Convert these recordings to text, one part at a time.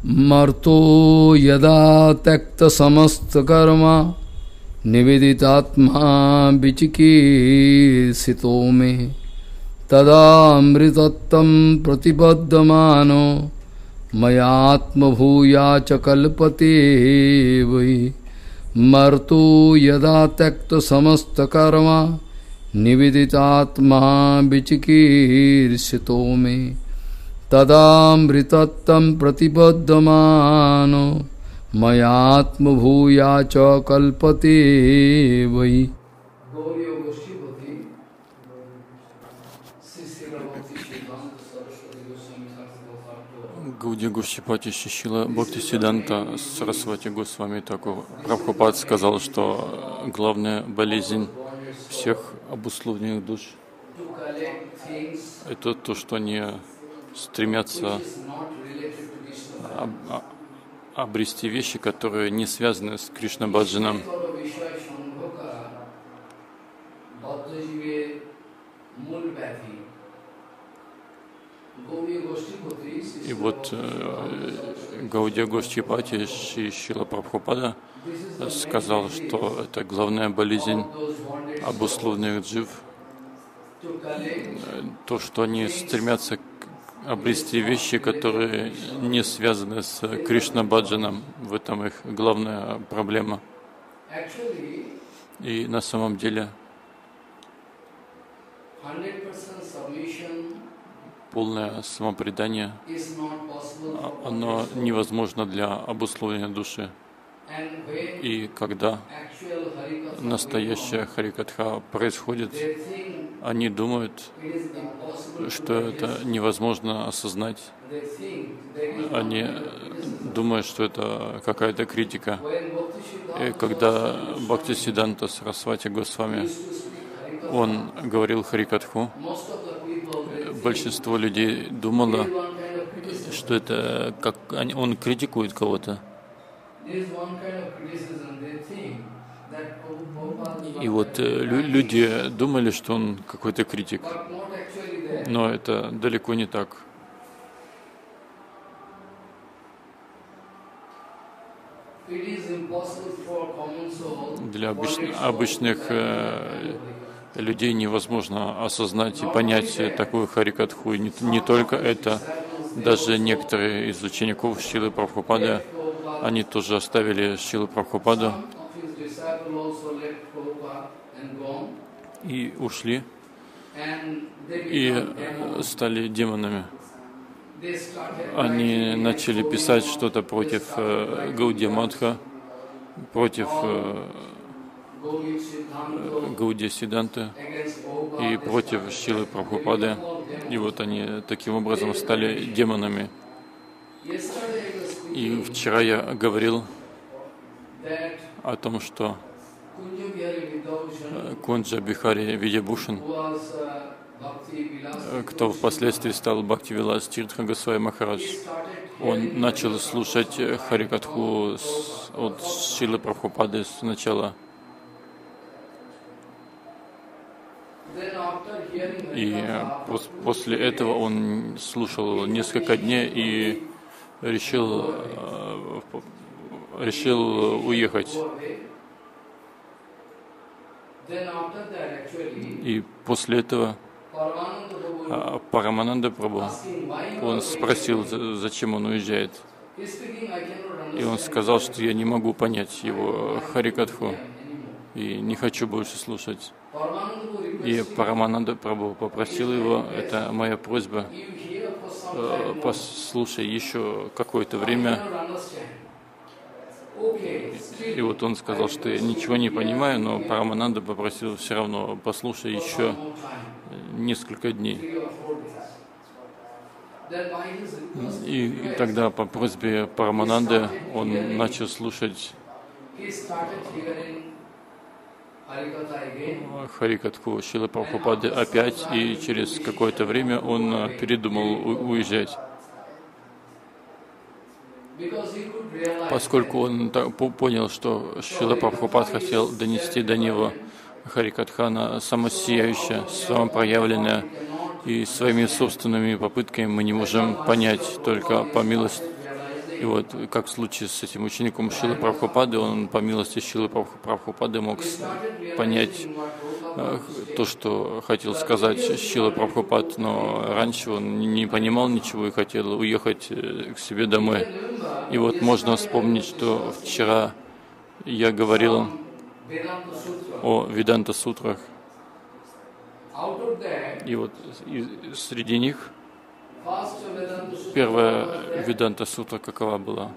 Marto yada tekta samasta karma niveditatma vichiki sito me tada amritattam pratipaddamano mayatma bhuya cha kalpate vai. Marto yada tekta samasta karma niveditatma vichiki sito me tadamritattam pratipaddamano mayatma bhuya cha kalpate vai. Гаудия Гошчипати Шишила Бхактисиданта Сарасвати Госвами Такур Прабхупад сказал, что главная болезнь всех обусловленных душ — это то, что они стремятся обрести вещи, которые не связаны с Кришна-баджаном. И вот Гаудия Гошчипати Шрила Прабхупада сказал, что это главная болезнь обусловленных джив, то, что они стремятся обрести вещи, которые не связаны с Кришна-баджаном. В этом их главная проблема. И на самом деле полное самопредание, оно невозможно для обусловленной души. И когда настоящая харикатха происходит, они думают, что это невозможно осознать. Они думают, что это какая-то критика. И когда Бхактисиданта Сарасвати Госвами, он говорил харикатху, большинство людей думало, что это как он критикует кого-то. И вот люди думали, что он какой-то критик, но это далеко не так. Для обычных людей невозможно осознать и понять такую харикатху. И не только это, даже некоторые из учеников Шрилы Прабхупады, они тоже оставили Шрилу Прабхупаду и ушли, и стали демонами. Они начали писать что-то против Гаудия Мадха, против Гаудия Сиданты и против Шрилы Прабхупады. И вот они таким образом стали демонами. И вчера я говорил о том, что Кунджа Бихари Видябушин, кто впоследствии стал Бхактивилас Тиртха Госвами Махарадж, он начал слушать харикатху от Шрилы Прабхупады сначала. И после этого он слушал несколько дней и решил уехать. И после этого Парамананда Прабху, он спросил, зачем он уезжает. И он сказал, что я не могу понять его харикатху и не хочу больше слушать. И Парамананда Прабху попросил его, это моя просьба, послушай еще какое-то время. И вот он сказал, что я ничего не понимаю, но Парамананда попросил все равно, послушай еще несколько дней. И тогда по просьбе Парамананды он начал слушать харикатху Шрилы Прабхупады опять, и через какое-то время он передумал уезжать. Поскольку он понял, что Шрила Прабхупад хотел донести до него харикатха самосияющая, самопроявленная, и своими собственными попытками мы не можем понять, только по милости И вот, как в случае с этим учеником Шрилы Прабхупады, он по милости Шрилы Прабхупады мог понять то, что хотел сказать Шрила Прабхупад, но раньше он не понимал ничего и хотел уехать к себе домой. И вот можно вспомнить, что вчера я говорил о Веданта-сутрах, и вот среди них первая Веданта-сутра какова была?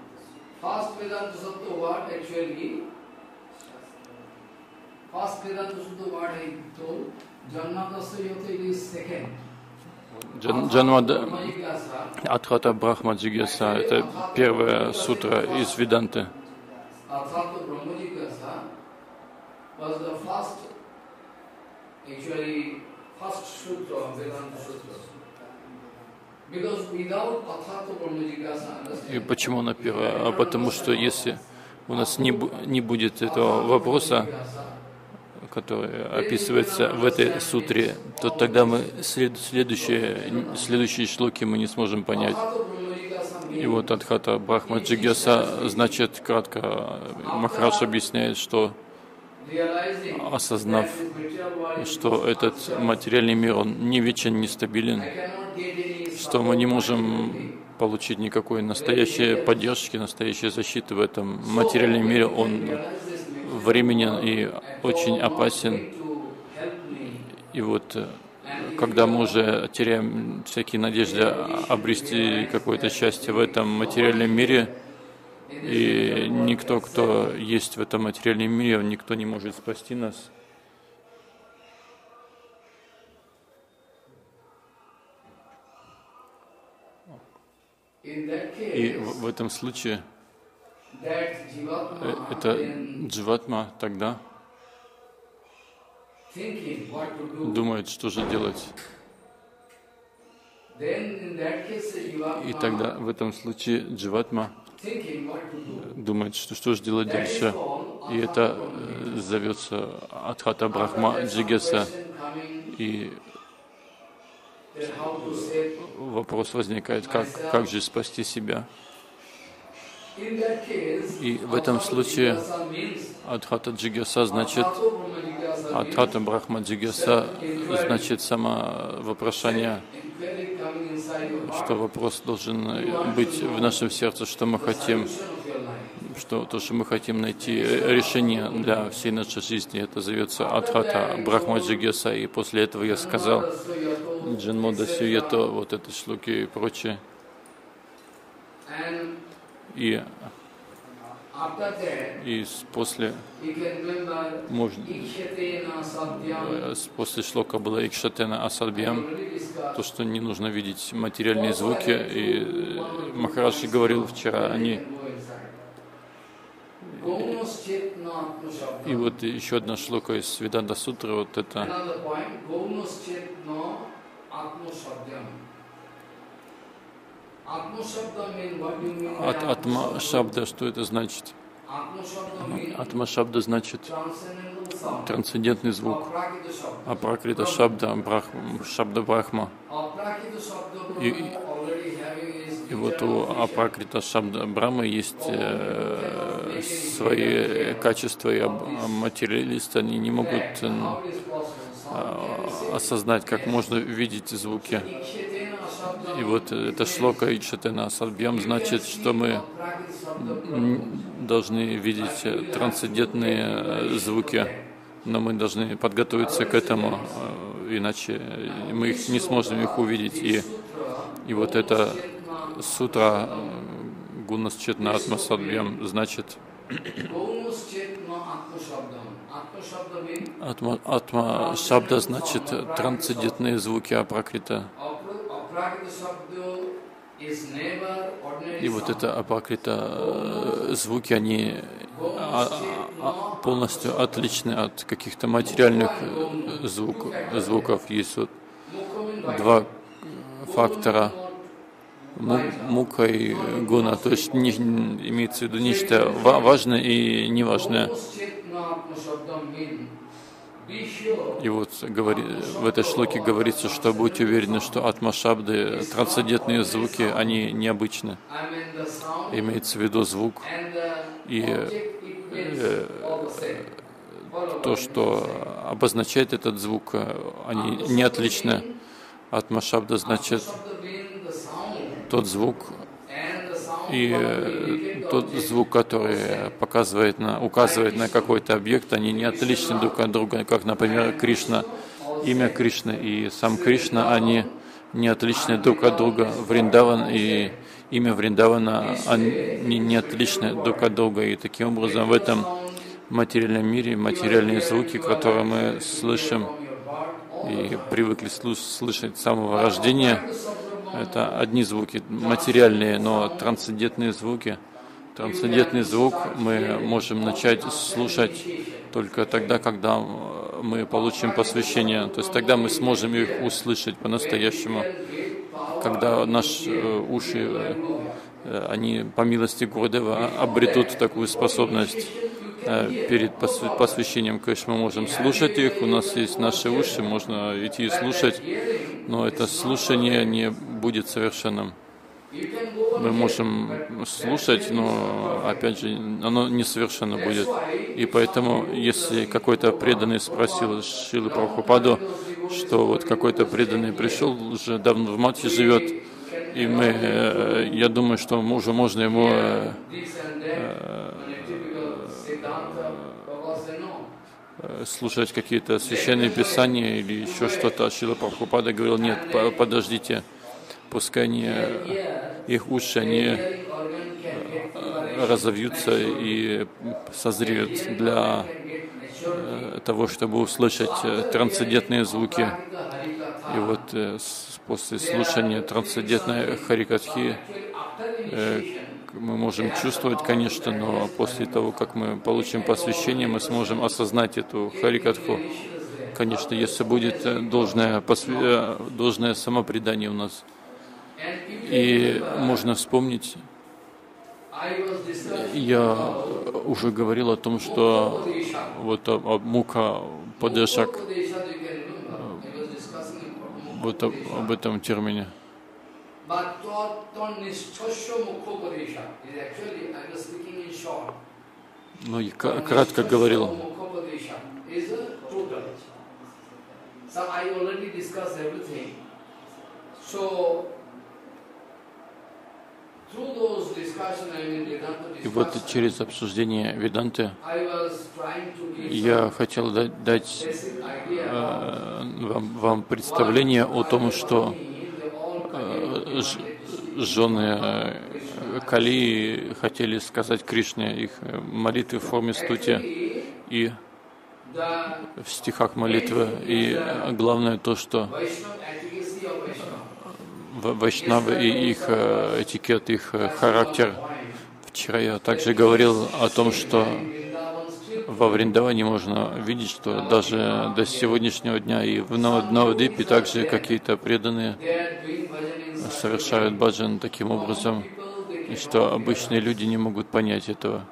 Джанмада Адхата Брахма Джигьяса — это первая сутра из Веданты. И почему она первая? А потому что если у нас не будет этого вопроса, который описывается в этой сутре, то тогда мы следующие шлоки мы не сможем понять. И вот Адхата Брахма Джигьяса, значит, кратко Махарадж объясняет, что, осознав, что этот материальный мир, он не вечен, не стабилен, что мы не можем получить никакой настоящей поддержки, настоящей защиты в этом материальном мире, он временен и очень опасен. И вот когда мы уже теряем всякие надежды обрести какое-то счастье в этом материальном мире, и никто, кто есть в этом материальном мире, никто не может спасти нас. И в этом случае это дживатма тогда думает, что же делать. И тогда в этом случае дживатма думает, что же делать дальше. И это зовется Адхата Брахма Джигьяса. И вопрос возникает, как же спасти себя. И в этом случае Адхата Джигьяса значит, Адхата Брахма Джигьяса значит самовопрошание, что вопрос должен быть в нашем сердце, что мы хотим, что мы хотим найти решение для всей нашей жизни. Это зовется Адхата Брахма Джигьяса. И после этого я сказал Джанмода Сюето, вот эти шлуки и прочее. И после шлока было Икшатена Асадбьям, то, что не нужно видеть материальные звуки. И Махарадж говорил вчера, и вот еще одна шлока из Веданта Сутры, вот это Атма Шабда, что это значит? Атма Шабда значит трансцендентный звук. Апракрита Шабда, Шабда Брахма. И вот у Апракрита Шабда Брахмы есть свои качества, и материалисты, они не могут осознать, как можно видеть звуки. И вот это шлока Икшатена Асадбьям значит, что мы должны видеть трансцендентные звуки, но мы должны подготовиться к этому, иначе мы их не сможем их увидеть. И вот эта сутра Гунасчетна Атмасадбьям значит Атма Шабда значит трансцендентные звуки Апракрита. И вот это Апракрита звуки, они полностью отличны от каких-то материальных звуков. Есть вот два фактора — мука и гуна, то есть имеется в виду нечто важное и неважное. И вот в этой шлоке говорится, что будьте уверены, что атма-шабды, трансцендентные звуки, они необычны. Имеется в виду звук и то, что обозначает этот звук, они не отличны. Атма-шабда значит тот звук и тот звук, который указывает на какой-то объект, они не отличны друг от друга, как, например, Кришна, имя Кришны и сам Кришна, они не отличны друг от друга. Вриндаван и имя Вриндавана, они не отличны друг от друга. И таким образом в этом материальном мире материальные звуки, которые мы слышим и привыкли слышать с самого рождения, это одни звуки материальные, но трансцендентные звуки. Трансцендентный звук мы можем начать слушать только тогда, когда мы получим посвящение. То есть тогда мы сможем их услышать по-настоящему, когда наши уши, они по милости Гурудева обретут такую способность. Перед посвящением, конечно, мы можем слушать их, у нас есть наши уши, можно идти и слушать, но это слушание не будет совершенным. Мы можем слушать, но, опять же, оно несовершенно будет. И поэтому, если какой-то преданный спросил Шрилы Прабхупаду, что вот какой-то преданный пришел, уже давно в Матхе живет, и я думаю, что уже можно ему слушать какие-то священные писания или еще что-то. Шрила Прабхупада говорил: нет, подождите, пускай их уши, они разовьются и созреют для того, чтобы услышать трансцендентные звуки. И вот после слушания трансцендентной харикатхи мы можем чувствовать, конечно, но после того, как мы получим посвящение, мы сможем осознать эту харикатху. Конечно, если будет должное самопредание у нас. И можно вспомнить, я уже говорил о том, что вот Мука Падешак, вот об этом термине. Ну, и кратко говорил. И вот через обсуждение Веданты я хотел дать вам представление о том, что жены Кали хотели сказать Кришне их молитвы в форме стути и в стихах молитвы. И главное то, что вайшнавы и их этикет, их характер. Вчера я также говорил о том, что во Вриндаване можно видеть, что даже до сегодняшнего дня и в Навадвипе также какие-то преданные совершают баджан таким образом, что обычные люди не могут понять этого.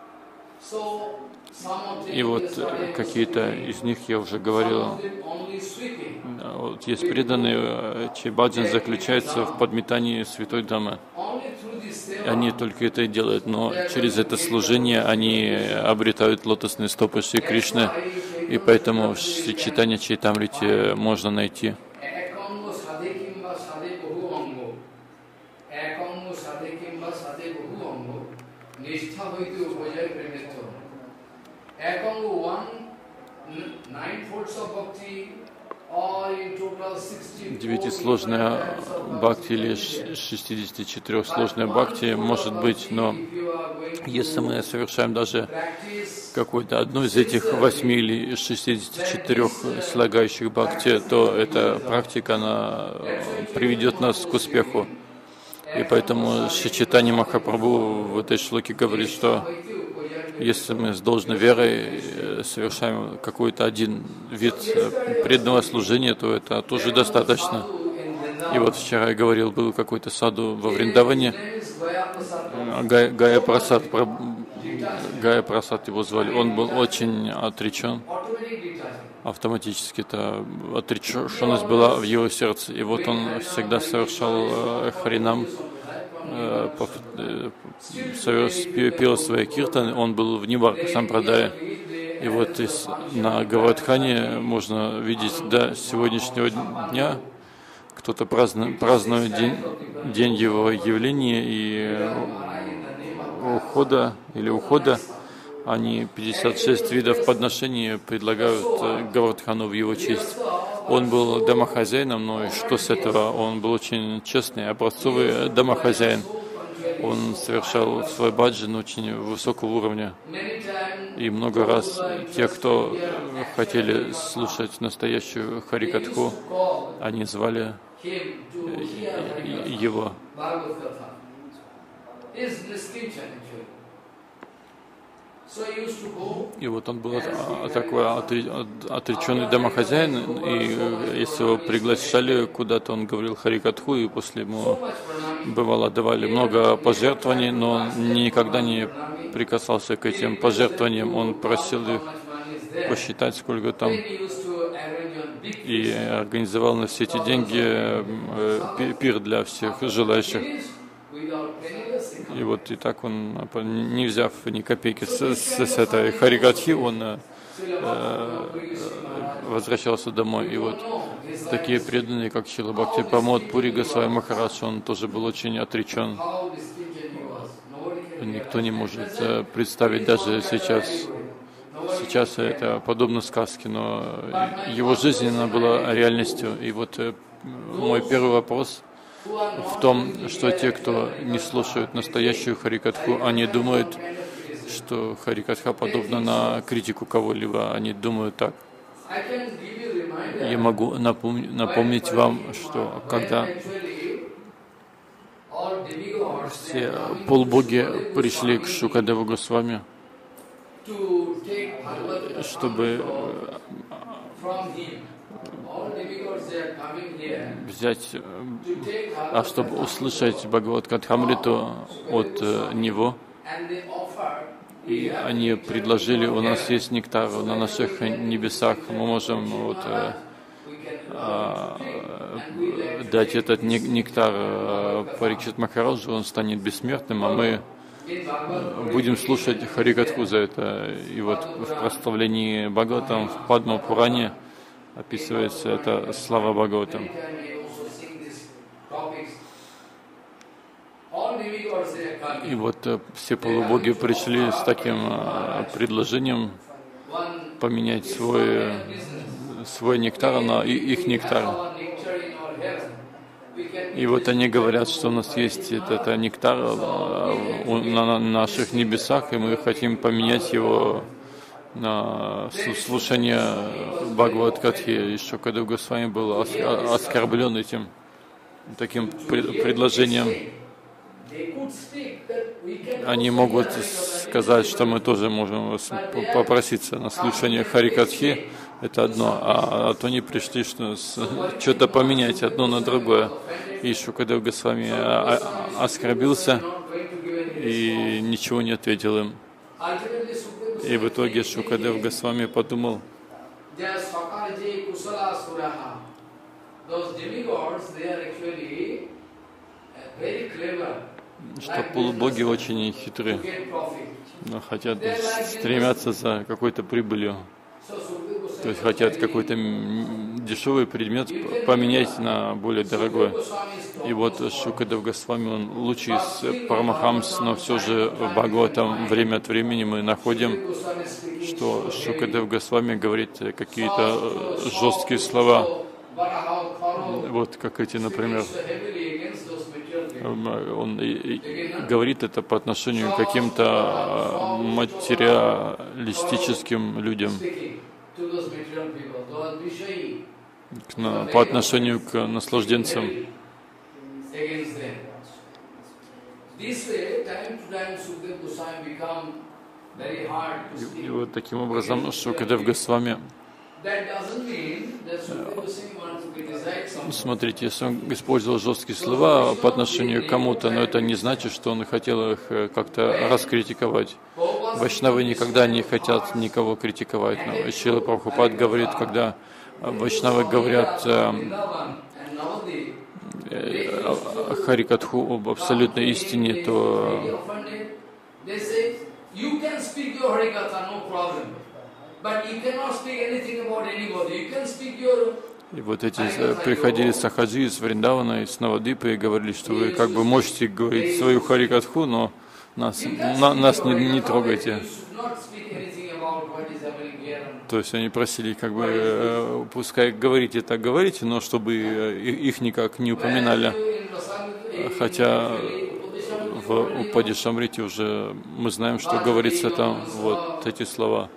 И вот какие-то из них, я уже говорил, вот есть преданные, чей баджан заключается в подметании Святой Дамы. Они только это и делают, но через это служение они обретают лотосные стопы Шри Кришны, и поэтому в Чайтанья Чайтамрите можно найти. Девятисложная бхакти или 64-сложная бхакти может быть, но если мы совершаем даже какой-то одну из этих 8 или 64 слагающих бхакти, то эта практика, она приведет нас к успеху. И поэтому Шри Чайтанья Махапрабху в этой шлоке говорит, что если мы с должной верой совершаем какой-то один вид преданного служения, то это тоже достаточно. И вот вчера я говорил, был какой-то саду во Вриндаване, Гая Прасад его звали. Он был очень отречен, автоматически эта отреченность была в его сердце. И вот он всегда совершал харинам, пел свои киртаны, он был в Ниварка Сампрадае. И вот на Гавардхане можно видеть до сегодняшнего дня, кто-то празднует день его явления и ухода, они 56 видов подношений предлагают Гавардхану в его честь. Он был домохозяином, но и что с этого? Он был очень честный, образцовый домохозяин. Он совершал свой баджан очень высокого уровня. И много раз те, кто хотели слушать настоящую харикатху, они звали его. И вот он был такой отреченный домохозяин, и если его приглашали куда-то, он говорил харикатху, и после ему бывало давали много пожертвований, но он никогда не прикасался к этим пожертвованиям, он просил их посчитать, сколько там, и организовал на все эти деньги пир для всех желающих. И вот и так он, не взяв ни копейки с этой харикатхи, он возвращался домой. И вот такие преданные, как Шрила Бхакти Прамод Пури Госвами Махарадж, он тоже был очень отречен. Никто не может представить даже сейчас. Сейчас это подобно сказке, но его жизнь, она была реальностью. И вот мой первый вопрос в том, что те, кто не слушают настоящую харикатху, они думают, что харикатха подобна на критику кого-либо. Они думают так. Я могу напомнить вам, что когда все полбоги пришли к Шукадеву Госвами, чтобы взять, чтобы услышать Бхагават-катхамриту от него, и они предложили, у нас есть нектар на наших небесах, мы можем дать этот нектар Парикшит Махараджу, он станет бессмертным, а мы будем слушать харикатху за это. И вот в прославлении Бхагаватам в Падма Пуране описывается это слава Бхагаватам. И вот все полубоги пришли с таким предложением поменять свой нектар на их нектар. И вот они говорят, что у нас есть этот нектар на наших небесах, и мы хотим поменять его на слушание Бхагават-катхи. И Шукадев Госвами был оскорблен этим таким предложением. Они могут сказать, что мы тоже можем попроситься на слушание харикатхи, это одно, а то они пришли что-то поменять одно на другое. И Шукадев Госвами оскорбился и ничего не ответил им. И в итоге Шукадев Госвами подумал, что полубоги очень хитры, но хотят стремятся за какой-то прибылью. То есть хотят какой-то дешевый предмет поменять на более дорогой. И вот Шукадев Госвами, он лучший из Парамахамс, но все же в Бхагаватам время от времени мы находим, что Шукадев Госвами говорит какие-то жесткие слова. Вот как эти, например, он говорит это по отношению к каким-то материалистическим людям, по отношению к наслажденцам. И вот таким образом Шукадев Госвами, смотрите, если он использовал жесткие слова по отношению к кому-то, но это не значит, что он хотел их как-то раскритиковать. Вайшнавы никогда не хотят никого критиковать. Но Шрила Прабхупад говорит, когда вайшнавы говорят Харикатху об абсолютной истине, то и вот эти приходили сахаджи из Вриндавана, из Навадипы и говорили, что вы как бы можете говорить свою Харикатху, но нас не трогайте. То есть они просили, как бы, пускай говорите так, говорите, но чтобы их никак не упоминали. Хотя в Упадишамрите уже мы знаем, что говорится там вот эти слова.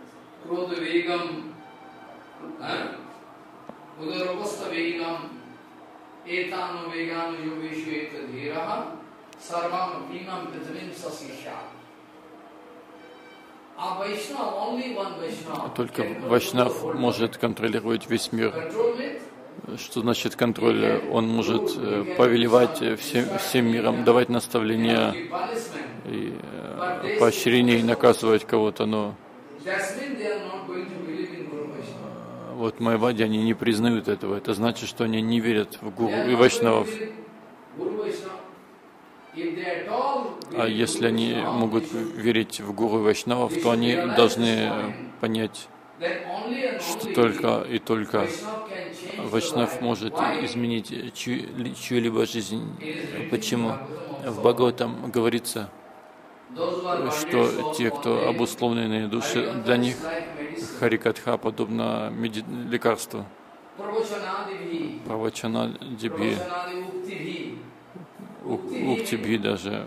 Только Вайшнав может контролировать весь мир. Что значит контроль? Он может повелевать всем миром, давать наставления и поощрения и наказывать кого-то, но вот майявади, они не признают этого. Это значит, что они не верят в гуру и вайшнавов. А если они могут верить в гуру и вайшнавов, то они должны понять, что только и только вайшнав может изменить чью-либо жизнь. Почему? В Бхагаватам говорится, что те, кто обусловленные души, для них Харикатха подобно лекарству. Правачанадибхи, уктибхи даже.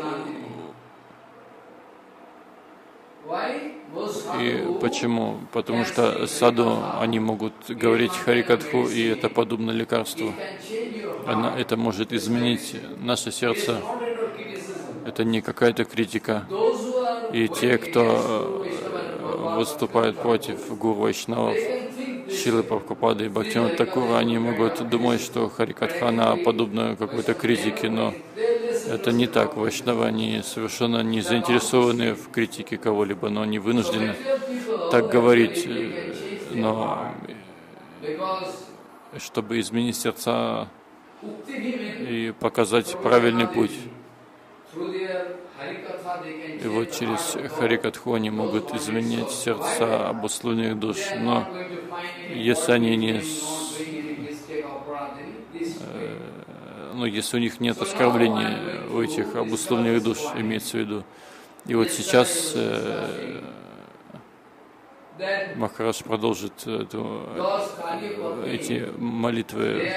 И почему? Потому что саду они могут говорить Харикатху, и это подобно лекарству. Это может изменить наше сердце. Это не какая-то критика. И те, кто выступают против гуру вайшнавов, Шрилы Прабхупады и Бхактивинода Такура, они могут думать, что Харикатха подобна какой-то критике, но это не так. Вайшнавы, они совершенно не заинтересованы в критике кого-либо, но они вынуждены так говорить, но чтобы изменить сердца и показать правильный путь. И вот через Харикатху они могут изменять сердца обусловленных душ. Но если они не... если у них нет оскорбления у этих обусловленных душ, имеется в виду. И вот сейчас Махарадж продолжит эти молитвы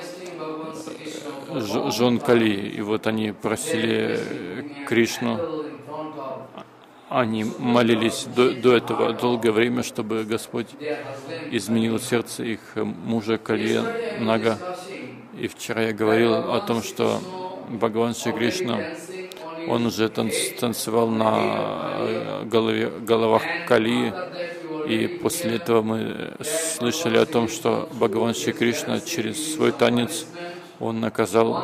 жен Кали. И вот они просили Кришну, они молились до этого долгое время, чтобы Господь изменил сердце их мужа Кали Нага. И вчера я говорил о том, что Бхагаван Шри Кришна, он уже танцевал на головах Кали. И после этого мы слышали о том, что Бхагаван Шри Кришна через свой танец он наказал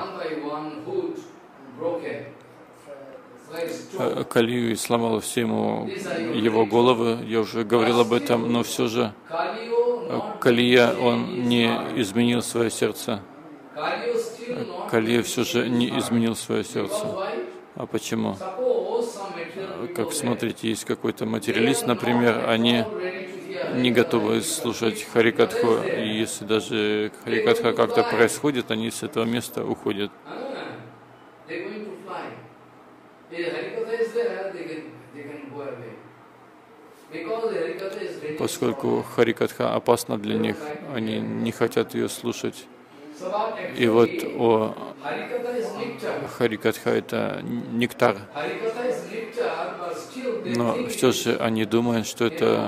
Калию и сломал все его головы. Я уже говорил об этом, но все же Калия, он не изменил свое сердце. Калия все же не изменил свое сердце. А почему? Как смотрите, есть какой-то материалист, например, они не готовы слушать Харикатху, и если даже Харикатха как-то происходит, они с этого места уходят. Поскольку Харикатха опасна для них, они не хотят ее слушать. И вот Харикатха — это нектар. Но все же они думают, что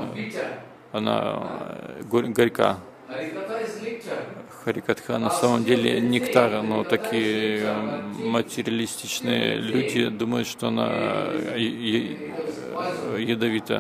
она горька. Харикатха на самом деле нектар, но такие материалистичные люди думают, что она ядовита.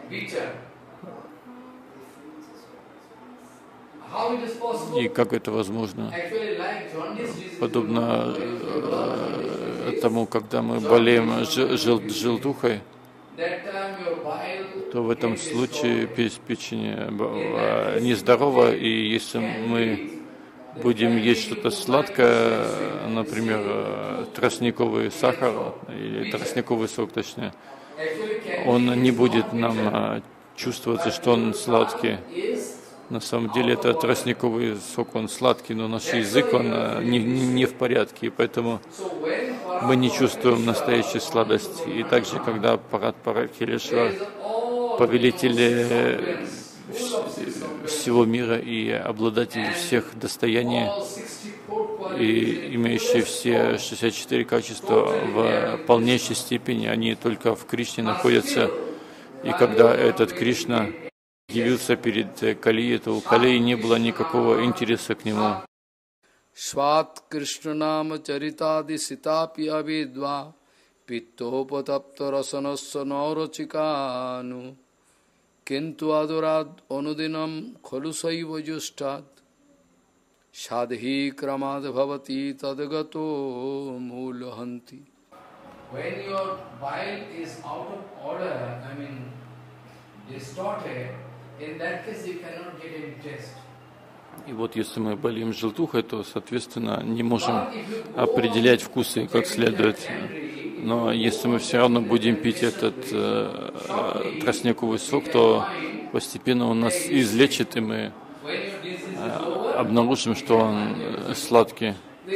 И как это возможно? Подобно тому, когда мы болеем желтухой, то в этом случае печень нездорова, и если мы будем есть что-то сладкое, например, тростниковый сахар или тростниковый сок, точнее, он не будет нам чувствоваться, что он сладкий. На самом деле это тростниковый сок, он сладкий, но наш язык, он не в порядке, и поэтому мы не чувствуем настоящей сладости. И также, когда Паракширешвар, повелитель всего мира и обладатель всех достояний, и имеющие все 64 качества в полнейшей степени, они только в Кришне находятся. И когда этот Кришна явился перед Калией, то у Калии не было никакого интереса к нему. Сват Кришнанама Чаритади Ситапи Абидва Pittopatapta Rasanasya Naurachikanu Kintu Adurad Anudinam Khalusaiva Justad Shadhi Kramad Bhavati Tadagato Mulahanti. When your bile is out of order, I mean distorted, in that case you cannot get any taste. И вот если мы болеем желтухой, то, соответственно, не можем определять вкусы как следует. Но если мы все равно будем пить этот тростниковый сок, то постепенно он нас излечит, и мы обнаружим, что он сладкий.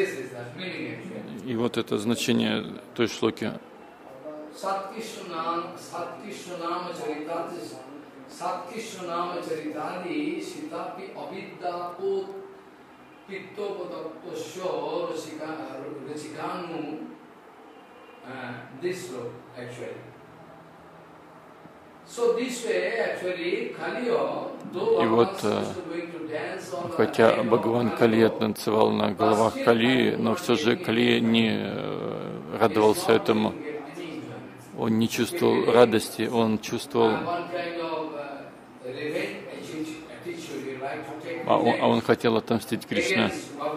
И вот это значение той шлоки. Satkishnama Charitadi Sitapi Avidaput Pittopataptasya Rachikanu. This slope actually. So this way actually Kaliya, though Bhagavan is going to dance on хотя Бхагаван Калия танцевал на головах Калии, но все же Калия не радовался этому. Он не чувствовал радости, он чувствовал... А он хотел отомстить Кришне.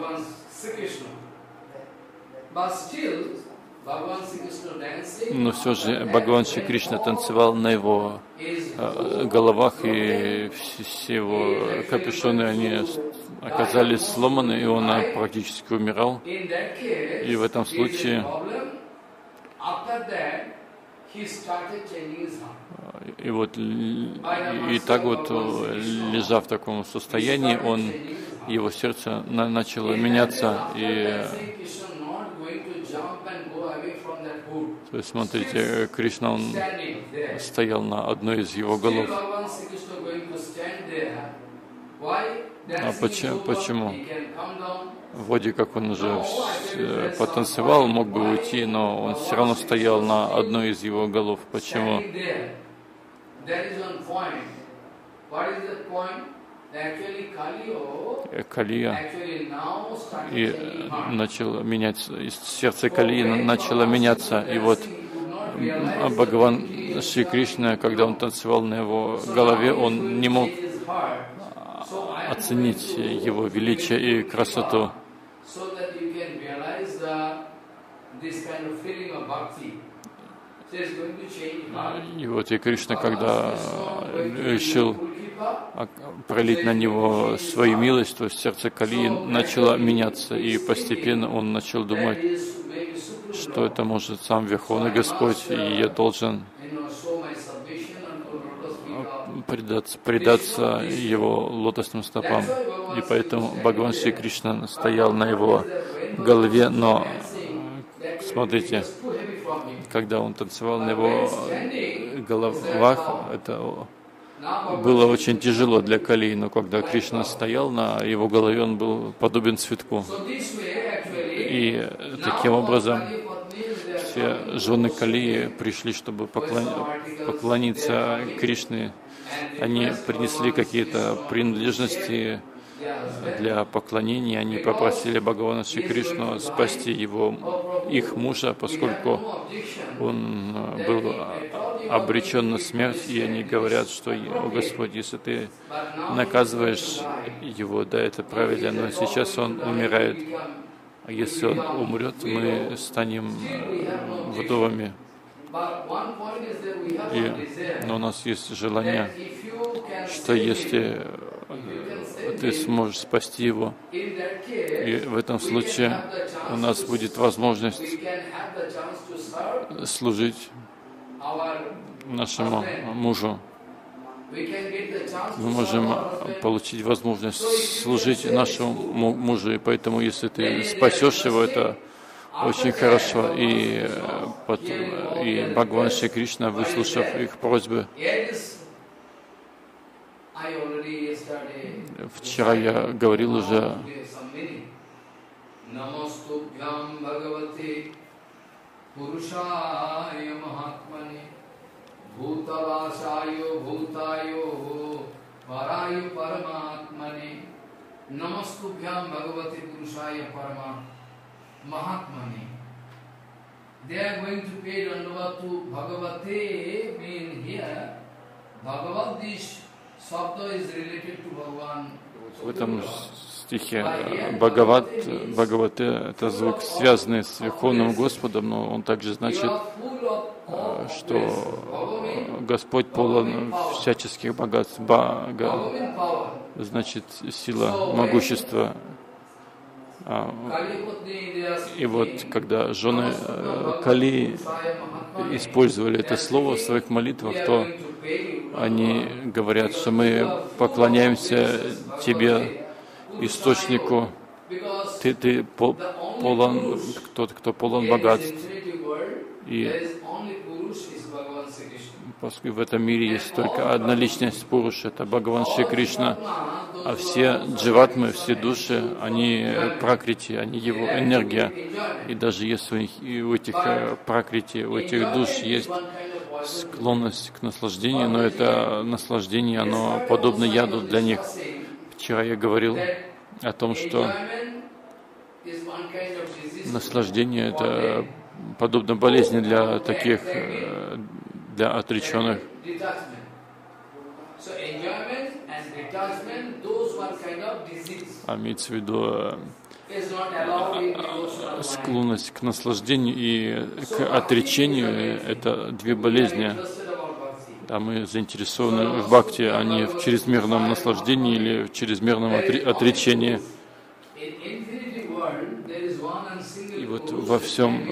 Но все же Бхагаван Шри Кришна танцевал на его головах, и все его капюшоны, они оказались сломаны, и он практически умирал. И в этом случае и вот и так вот, лежа в таком состоянии, его сердце начало меняться, и то есть, смотрите, Кришна, он стоял на одной из его голов. А почему? Вроде как он уже потанцевал, мог бы уйти, но он все равно стоял на одной из его голов. Почему? Калия и начал менять, сердце Калии начало меняться, и вот Бхагаван Шри Кришна, когда он танцевал на его голове, он не мог оценить его величие и красоту. И вот и Кришна, когда решил пролить на него свою милость, то сердце Калии начало меняться, и постепенно он начал думать, что это может сам Верховный Господь, и я должен предаться его лотосным стопам. И поэтому Бхагаван Шри Кришна стоял на его голове, но смотрите, когда он танцевал на его головах, это было очень тяжело для Калии, но когда Кришна стоял на его голове, он был подобен цветку. И таким образом все жены Калии пришли, чтобы поклониться Кришне. Они принесли какие-то принадлежности для поклонения, они попросили Бхагавана Шри Кришну спасти их мужа, поскольку он был обречен на смерть, и они говорят, что, о Господь, если ты наказываешь его, да, это правильно, но сейчас он умирает, а если он умрет, мы станем вдовами. Но у нас есть желание, что если ты сможешь спасти его, и в этом случае у нас будет возможность служить нашему мужу. Мы можем получить возможность служить нашему мужу, и поэтому, если ты спасешь его, это очень хорошо. И Бхагаван Шри Кришна, выслушав их просьбы, вчера я говорил уже, Bhutavashayo bhutayo varayo paramatmane namastubhyam bhagavate purushaya parama mahatmane. They are going to pay dandavat to Bhagavate, mean here Bhagavad, this sabda is related to Bhagavan. В этом стихе Бхагавате — это звук, связанный с Верховным Господом, но он также значит, что Господь полон всяческих богатств. Значит, сила, могущество. И вот, когда жены Кали использовали это слово в своих молитвах, то они говорят, что мы поклоняемся Тебе, источнику. Ты полон, кто полон богатств. И поскольку в этом мире есть только одна личность Пуруша, это Бхагаван Шри Кришна, а все дживатмы, все души, они пракрити, они его энергия. И даже если у этих пракрити, у этих душ есть склонность к наслаждению, но это наслаждение, оно подобно яду для них. Вчера я говорил о том, что наслаждение — это подобно болезни для таких, для отреченных. А имеется в виду склонность к наслаждению и к отречению — это две болезни. А мы заинтересованы в бхакти, а не в чрезмерном наслаждении или в чрезмерном отречении. И вот во всем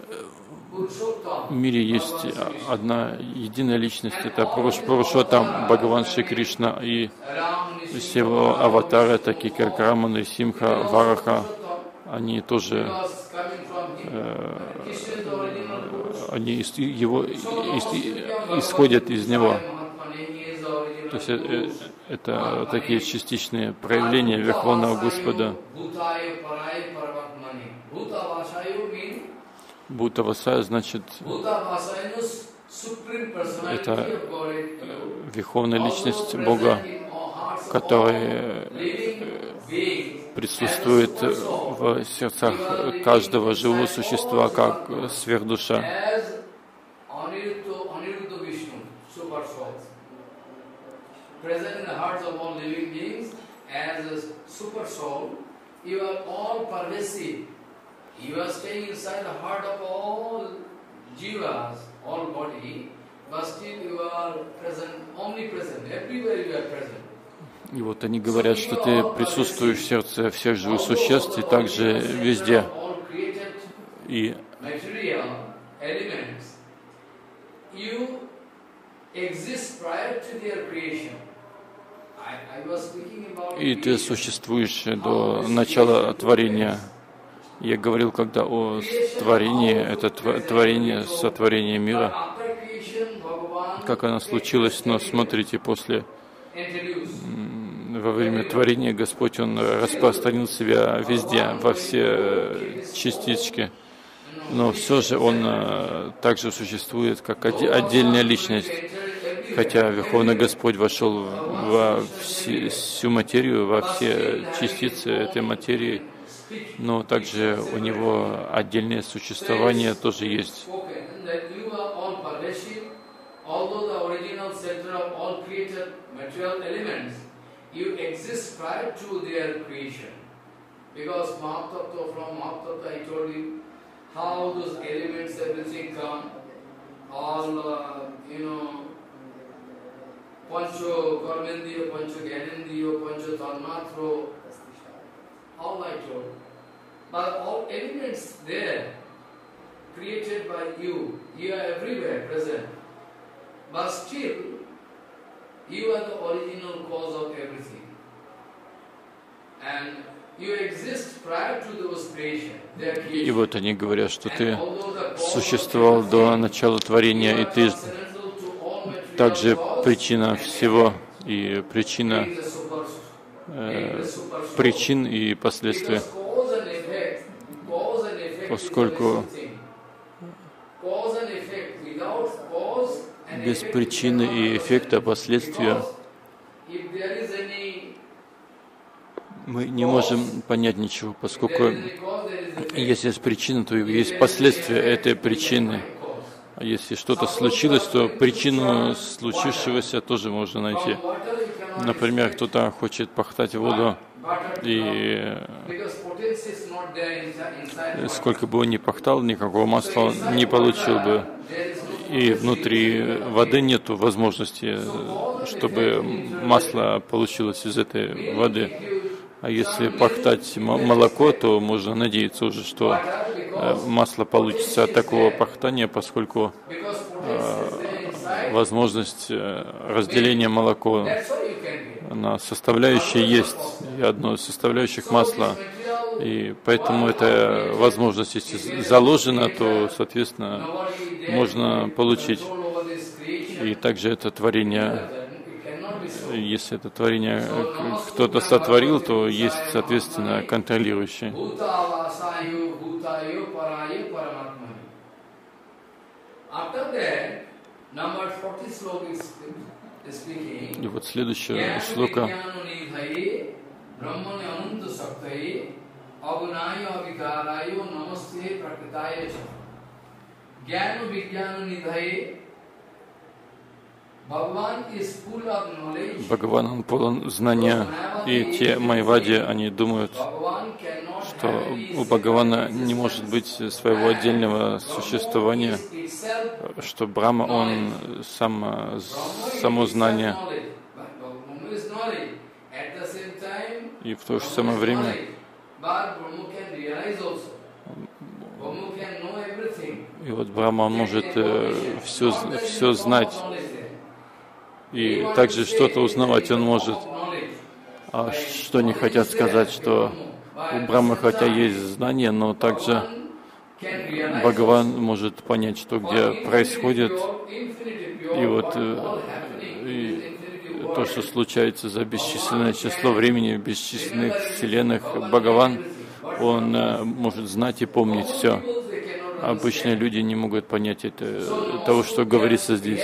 мире есть одна единая личность, это Пурушоттам, Бхагаван Шри Кришна, и все его аватары, такие как Рамана, Симха, Вараха, они тоже они исходят из него. То есть это такие частичные проявления Верховного Господа. Бхутавасая значит, это верховная личность Бога, которая присутствует в сердцах каждого живого существа, как сверхдуша. You are staying inside the heart of all jivas, all body, but still you are present, omnipresent, everywhere you are present. И вот они говорят, что ты присутствуешь в сердце всех живых существ и также везде. И ты существуешь до начала творения. Я говорил, когда о творении, это творение, сотворение мира, как оно случилось, но смотрите, во время творения Господь, Он распространил себя везде, во все частички, но все же Он также существует как отдельная личность, хотя Верховный Господь вошел во всю материю, во все частицы этой материи, но также у него отдельное существование тоже есть. all, Pancho Karmendiyo, Pancho Gyanendiyo, Pancho Tanmatro, all I told. But all elements there, created by you are everywhere present. But still, you are the original cause of everything. And you exist prior to those creation. И вот они говорят, что ты существовал до начала творения, и ты также причина всего, и причина причин и последствий. Поскольку без причины и эффекта последствия мы не можем понять ничего, поскольку если есть причина, то есть последствия этой причины. А если что-то случилось, то причину случившегося тоже можно найти. Например, кто-то хочет пахтать воду, и сколько бы он ни пахтал, никакого масла не получил бы. И внутри воды нет возможности, чтобы масло получилось из этой воды. А если пахтать молоко, то можно надеяться уже, что масло получится от такого пахтания, поскольку возможность разделения молока на составляющие есть, и одно из составляющих масла. И поэтому эта возможность, если заложена, то, соответственно, можно получить. И также это творение, если это творение кто-то сотворил, то есть, соответственно, контролирующий. И вот следующая шлока. Бхагаван, он полон знания, и те майвади, они думают, что у Бхагавана не может быть своего отдельного существования, что Брахма, он само знание. И в то же самое время и вот Брахма, он может все знать. И также что-то узнавать он может. А что не хотят сказать, что у Брахмы хотя есть знание, но также Бхагаван может понять, что где происходит. И вот и то, что случается за бесчисленное число времени в бесчисленных вселенных, Бхагаван, он может знать и помнить все. Обычные люди не могут понять того, что говорится здесь.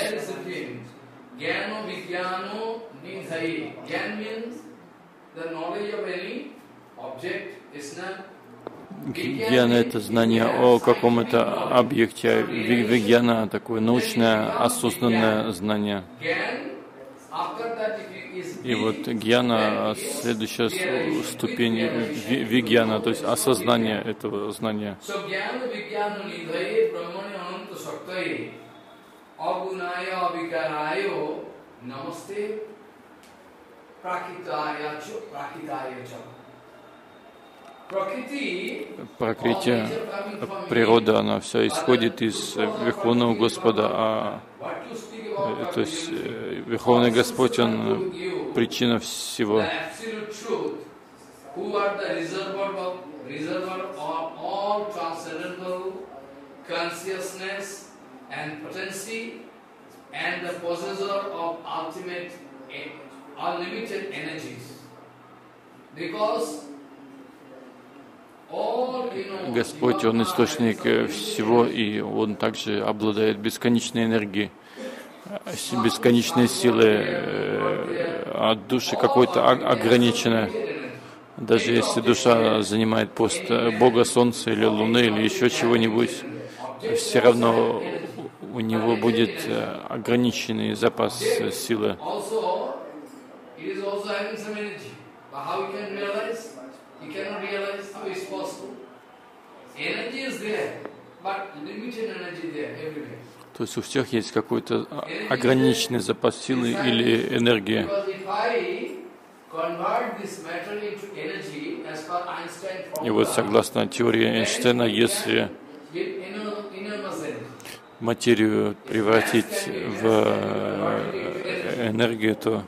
Гьяна — это знание о каком-то объекте, вигьяна — такое научное, осознанное знание. И вот гьяна, следующая ступень вигьяна, то есть осознание этого знания. Пракрити, природа, она вся исходит из Верховного Господа, то есть Верховный Господь, Он причина всего. Господь, Он источник всего, и Он также обладает бесконечной энергией, бесконечной силой, от души какой-то ограниченной. Даже если душа занимает пост Бога, Солнца или Луны или еще чего-нибудь, все равно у него будет ограниченный запас силы. То есть у всех есть какой-то ограниченный запас силы или энергии. И вот согласно теории Эйнштейна, если материю превратить в энергию, то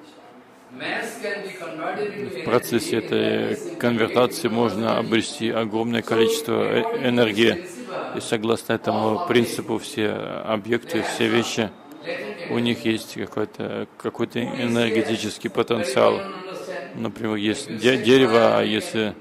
в процессе этой конвертации можно обрести огромное количество энергии. И согласно этому принципу все объекты, все вещи, у них есть какой-то энергетический потенциал. Например, есть дерево, а если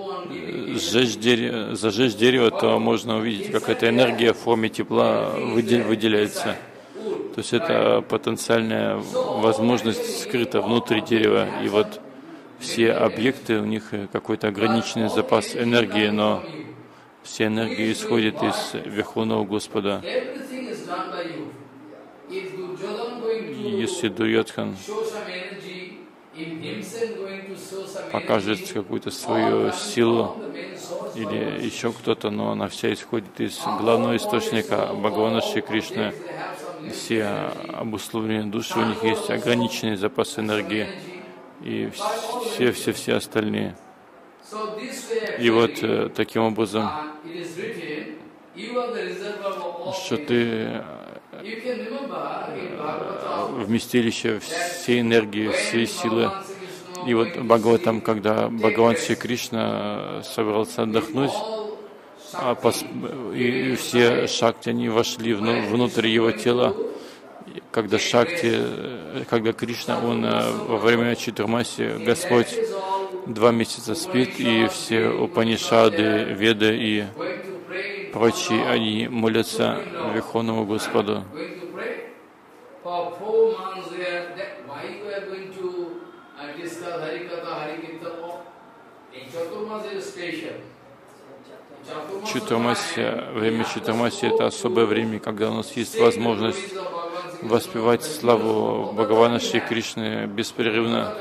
зажечь дерево, то можно увидеть, как эта энергия в форме тепла выделяется. То есть это потенциальная возможность скрыта внутри дерева. И вот все объекты, у них какой-то ограниченный запас энергии, но вся энергия исходит из Верховного Господа. И если Дурьодхан покажет какую-то свою силу или еще кто-то, но она вся исходит из главного источника Бхагавана Шри Кришны. Все обусловленные души, у них есть ограниченный запас энергии, и все остальные. И вот таким образом, что ты вместилище всей энергии, всей силы. И вот Бхагаватам, когда Бхагаван Шри Кришна собрался отдохнуть, и все шакти, они вошли внутрь его тела, когда Кришна, он во время Чатурмаси, Господь 2 месяца спит, и все Упанишады, Веды и прочие, они молятся Верховному Господу. Время Чатурмаси — это особое время, когда у нас есть возможность воспевать славу Бхагавана Шри Кришны беспрерывно.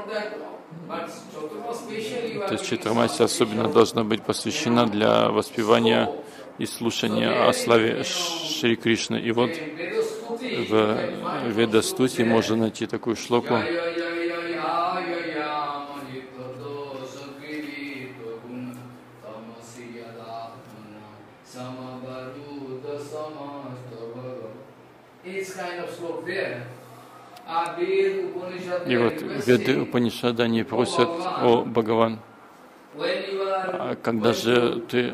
То есть Чатурмаси особенно должна быть посвящена для воспевания и слушания о славе Шри Кришны. И вот в Веда-стути можно найти такую шлоку. И вот Веды Упанишады, они просят: о Бхагаван, когда же ты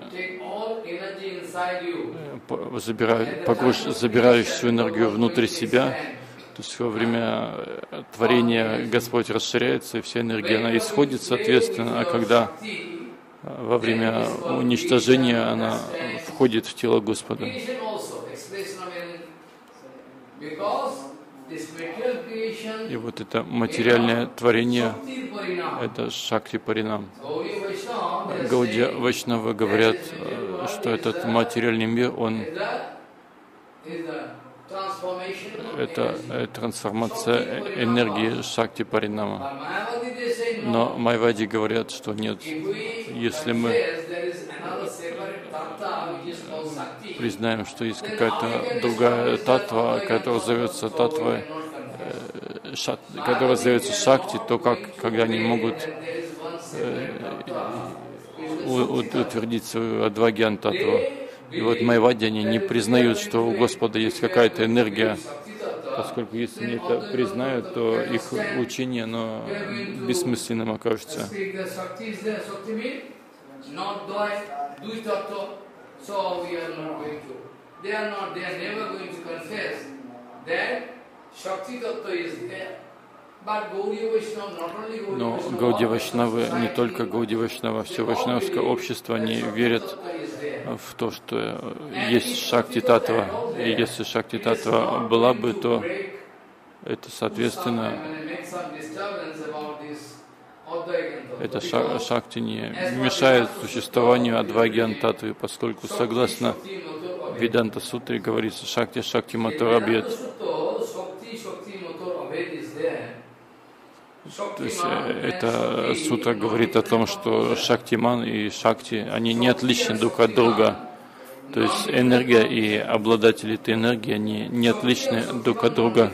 забираешь всю энергию внутрь себя, то есть во время творения Господь расширяется, и вся энергия, она исходит, соответственно, а когда во время уничтожения она входит в тело Господа. И вот это материальное творение, это Шакти Паринам. Гаудия Вайшнавы говорят, что этот материальный мир, это трансформация энергии Шакти Паринама. Но майвади говорят, что нет. Если мы признаем, что есть какая-то другая татва, которая зовется татвой, которая зовется Шакти, то когда они могут утвердить свою адвагьян татву. И вот майвади, они не признают, что у Господа есть какая-то энергия, поскольку если они это признают, то их учение, оно бессмысленным окажется. Но Гаудия Вайшнавы, не только Гаудия Вайшнава, все вайшнавское общество, они верят в то, что есть Шакти Татва. И если Шакти Татва была бы, то это, соответственно, эта Шакти не мешает существованию Адвагьян Татвы, поскольку, согласно Веданта Сутре, говорится Шакти Шакти Матарабьет. То есть эта сутра говорит о том, что Шактиман и Шакти, они не отличны друг от друга. То есть энергия и обладатели этой энергии, они не отличны друг от друга.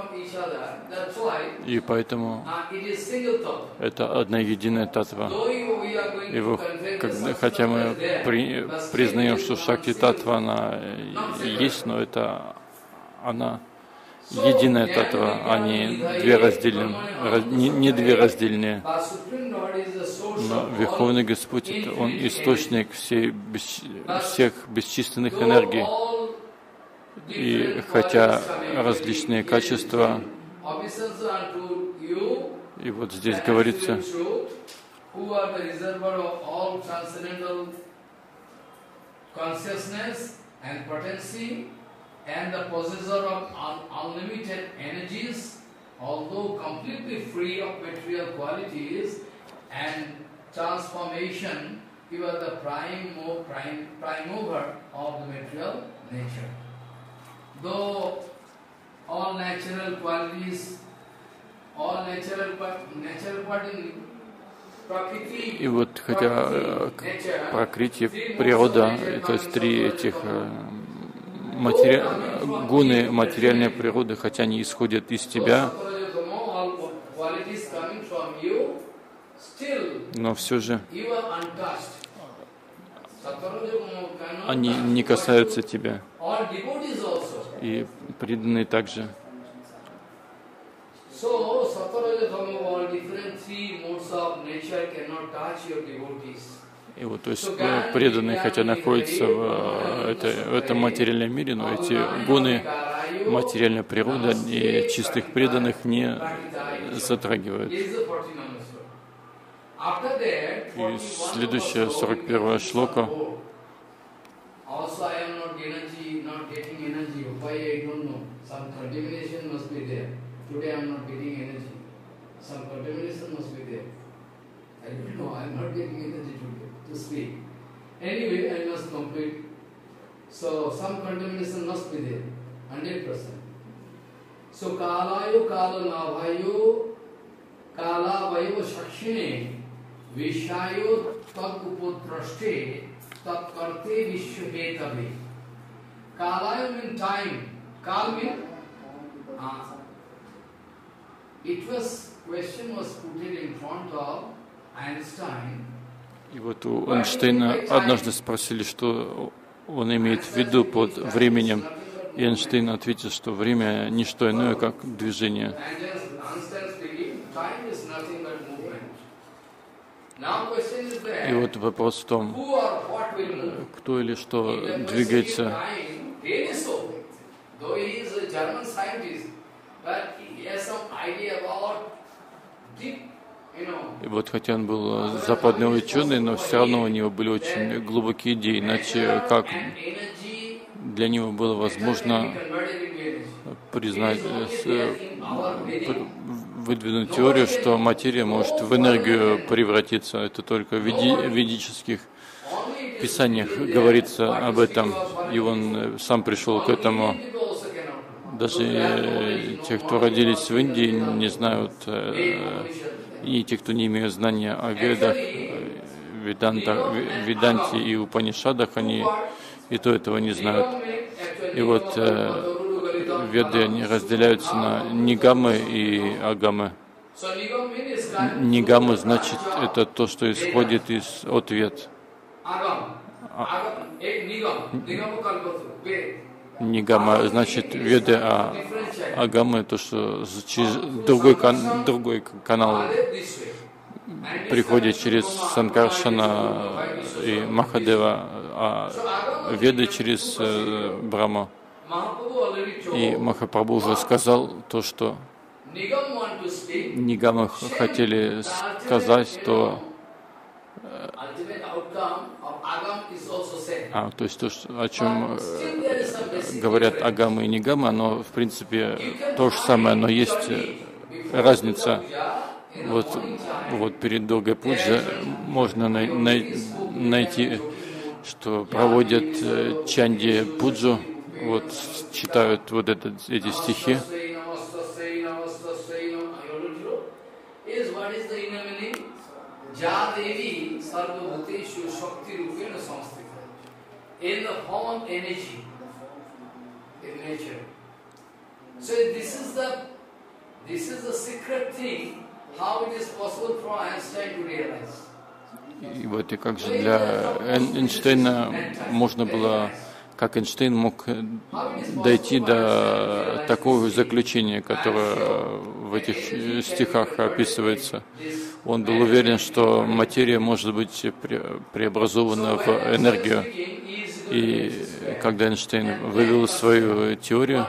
И поэтому это одна единая татва. И хотя мы признаем, что Шакти татва, она есть, но это она единая татва, а не две раздельные. Но Верховный Господь, Он источник всех бесчисленных энергий. И хотя различные качества, и вот здесь говорится, and the possessor of unlimited energies, although completely free of material qualities and transformation, you are the prime mover of the material nature. Though all natural qualities, и вот хотя пракрити, природа, то есть три этих гуны материальной природы, хотя они исходят из тебя, но все же они не касаются тебя. И преданные также. И вот, то есть преданные, хотя находятся в этом материальном мире, но эти гуны материальной природы и чистых преданных не затрагивают. И следующая 41-я шлока. To speak. Anyway, I must complete. So some contamination must be there, 100%. So kalayo kala nabhayo kala vayo shakshine vishayo tad upodrashte tad karte vishvetabe. Kalayo means time. Kal means question was put in front of Einstein. И вот у Эйнштейна однажды спросили, что он имеет в виду под временем. И Эйнштейн ответил, что время не что иное, как движение. И вот вопрос в том, кто или что двигается. И вот хотя он был западный ученый, но все равно у него были очень глубокие идеи, иначе как для него было возможно признать, выдвинуть теорию, что материя может в энергию превратиться. Это только в ведических писаниях говорится об этом, и он сам пришел к этому. Даже те, кто родились в Индии, не знают, и те, кто не имеют знания о Ведах, Веданте и Упанишадах, они и то этого не знают. И вот Веды, они разделяются на нигамы и агамы. Нигамы значит это то, что исходит от Вед. Нигама значит Веды, а агамы то, что через другой канал приходит через Санкаршана и Махадева, а Веды через Брахма. И Махапрабху уже сказал то, что Нигамы хотели сказать, то то есть то, о чем говорят агамы и нигамы, оно в принципе то же самое, но есть разница. Вот перед долгой пуджей можно найти, что проводят чанди пуджу, вот читают вот эти стихи. in the form of energy in nature. So this is the secret thing, how it is possible for Einstein to realize. И вот и как же для Эйнштейна можно было, как Эйнштейн мог дойти до такого заключения, которое в этих стихах описывается. Он был уверен, что материя может быть преобразована в энергию. И когда Эйнштейн вывел свою теорию,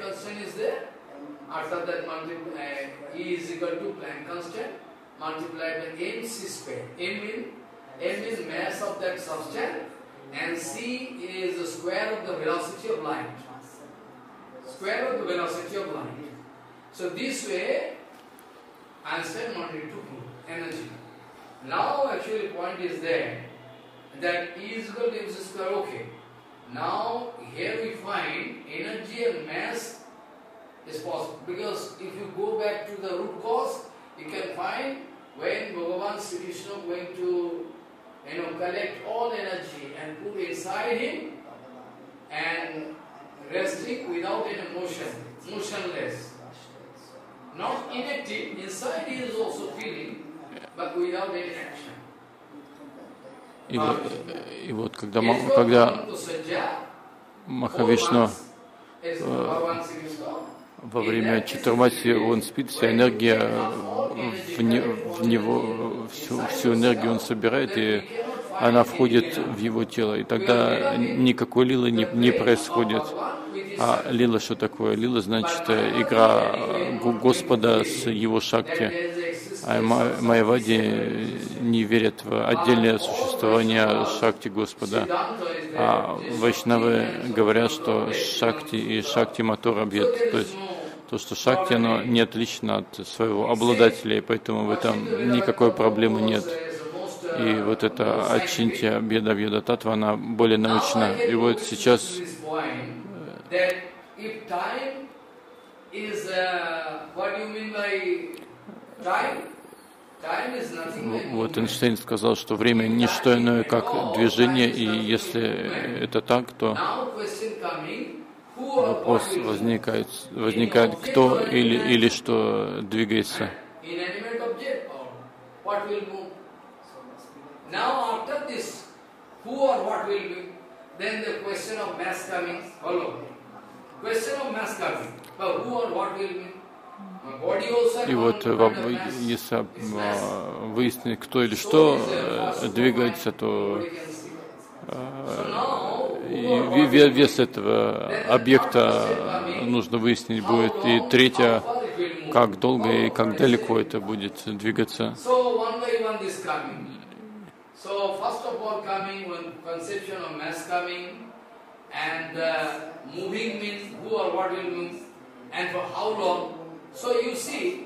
M is mass of that substance, and C is the square of the velocity of light. Square of the velocity of light. So this way, Einstein wanted to prove energy. Now actually point is there, that E is equal to mc square, okay. Now here we find energy and mass is possible, because if you go back to the root cause, you can find when Bhagavan Sri Krishna going to collect all energy and put inside him and resting without any motion, motionless. Not inactive, inside he is also feeling, but without any action. И вот когда Махавишну во время Чатурмаси он спит, вся энергия в него, всю энергию он собирает, и она входит в его тело. И тогда никакой лилы не происходит. А лила что такое? Лила значит игра Господа с его шакти. А майявади не верят в отдельное существование шакти Господа. А вайшнавы говорят, что шакти и шакти матор объект. То есть то, что шакти, оно не отлично от своего обладателя, и поэтому в этом никакой проблемы нет. И вот эта ачинтия беда бьеда татва, она более научна. И вот сейчас вот Эйнштейн сказал, что время не что иное, как движение, и если это так, то вопрос возникает, кто или что двигается. И вот если выяснить, кто или что двигается, то вес этого объекта нужно выяснить будет. И третье, как долго и как далеко это будет двигаться. So you see,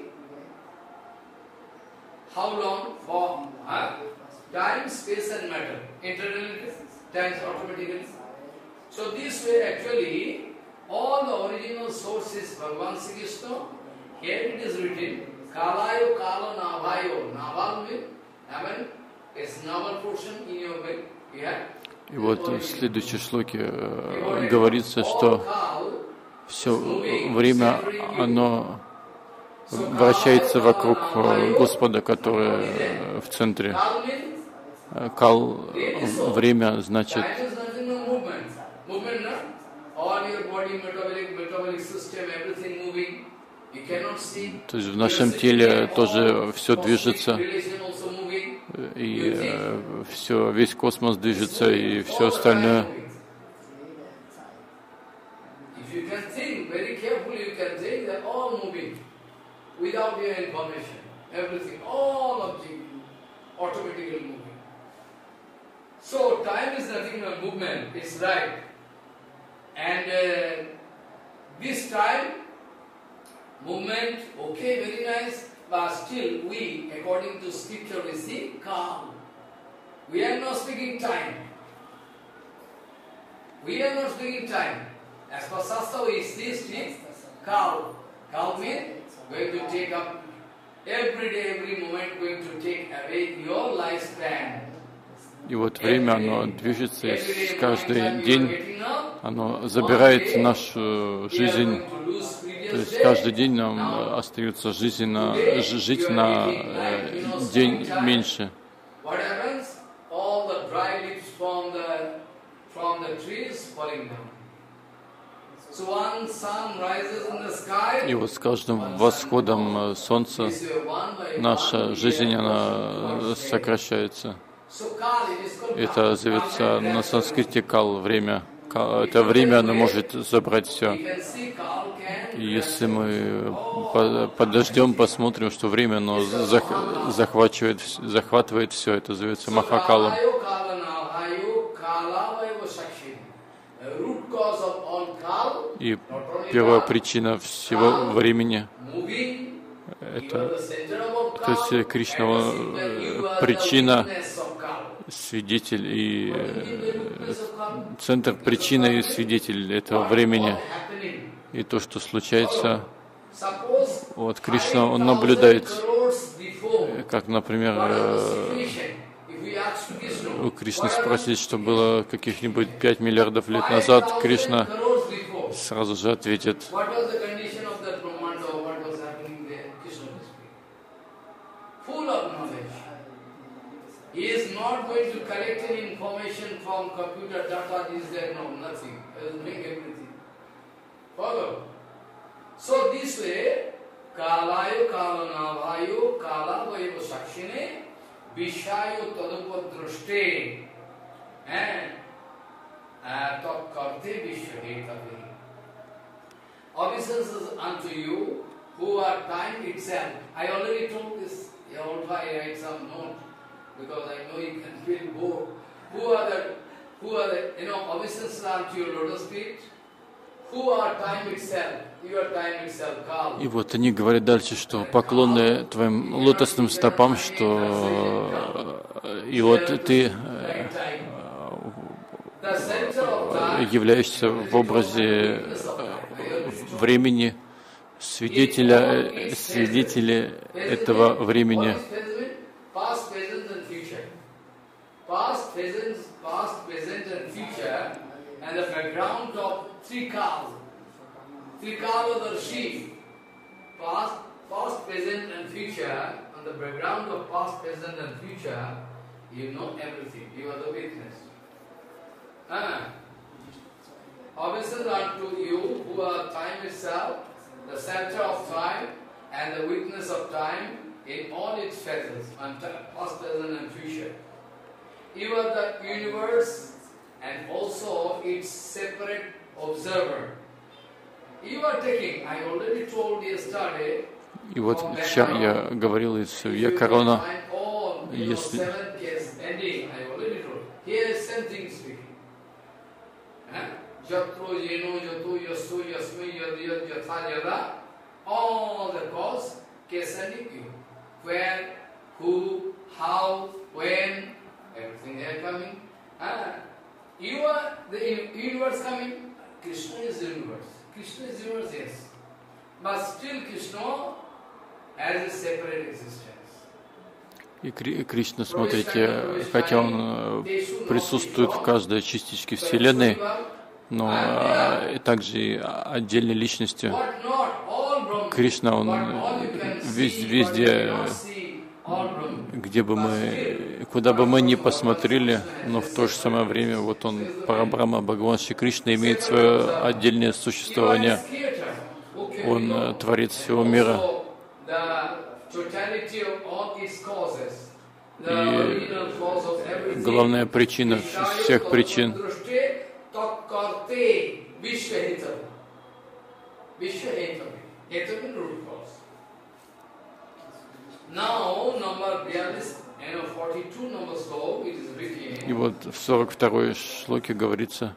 how long for time, space and matter, internally, times automatically. So this way actually, all the original sources Bhagavan Sri Krishna, here it is written, Kalayo Kala Navayo, Naval means, it's naval portion in your will, you have. И вот в следующей шлоке говорится, что все время оно вращается вокруг Господа, который в центре. Кал — время, значит, то есть в нашем теле тоже все движется, и все, весь космос движется, и все остальное. Without your information, everything, all objects automatically moving. So time is nothing but movement, it's right. And this time, movement, okay, very nice, but still we, according to scripture, we see calm. We are not speaking time. We are not speaking time. As per Shastra, we see calm. Calm means going to take up every day, every moment, going to take away your lifespan. И вот время, оно движется, и с каждый день оно забирает нашу жизнь. То есть каждый день нам остается жить на день меньше. И вот с каждым восходом солнца наша жизнь, она сокращается. Это зовется на санскрите кал, время. Это время, оно может забрать все. И если мы подождем, посмотрим, что время, оно захватывает все, это зовется махакалом. И первая причина всего времени — это, то есть Кришна причина, свидетель и центр, причина и свидетель этого времени. И то, что случается, вот Кришна, он наблюдает, как, например, у Кришны спросить, что было каких-нибудь 5 миллиардов лет назад, Кришна сразу же ответит. He is not going to collect any information from computer data, this, that, no, nothing. He will make everything. Follow? So this way, Kalayo Kalanavayo Kalavayo Sakshine Vishayo Tadupadrashte and Tatkarte Vishwahetavi. Obeisances unto you who are time itself. I already told this. Also I write some note, because I know you can feel bored. Who are the, obeisances unto your lotus feet? Who are time itself? You are time itself, Kal. И вот они говорят дальше, что поклонны твоим лотосным стопам, что и вот ты являешься в образе времени, свидетеля этого времени. Past, present and future, and the background of three Kal. Three Kaladarshi. Past, present and future, on the background of past, present and future, you know everything. You are the witness. Obeisance unto you who are time itself, the center of time, and the witness of time in all its phases, past, present and future. You are the universe and also its separate observer. You are taking, I already told yesterday, И вот вчера я говорил из Вьякарона, если all the cause, where, who, how, when, everything they are coming. You are the universe coming. Krishna is the universe. Krishna is the universe, yes. But still Krishna has a separate existence. И Кришна, смотрите, хотя он присутствует в каждой частичке Вселенной, но также и отдельной личностью. Кришна, он везде, где бы мы, куда бы мы ни посмотрели, но в то же самое время, вот он, Парабрахма, Бхагаван Шри Кришна, имеет свое отдельное существование. Он творец всего мира. И главная причина всех причин. И вот в 42-й шлоке говорится,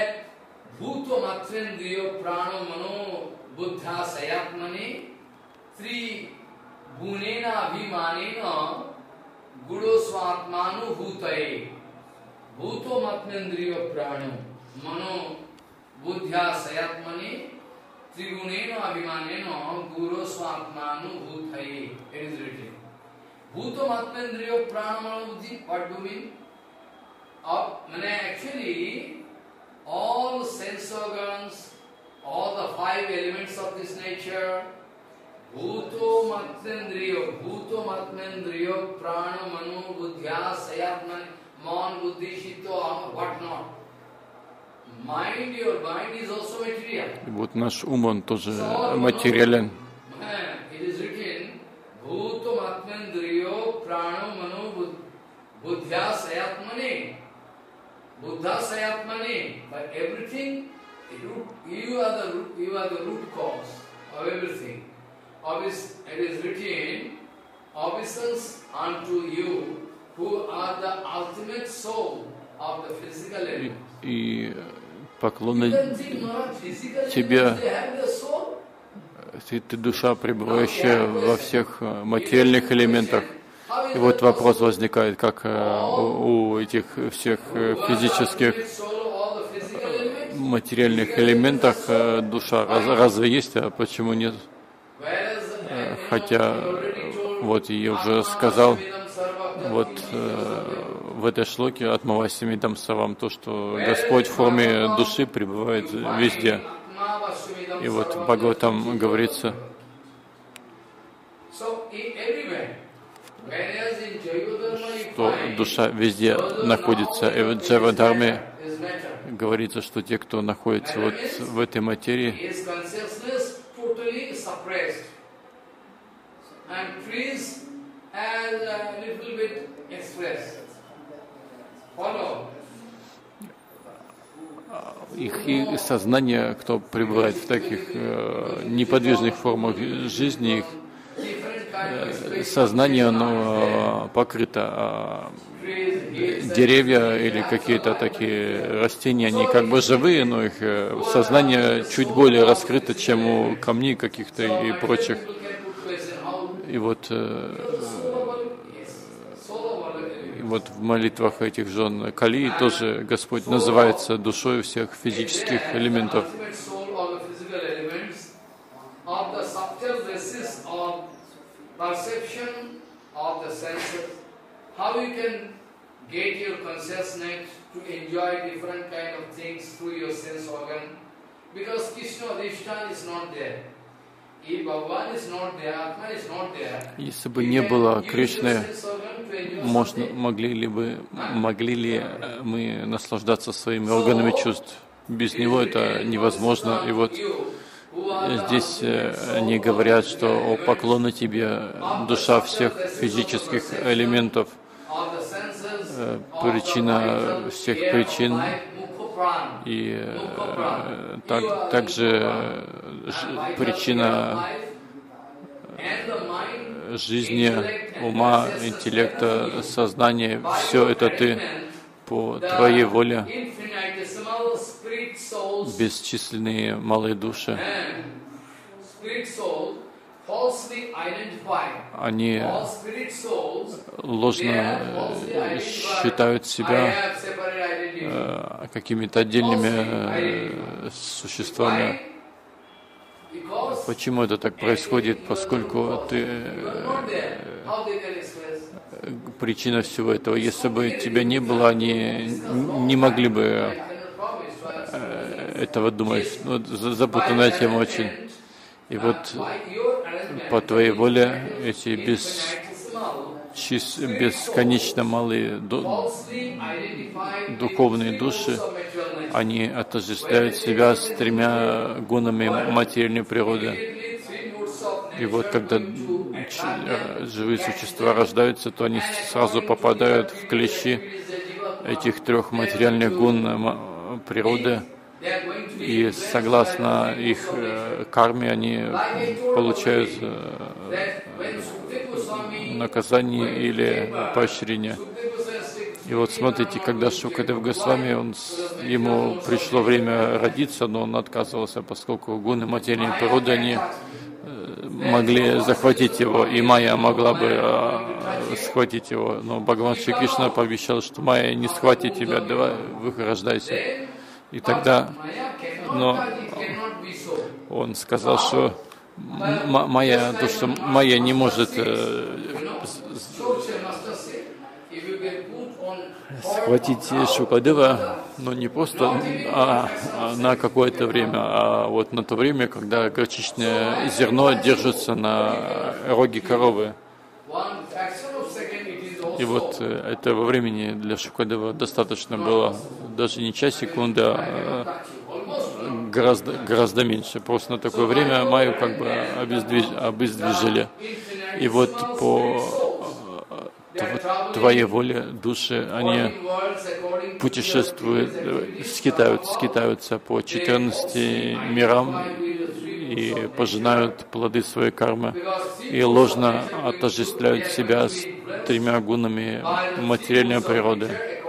Triguneno abhimaneno guru swatmanu bhutaye. It is written. Bhutam atmendriyo pranamano buddhi. What do you mean? Actually, all sense organs, all the 5 elements of this nature, bhuto matmendriyo, prana, manu, buddhya, sayatman, man, buddhi, shito, what not. Mind, your mind is also material. И вот наш ум, он тоже материален. It is written, bhuto matmendriyo, prana, manu, buddhya, sayatmani. Buddha sayatmani, but everything, you are the root cause of everything. It is written, obeisance unto you, who are the ultimate soul of the physical element. И поклоны тебе, ты душа, пребывающая во всех материальных элементах. И вот вопрос возникает, как у этих всех физических материальных элементах душа разве есть, а почему нет? Хотя, вот я уже сказал, вот в этой шлоке от Мавасимидам Савам, то, что Господь в форме души пребывает везде. И вот в Бхагаватам говорится, что душа везде находится. И в Джайва-дхарме говорится, что те, кто находится вот в этой материи, их сознание, кто пребывает в таких неподвижных формах жизни, их сознание, оно покрыто. Деревья или какие-то такие растения, они как бы живые, но их сознание чуть более раскрыто, чем у камней каких-то и прочих. И вот в молитвах этих жен Кали тоже Господь называется душой всех физических элементов. How you can get your consciousness to enjoy different kind of things through your sense organ? Because Krishna Adhishtan is not there. If Bhagavan is not there, Atma is not there. Если бы не было Кришны, могли ли мы наслаждаться своими органами чувств? Без него это невозможно. И вот здесь они говорят, что поклоны тебе, душа всех физических элементов, причина всех причин, и также причина жизни, ума, интеллекта, сознания. Все это ты по твоей воле. Бесчисленные малые души, они ложно считают себя какими-то отдельными существами. Почему это так происходит? Поскольку причина всего этого. Если бы тебя не было, они не могли бы этого думать. Запутанная тема очень. И вот по твоей воле эти бесконечно малые духовные души, они отождествляют себя с 3 гунами материальной природы. И вот когда живые существа рождаются, то они сразу попадают в клещи этих 3 материальных гун природы. И согласно их карме они получают наказание или поощрение. И вот смотрите, когда Шукадев Госвами, ему пришло время родиться, но он отказывался, поскольку гуны материальной природы, они могли захватить его, и Майя могла бы схватить его. Но Бхагаван Шри Кришна пообещал, что Майя не схватит тебя, давай, рождайся. И тогда, но он сказал, что Майя не схватить Шукадева, но не просто на какое-то время, а вот на то время, когда горчичное зерно держится на роге коровы. И вот этого времени для Шукадева достаточно было даже не часть секунды, а гораздо меньше. Просто на такое время Майю как бы обездвижили. И вот по твоей воле души, они путешествуют, скитаются по 14 мирам и пожинают плоды своей кармы и ложно отождествляют себя с 3 гунами материальной природы.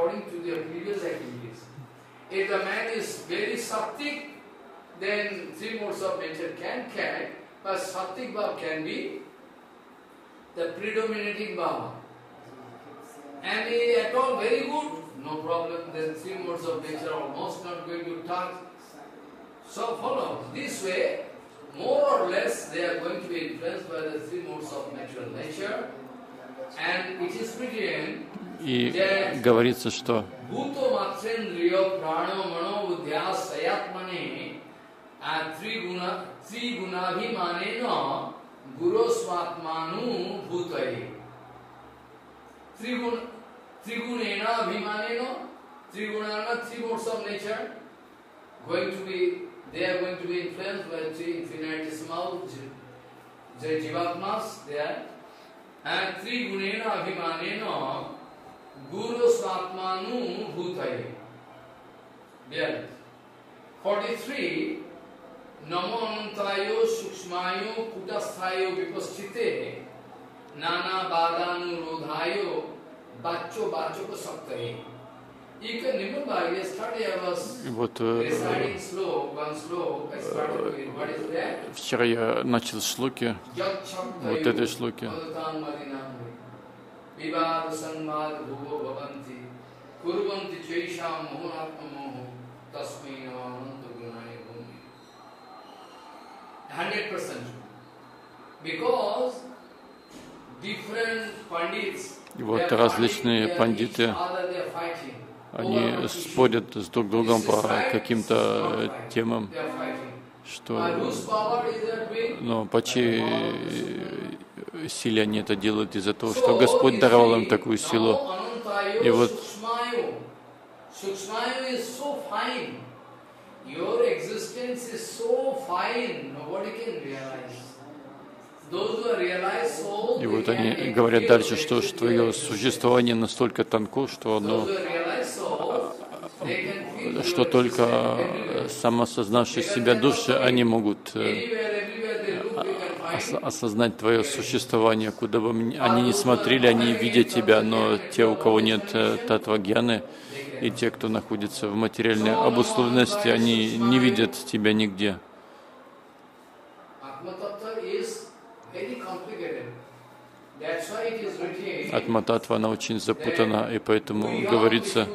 And he at all very good, no problem, then 3 modes of nature are almost not going to touch. So follow. This way, more or less, they are going to be influenced by the 3 modes of natural nature. And it is written И говорится, что Trigunena Abhimaneno, Trigunana, 3 modes of nature, they are going to be influenced by 3 infinitesimal Jivatmas there. And Trigunena Abhimaneno, Guru Swatmanu Bhutaye. There. 43, Namo Anantayo Sukshmayo Kutasthayo Vipastite, Nana Badanu Rodhayo. Bacho ko saktaye. You can remember yesterday I was reciting sloka, one sloka. I started with what is that? Вчера я начал шлоки, вот этой шлоки. Vivada sanmad bhuvo bhavanti, kurvanti chaisham mohanatmamoho, tasmai namananta gunaya bhumi. 100%. Because different pandits, И вот различные пандиты, они спорят с друг другом по каким-то темам, но по чьей силе они это делают? Из-за того, что Господь даровал им такую силу. И вот они говорят дальше, что твое существование настолько тонко, что что только самоосознавшие себя души, они могут осознать твое существование, куда бы они ни смотрели, они видят тебя, но те, у кого нет татва-гьяны, и те, кто находится в материальной обусловленности, они не видят тебя нигде. Атма-татва, она очень запутана, и поэтому говорится,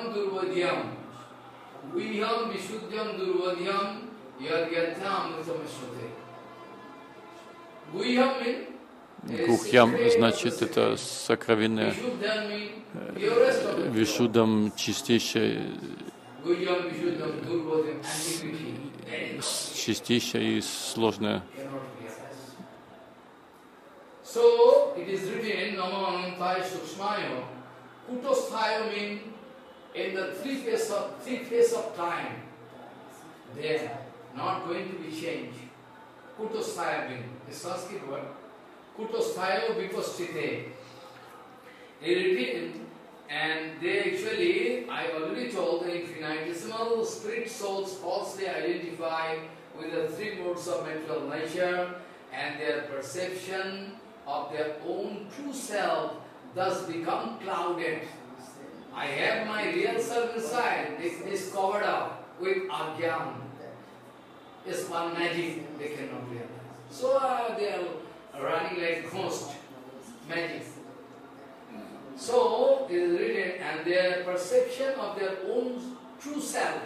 Гухьям значит это сокровенное, Вишудам чистейшее, и сложное. So it is written, Namo Anantai Sukshmayo, Kutosthayo means in the three phase of time, they are not going to be changed. Kutosthayo means, the Sanskrit word, Kutosthayo Vipastite. They written, and they actually, I already told, the infinitesimal spirit souls falsely identify with the 3 modes of material nature, and their perception of their own true self thus become clouded. I have my real self inside, this is covered up with agyan. It's one magic they cannot realize. So they are running like ghost magic. So it is written, and their perception of their own true self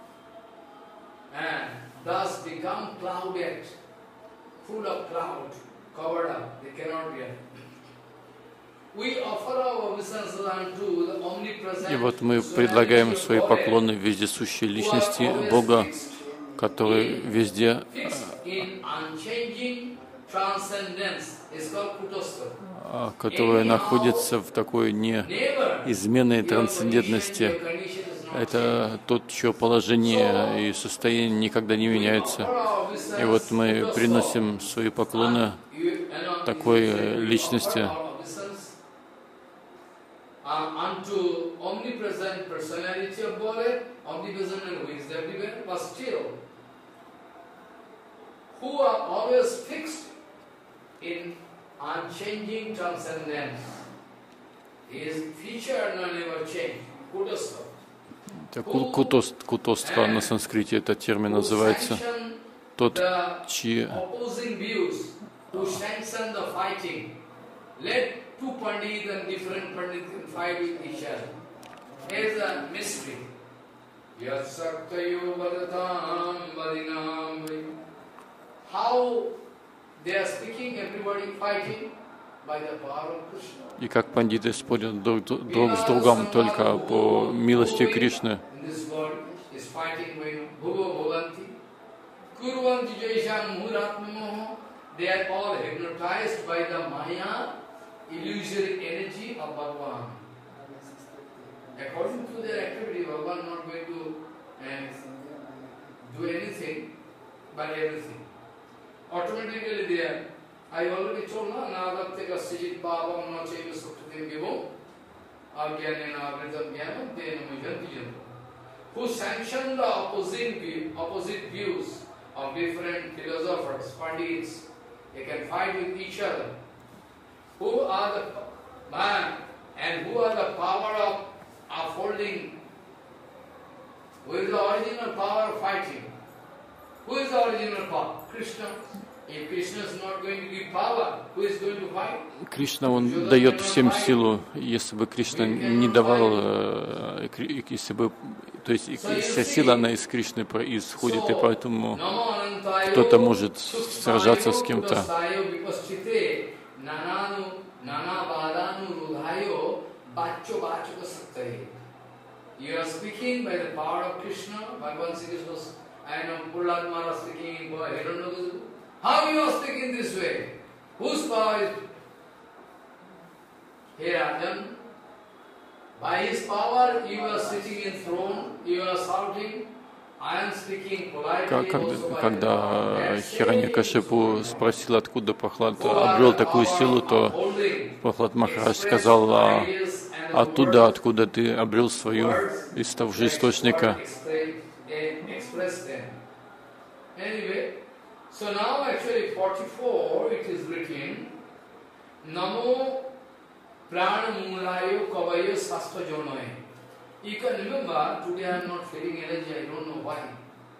and thus become clouded, full of cloud, covered up, they cannot realize. И вот мы предлагаем свои поклоны вездесущей личности Бога, который везде которая находится в такой неизменной трансцендентности. Это тот, чье положение и состояние никогда не меняется. И вот мы приносим свои поклоны такой личности. Unchanging transcendence. His feature never change. Кутостха на санскрите этот термин называется. Тот, чьи и как пандиты спорят друг с другом только по милости Кришны. Automatically there. I already told na nadatteka sijit bhavam na chaiva sukhatim vivom agyanena vritam jnanam tena mujanti jantam. Who sanctioned the opposite views of different philosophers, pandits, they can fight with each other. Who are the man and who are the power of upholding? Who is the original power of fighting? Who is the original power? Krishna. If Krishna is not going to give power, who is going to fight? Кришна, он дает всем силу. Если бы Кришна не давал, если бы, то есть вся сила, она из Кришны исходит, и поэтому кто-то может сражаться с кем-то. You are speaking by the power of Krishna, Bhagavan Sri Krishna, and Prahlad Maharaj speaking by Hiranyakasipu. How you are speaking this way? Whose power is? Here Arjuna, by his power you are sitting in throne, you are shouting, I am speaking politely. Когда Хираньякашипу спросил, откуда Прахлад обрел такую силу, то Прахлад Махарадж сказал, оттуда, откуда ты обрел свою, из того же источника. So now actually 44 it is written, Namo Prana Mulayo Kavayo Sastha Jonoe. You can remember, today I am not feeling energy, I don't know why.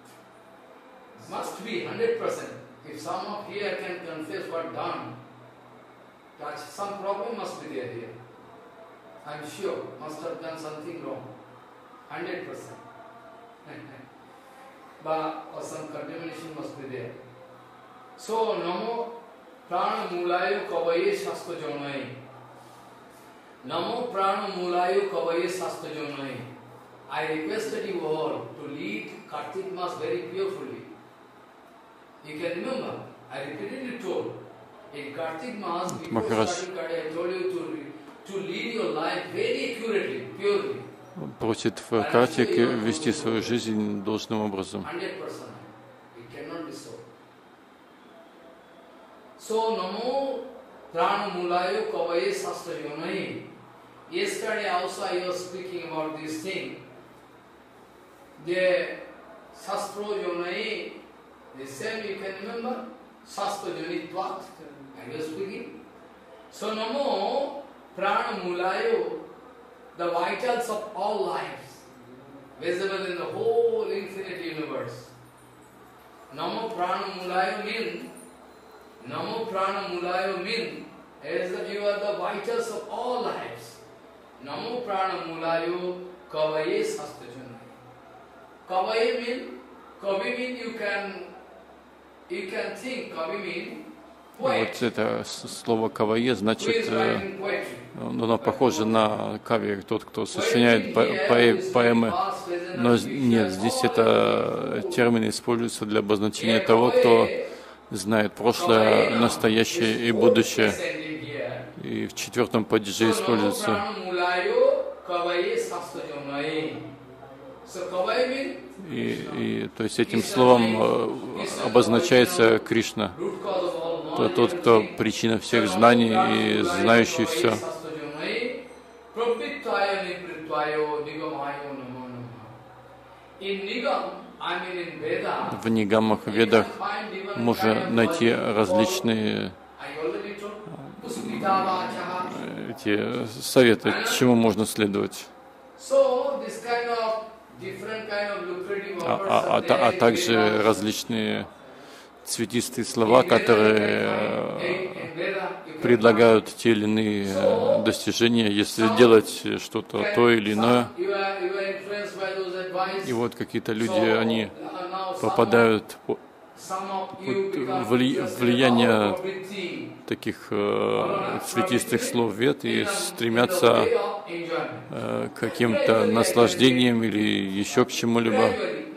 Must be 100%. If some of here can confess what done, some problem must be there here. I am sure, must have done something wrong. 100%. But or some condemnation must be there. So, Namo Prana Mulayo Kavaye Shastra Jonai. Namo Prana Mulayo Kavaye Shastra Jonai. I requested you all to lead Kartik Mas very carefully. You can remember, I repeatedly told, in Kartik Mas, before starting Kartik, I told you to lead your life very accurately, purely. Он просит в Картике вести свою жизнь должным образом. 100%. It cannot be so. So, Namo Prana Mulayo Kavaye Shastra Yonai. Yesterday also I was speaking about this thing. The Shastra Yonai, the same you can remember? Shastra Yonai Tvat. I was speaking. So, Namo Prana Mulayo, the vitals of all lives, visible in the whole infinite universe. Namo Prana Mulayo mean is that you are the vitals of all lives. Namo Prana Mulayo Kavaye Shastra Jonai. Kavaye mean you can think, Kavi mean Вот это слово кавае значит, оно похоже на кави, тот, кто сочиняет поэмы. Но нет, здесь это термин используется для обозначения того, кто знает прошлое, настоящее и будущее. И в 4-м падеже используется. То есть этим словом обозначается Кришна, тот, кто причина всех знаний и знающий все. В Нигамах, Ведах можно найти различные эти советы, чему можно следовать. А также различные цветистые слова, которые предлагают те или иные достижения, если делать что-то то или иное. И вот какие-то люди, они попадают под влияние таких цветистых слов вед и стремятся к каким-то наслаждениям или еще к чему-либо.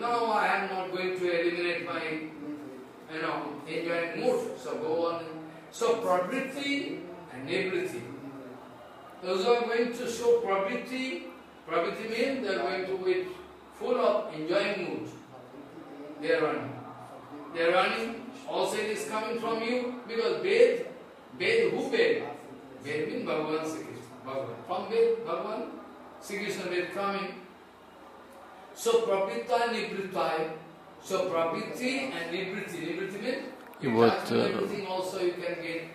They are running. Also it is coming from you because Ved, who Ved? Ved means Bhagavan Sri Krishna. Bhagavan. From Ved, Bhagavan Sri Krishna Ved coming. So Prapitta Nibritai. So Prapitti and Nibriti. Nibriti means everything also you can get.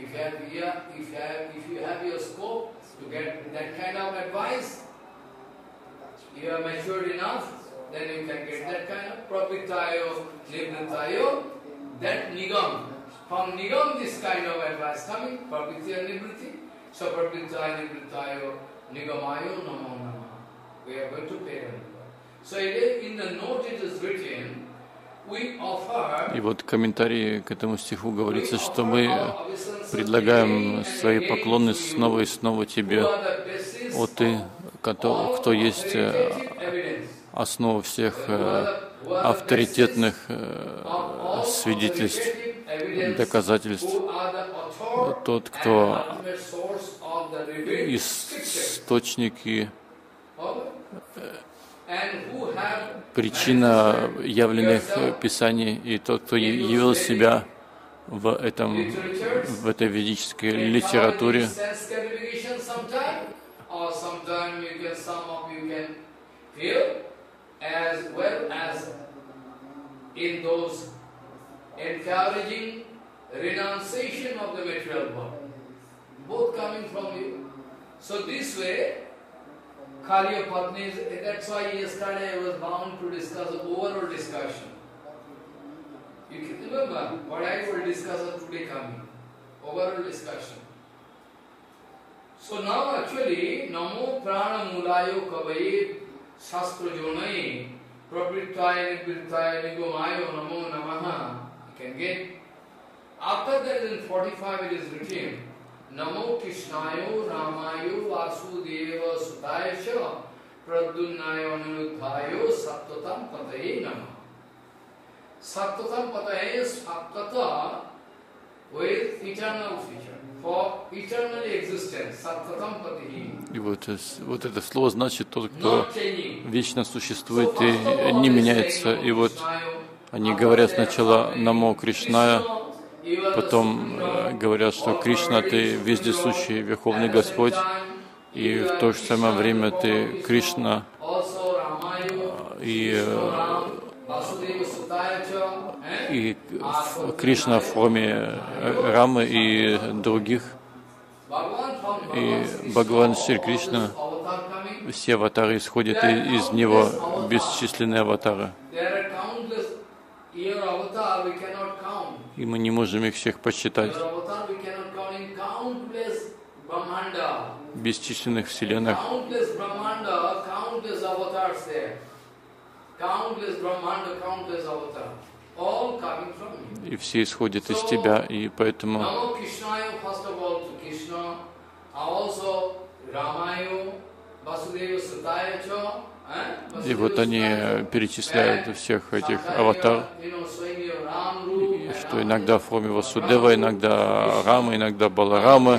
If you have your scope to get that kind of advice, you are matured enough, then you can get that kind of Prapittayo, Nibritayo, that Nigam. From Nigam this kind of advice coming, Prapitti and Nibriti. So Prapittayo, Nibritayo, Nigamayo, Namo Nama. We are going to pay them. So in the note it is written, и вот в комментарии к этому стиху говорится, что мы предлагаем свои поклоны снова и снова Тебе, о Ты, кто есть основа всех авторитетных свидетельств, доказательств, тот, кто источник и причина явленных писаний, и тот, кто явил себя в этой ведической литературе. Kaliya Patni, that's why yesterday I was bound to discuss the overall discussion. You can remember what I will discuss today coming. Overall discussion. So now actually, Namo Prana Mulayo Kavaye Shastra Jonai Praprittaya Nibrittaya Nigomayo Namo Namaha. You can get. After that in 45 it is written, Namo Krishnayo Ramayo Vasudeva Sutayasha Pradyumnayo Niruddhayo Sattvatam Pataye Nama. Sattvatam Pataye Sattva with eternal future, for eternal existence. Sattvatam Pataye. И вот это слово значит тот, кто вечно существует и не меняется. И вот они говорят сначала Намо Кришная, потом говорят, что Кришна, Ты вездесущий Верховный Господь, и в то же самое время Ты Кришна, и Кришна в форме Рамы и других, и Бхагаван Шри Кришна, все аватары исходят из Него, бесчисленные аватары. И мы не можем их всех посчитать. В бесчисленных вселенных. и все исходят из тебя, и поэтому и вот они перечисляют всех этих аватар, что иногда в форме Васудева, иногда Рама, иногда Баларама,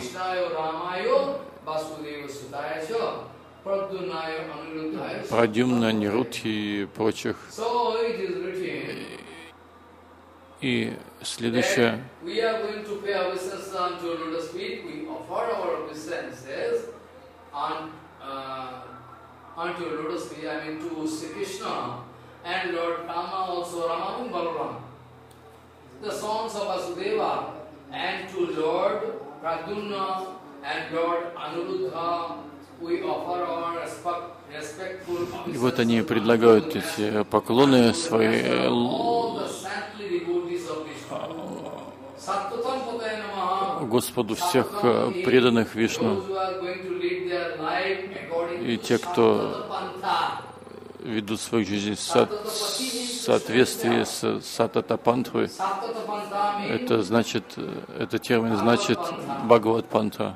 Прадюмна, Нирудхи и прочих. И следующее. Unto lotus feet, I mean to Sri Krishna and Lord Rama also, Rama and Balaram. The songs of Vasudeva and to Lord Pradyumna and Lord Anuruddha, we offer our respectful obeisances. И вот они предлагают эти поклоны свои Господу всех преданных Вишну. И те, кто ведут свою жизнь в соответствии с Сатата-пантрой, это значит, этот термин значит Бхагават-панта.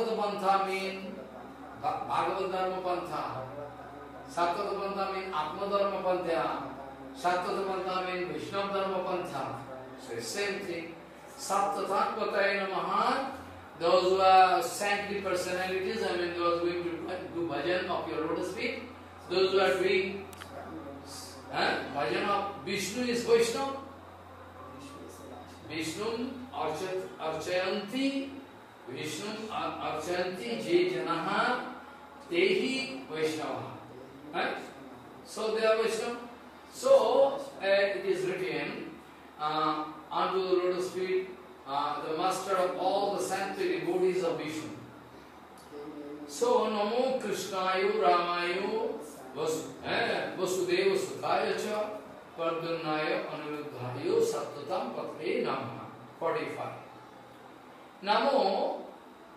Those who are saintly personalities, I mean those who are going to do bhajan of your lotus feet, those who are doing bhajan of Vishnu is Vaishnava. Vishnu archayanti, Vishnu archayanti je janaha tehi Vaishnava. Right? So they are Vaishnava. So it is written unto the lotus feet, the master of all the sanctuary devotees of Vishnu. So, Namo Krishnayu Ramayu Vasudeva Sukaya Cha Pardunaya Anuruddhayu Sattatam Patre Namaha. 45. Namo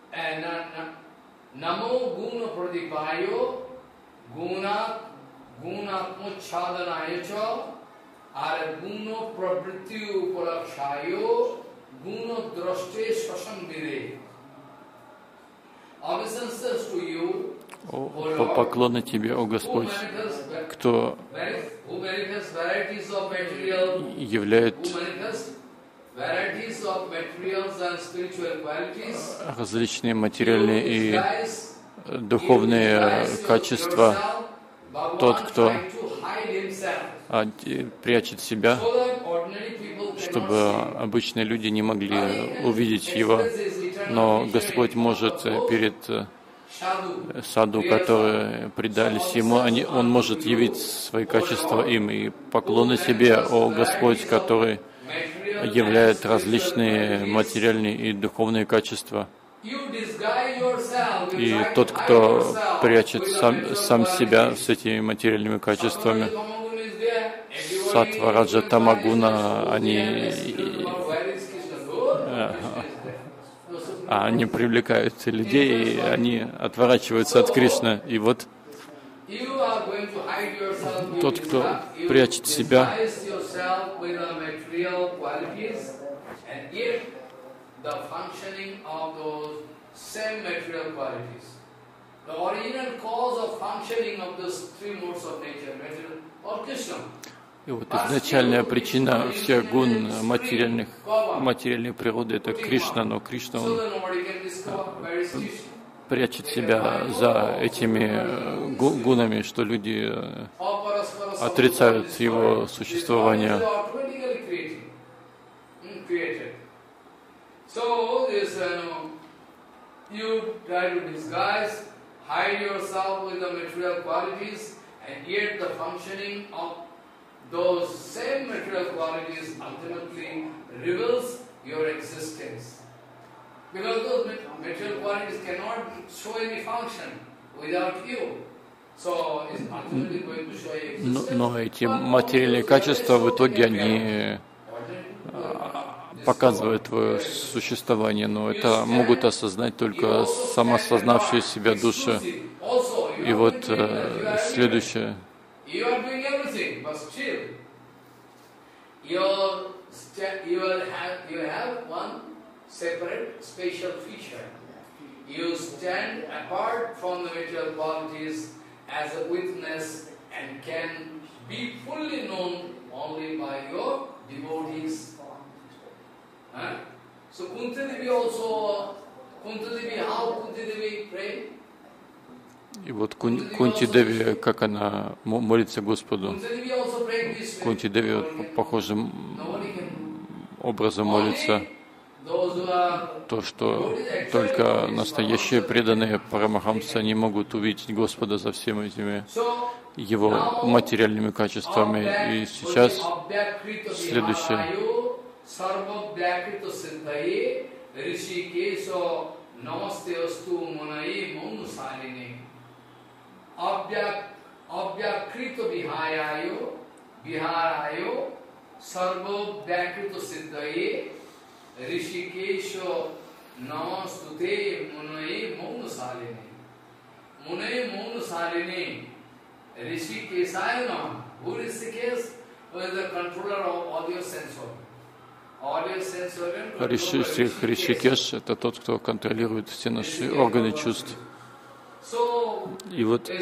Namo Guna Pradipayo Gunatmuchhadanaya Cha Araguno Prabrityu Palakshayo Guno Drashte Shasambire. Поклоны Тебе, о Господь, кто являет различные материальные и духовные качества, тот, кто прячет себя, чтобы обычные люди не могли увидеть его. Но Господь может перед саду, которые предались Ему, Он может явить свои качества им. И поклоны Тебе, о Господь, который являет различные материальные и духовные качества. И тот, кто прячет сам себя с этими материальными качествами, Сатва, Раджа, Тамагуна, они привлекают людей, и они отворачиваются от Кришны. И вот тот, кто прячет себя, и вот изначальная причина всех гун материальной природы — это Кришна, но Кришна, он прячет себя за этими гунами, что люди отрицают его существование. Those same material qualities ultimately reveals your existence. Because those material qualities cannot show any function without you. So it's ultimately going to show your existence. Но эти материальные качества в итоге они показывают твое существование, но это могут осознать только самосознавшие себя души. И вот следующее. You are doing everything, but still, you have one separate special feature. You stand apart from the material qualities as a witness and can be fully known only by your devotees. Huh? So Kunti Devi also, Kunti Devi, how Kunti Devi prayed? И вот Кунти Деви, как она молится Господу. Кунти Деви вот, похожим образом молится. То, что только настоящие преданные Парамахамса не могут увидеть Господа за всеми этими его материальными качествами. И сейчас следующее. Abhyakrito viharayo sarvo vyakrito siddhaye Rishikesho namastute munaye maunasaline. Munaye maunasaline. Rishikesaya nama. Who is Rishikesh? Who is the controller of audio sensor? Audio sensor and Ришикеш — это тот, кто контролирует все наши органы чувств. И вот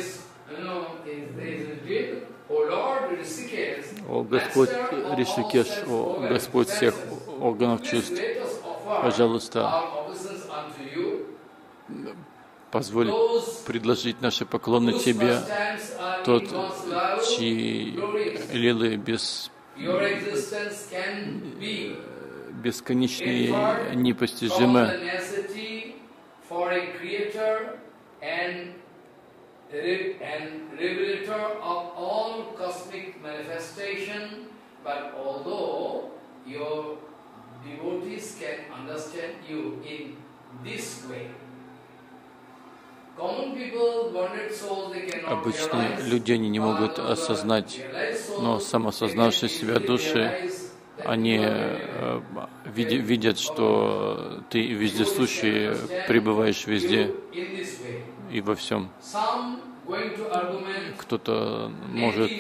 о Господь Ришикеш, о Господь всех органов чувств, пожалуйста, позволь предложить наши поклоны Тебе, тот, чьи лилы бесконечные, непостижимы, and revelator of all cosmic manifestation, but although your devotees can understand you in this way, common people, bonded souls, they cannot обычные люди они не могут осознать, но самосознавшие себя души, они видят, что ты вездесущий, пребываешь везде и во всем. Кто-то может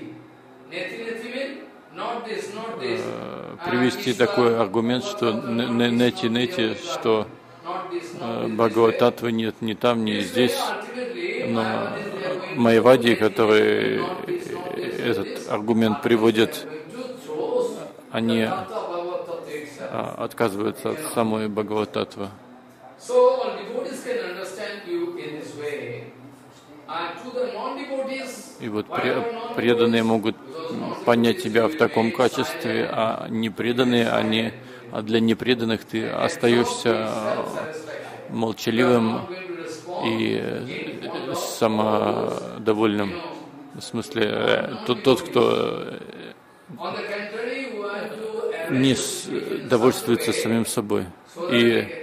привести такой аргумент, что нети, что Бхагавататтвы нет ни там, ни здесь, но майявади, которые этот аргумент приводят, они отказываются от самой Бхагавататтвы. И вот преданные могут понять тебя в таком качестве, а непреданные, для непреданных ты остаешься молчаливым и самодовольным. В смысле, тот, кто не довольствуется самим собой. И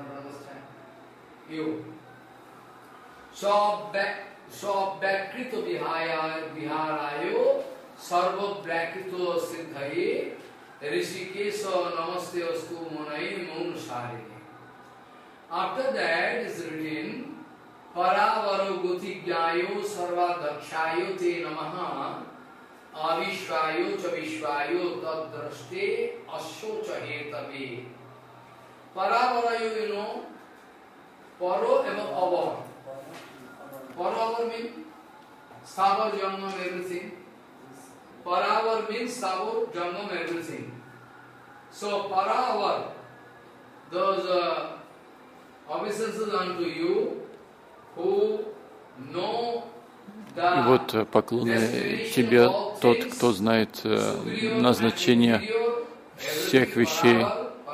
Sabhyakrito viharayo sarvabhyakrito siddhaye Rishikeso namaste astu munaye maunasarine. After that is written Paravaro gotigyayo sarvadakshayo te namaha avishvayo cha vishvayo taddrashte asho cha hetabe. Paravarayo, you know, Paro and Avar. Paravar means Savar, Jangam, everything. Paravar means Savar, Jangam, everything. So Paravar, those obeisances unto you who know the И вот поклоны Тебе, тот, кто знает назначение всех вещей,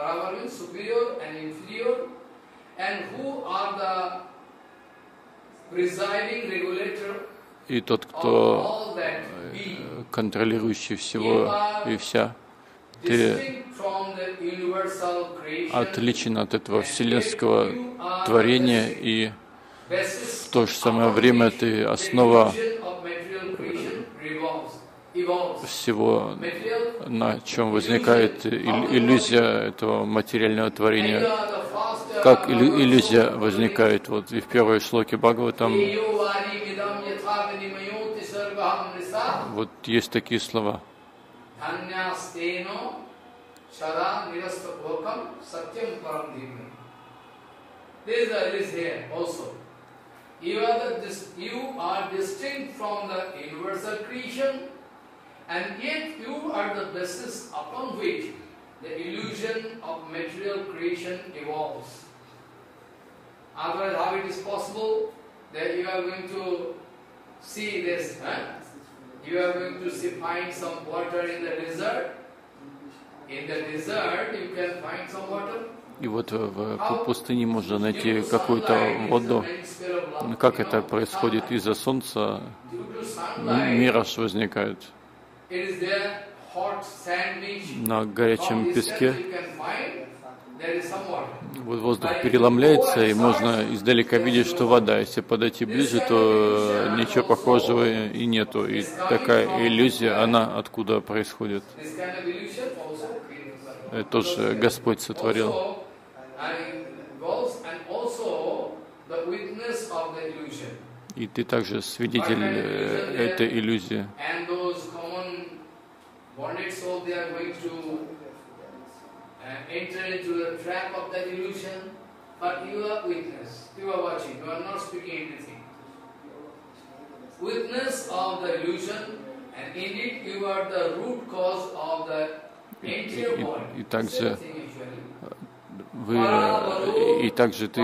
и тот, кто контролирующий всего и вся. Ты отличен от этого вселенского творения, и в то же самое время ты основа всего, на чем возникает иллюзия этого материального творения. Как иллюзия возникает, вот и в первой шлоке Бхагаватам, вот есть такие слова. Dhanyasteno sada nirastapokam satyam param dhimmi. There is here also. You are distinct from the universal creation, and yet you are the basis upon which the illusion of material creation evolves. Otherwise, how it is possible that you are going to see this? You are going to find some water in the desert. In the desert, you can find some water. И вот в пустыне можно найти какую-то воду. Как это происходит? Из-за солнца мираж возникает. На горячем песке вот воздух переломляется, и можно издалека видеть, что вода. Если подойти ближе, то ничего похожего и нету. И такая иллюзия, она откуда происходит? Это тоже Господь сотворил. И ты также свидетель этой иллюзии. И также ты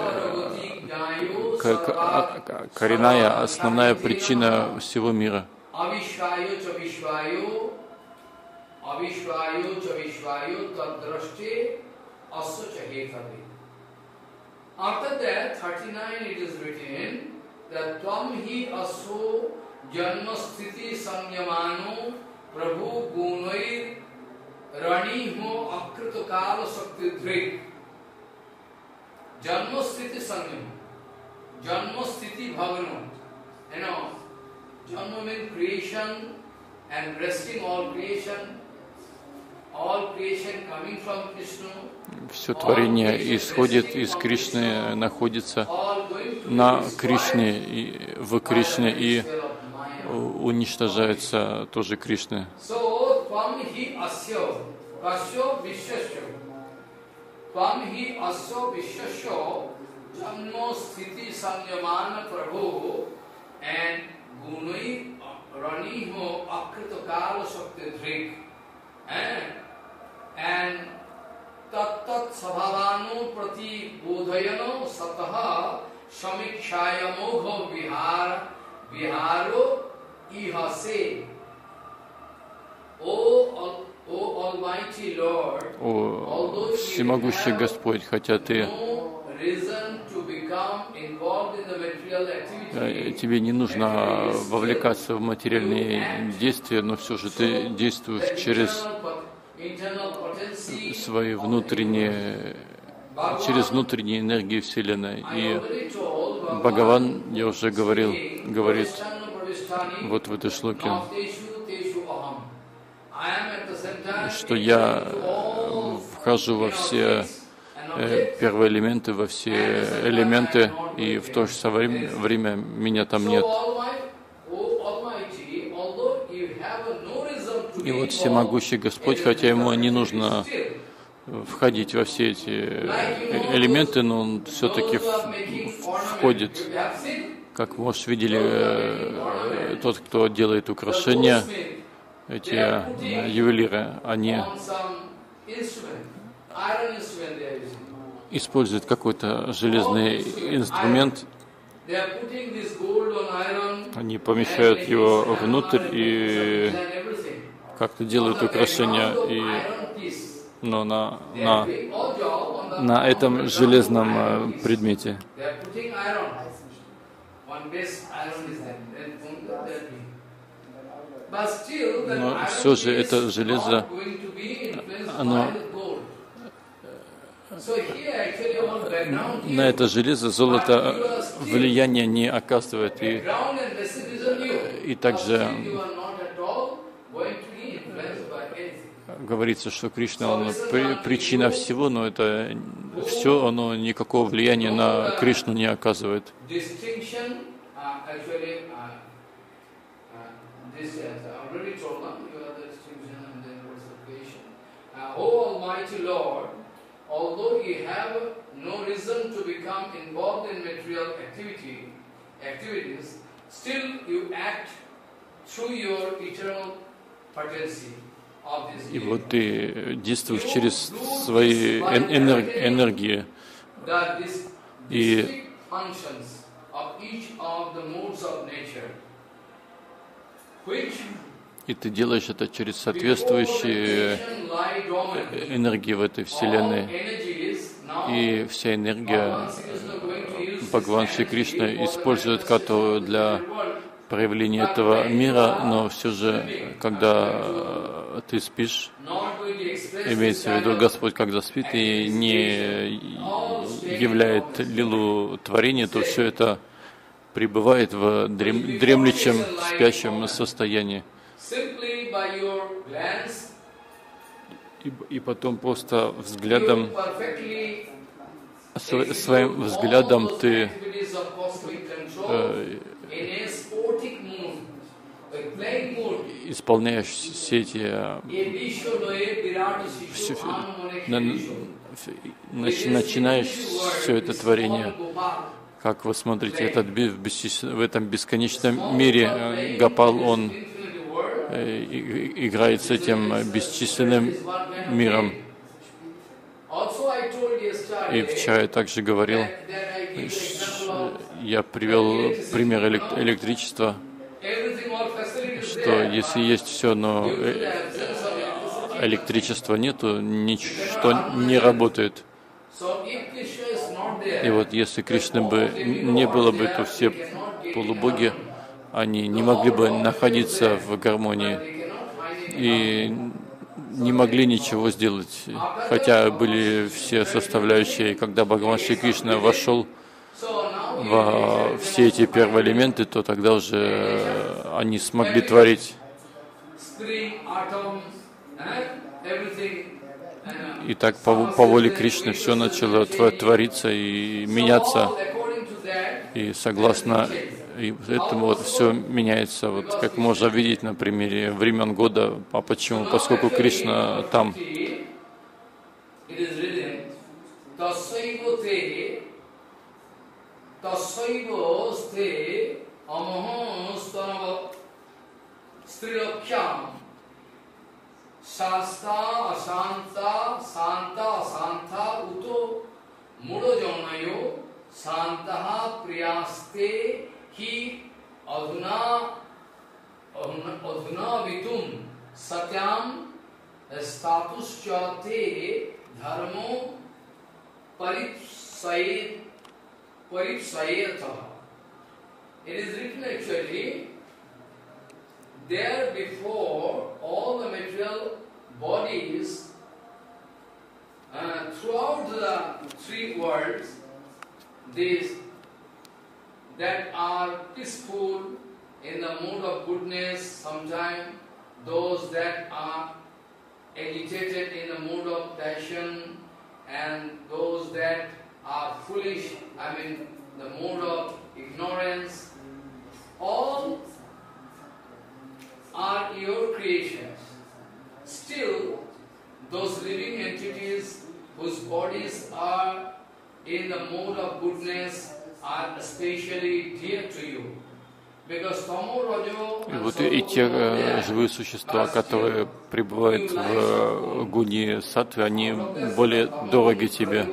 коренная, основная причина всего мира. After that, 39 it is written that Tvam hi aso janmasthiti samyamano prabhu gunoir rani ho akrita kala shakti dhrik. Janmasthiti samyam. Janmasthiti bhavana. You know, Janma means creation and resting all creation coming from Krishna. Все творение исходит из Кришны, находится на Кришне, в Кришне и уничтожается тоже Кришной. And tat sabhavanu prati bodhayano sataha samikshaya mogho viharo ihase. O Almighty Lord, О всемогущий Господь, хотя ты тебе не нужно вовлекаться в материальные действия, но все же ты действуешь через свои внутренние, через внутренние энергии Вселенной. И Бхагаван, я уже говорит вот в этой шлоке, что я вхожу во все первые элементы, во все элементы, и в то же самое время меня там нет. И вот всемогущий Господь, хотя ему не нужно входить во все эти элементы, но он все-таки входит. Как вы, может, видели, тот, кто делает украшения, эти ювелиры, они используют какой-то железный инструмент, они помещают его внутрь и как-то делают украшения, но на этом железном предмете. Но все же это железо, оно на это железо золото влияния не оказывает, и также говорится, что Кришна, он причина всего, но это все, оно никакого влияния на Кришну не оказывает. oh Almighty Lord, although you have no reason to become involved in material activities, still you act through your eternal potency. И вот ты действуешь через свои энергии, и ты делаешь это через соответствующие энергии в этой Вселенной. И вся энергия Бхагаван Шри Кришна использует, которую для проявления этого мира, но все же, когда ты спишь, имеется в виду Господь, когда спит и не являет лилу творения, то все это пребывает в дремлющем, спящем состоянии. И потом просто взглядом, своим взглядом ты исполняешь все эти, начинаешь все это творение. Как вы смотрите, в этом бесконечном мире Гопал, он играет с этим бесчисленным миром. И вчера я также говорил, я привел пример электричества, что если есть все, но электричества нету, ничто не работает. И вот если Кришны бы не было бы, то все полубоги, они не могли бы находиться в гармонии и не могли ничего сделать, хотя были все составляющие. Когда Бхагаван Шри Кришна вошел во все эти первые элементы, то тогда уже они смогли творить. И так по воле Кришны все начало твориться и меняться. И согласно этому вот все меняется, вот как можно видеть на примере времен года. А почему? Поскольку Кришна там. Shasta asanta santa asanta uto mudo jonayo santaha priyaste hi adhuna vitum satyam status chate dharmo paripsayetha. It is written actually there before all the material bodies throughout the three worlds, these that are peaceful in the mood of goodness, sometimes those that are agitated in the mood of passion, and those that are foolish, the mood of ignorance, all are your creations. Still, those living entities whose bodies are in the mode of goodness are especially dear to you. Because Tamo Rajo И вот и те живые существа, которые пребывают в гуне саттвы, они более дороги тебе.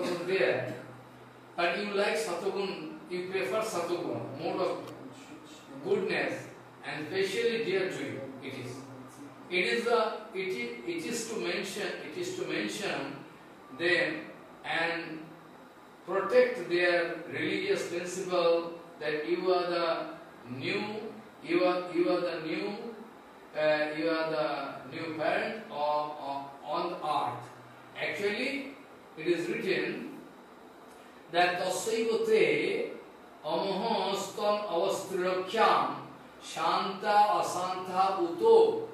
But you like Satagun, you prefer Satagun, mode of goodness, and especially dear to you. It is to mention them and protect their religious principle that you are the new parent on the earth. Actually, it is written that tasayvate amoho stam avastrilakyam shanta asanta uto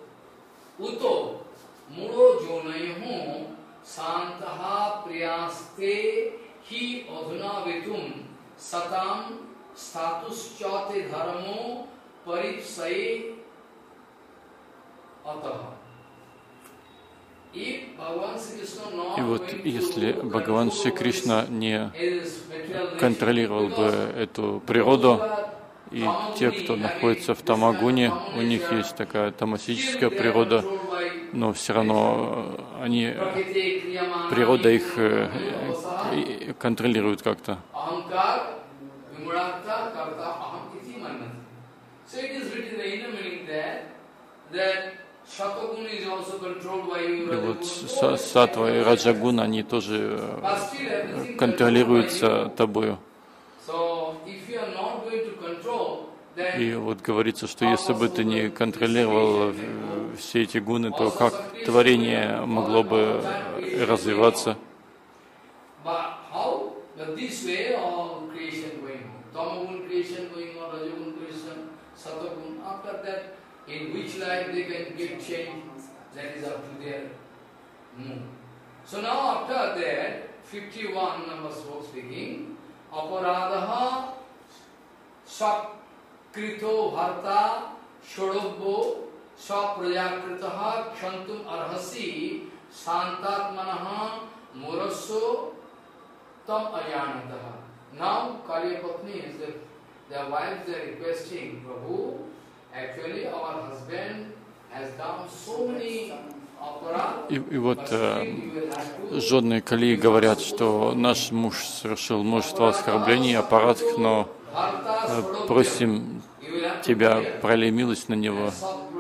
mudo jonayahu santaha priyaste hi adhuna vitum satam status chate dharmo paripsaye ataha. И вот если Бхагаван Шри Кришна не контролировал бы эту природу, и те, кто находится в тамагуне, у них есть такая тамасическая природа, но все равно природа их контролирует как-то. И вот саттва и раджагун, они тоже контролируются тобою. И вот говорится, что если бы ты не контролировал все эти гуны, то как творение могло бы развиваться? In which life they can get change, that is up to their mood. So now after that, 51 number sloka speaking, aparadaha sakrito bharta shodobbo saprajakritaha kshantum arhasi santatmanaha murasso tam ajanataha. Now Kaliya Patni is their wives are requesting, Prabhu, actually our husband has done so many aparat. И вот жены Калии говорят, что наш муж совершил множество оскорблений, аппаратов, но просим тебя, пролей милость на него.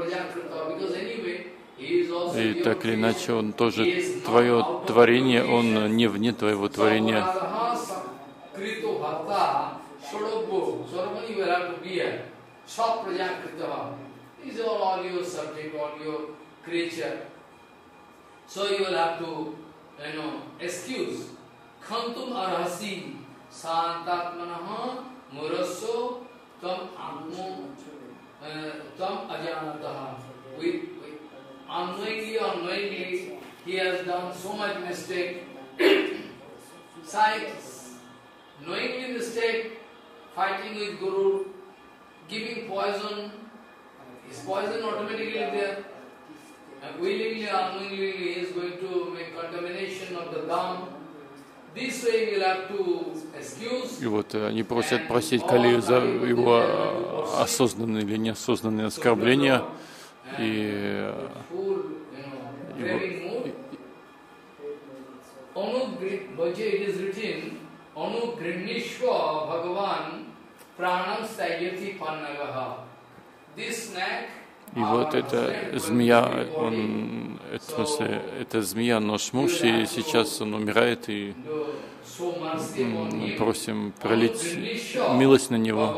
И так или иначе, он тоже твое творение, он не вне твоего творения. Is all your subject, all your creature. So you will have to, excuse. Khantum arhasi santatmanaha murasso tam ajanataha. Unknowingly, he has done so much mistake. Sight, knowingly mistake, fighting with Guru, giving poison. Is poison automatically there? And willingly or unknowingly he is going to make contamination of the dham. This way we will have to excuse. И вот они просят простить Калию за его осознанные или неосознанные оскорбления. И it is written, Anugrinishva Bhagavan Pranam Sayati Pannagaha. И вот эта змея, в смысле, это змея, наш муж, и сейчас он умирает, и просим пролить милость на него.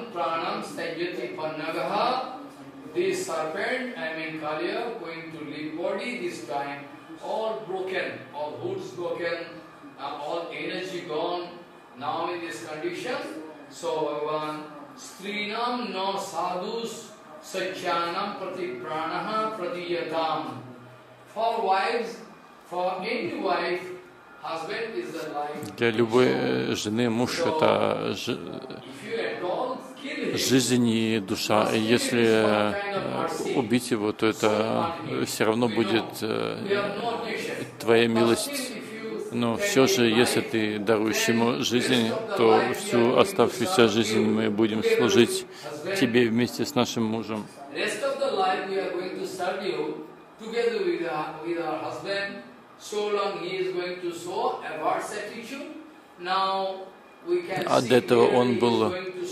Strinam no sadhus sachanam prati pranaha pradiyatam. For wives, for any wife, husband is the life. Для любой жены муж это жизнь и душа. И если убить его, то это все равно будет твоя милость. Но все же, если ты даруешь ему жизнь, то всю оставшуюся жизнь мы будем служить тебе вместе с нашим мужем. А до этого он был...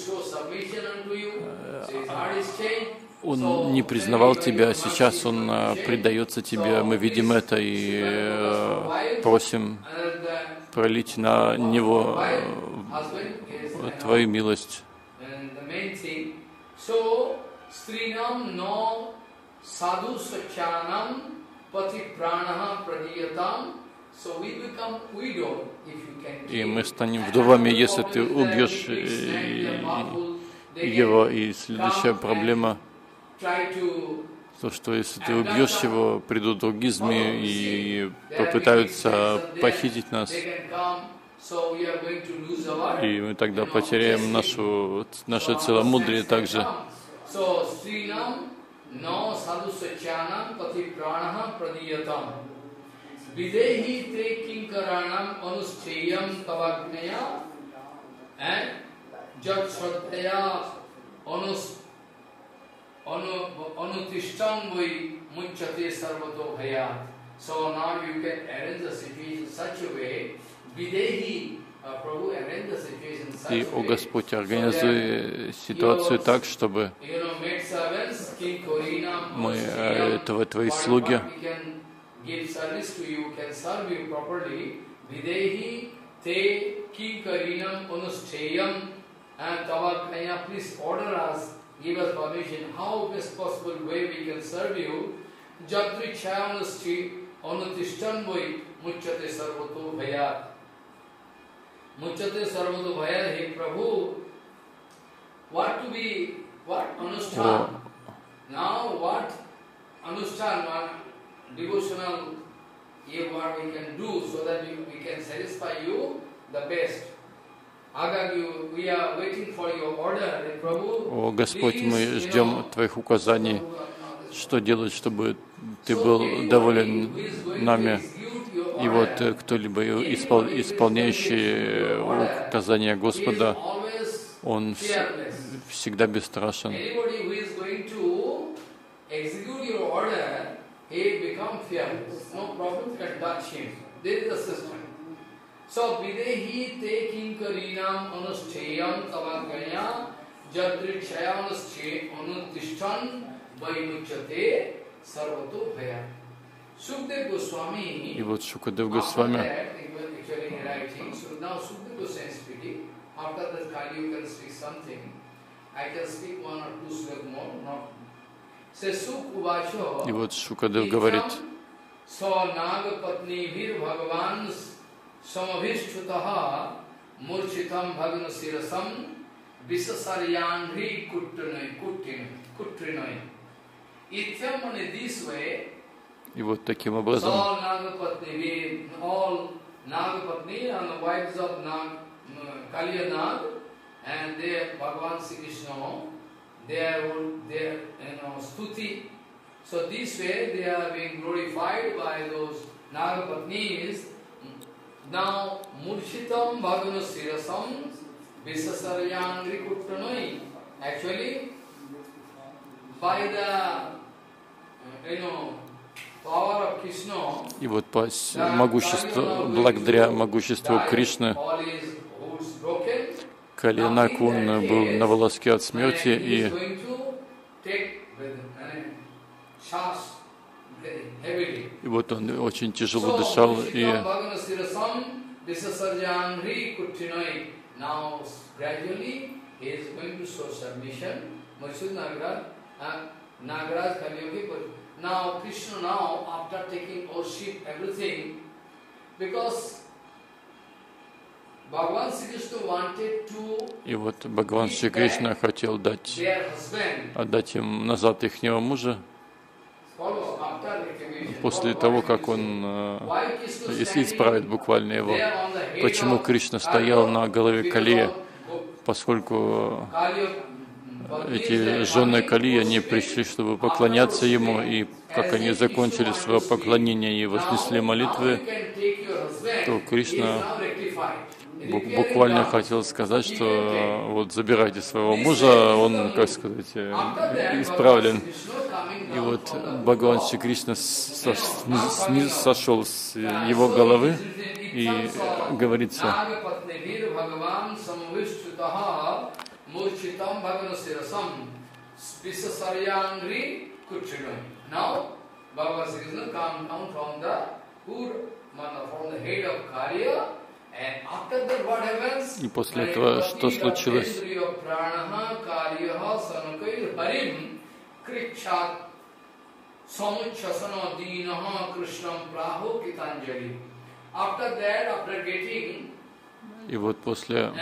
Он не признавал тебя, а сейчас он предается тебе. Мы видим это и просим пролить на него твою милость. И мы станем вдовами, если ты убьешь его. И следующая проблема, то, что если ты убьешь его, придут другие змеи и попытаются похитить нас. И мы тогда потеряем наше целомудрие также. Videhi te kinkaranam anushcheyam tavagneya and jat shraddhaya anutishtam vai muncate sarvato bhayat. So now you can arrange the situation in such a way, Videhi, Prabhu arrange the situation in such a way. И, о Господь, организуй ситуацию так, чтобы мы, Твои слуги, give service to you, can serve you properly. Videhi te kinkarinam anushcheyam and tavakaya, please order us, give us permission, how best possible way we can serve you. Jatri chayanushchi anutishtan voi muchyate sarvato bhayat. Muchyate sarvato bhayat, hey Prabhu, what anushthan? Now what anushthan, devotional, what we can do so that we can satisfy you the best. We are waiting for your order, Prabhu. О Господь, мы ждем Твоих указаний, что делать, чтобы Ты был доволен нами. И вот кто-либо исполняющий указания Господа, он всегда бесстрашен. He become fearless. No problem can touch him. This is the system. So videhi te kinkarinam anushcheyam tavagaya jadrikshaya anutishtan vaimuchyate sarvato bhaya. Sukdev Goswami. И вот Шукадев Госвами. So now Sukdev Goswami is speaking. After that, Kali you can speak something. I can speak one or two slokas more, not. И вот Шукадев говорит, и вот таким образом their stuti. So this way they are being glorified by those Nagapatnis. Now Murchitam Bhagavana Sirasam Visasaryangri Kuttanoi. Actually, by the power of Krishna, и вот по могуществу, благодаря могуществу Кришны, Кали Накун был на волоске от смерти, и вот он очень тяжело дышал, и и вот Бхагаван Шри Кришна хотел отдать им назад ихнего мужа, после того, как он исправит буквально его. Почему Кришна стоял на голове Калии? Поскольку эти жены Калии, они пришли, чтобы поклоняться ему, и как они закончили свое поклонение и вознесли молитвы, то Кришна буквально хотел сказать, что вот забирайте своего мужа, он, как сказать, исправлен. И вот Бхагаван Шри Кришна сошел с его головы, и говорится, и после этого что случилось? И вот после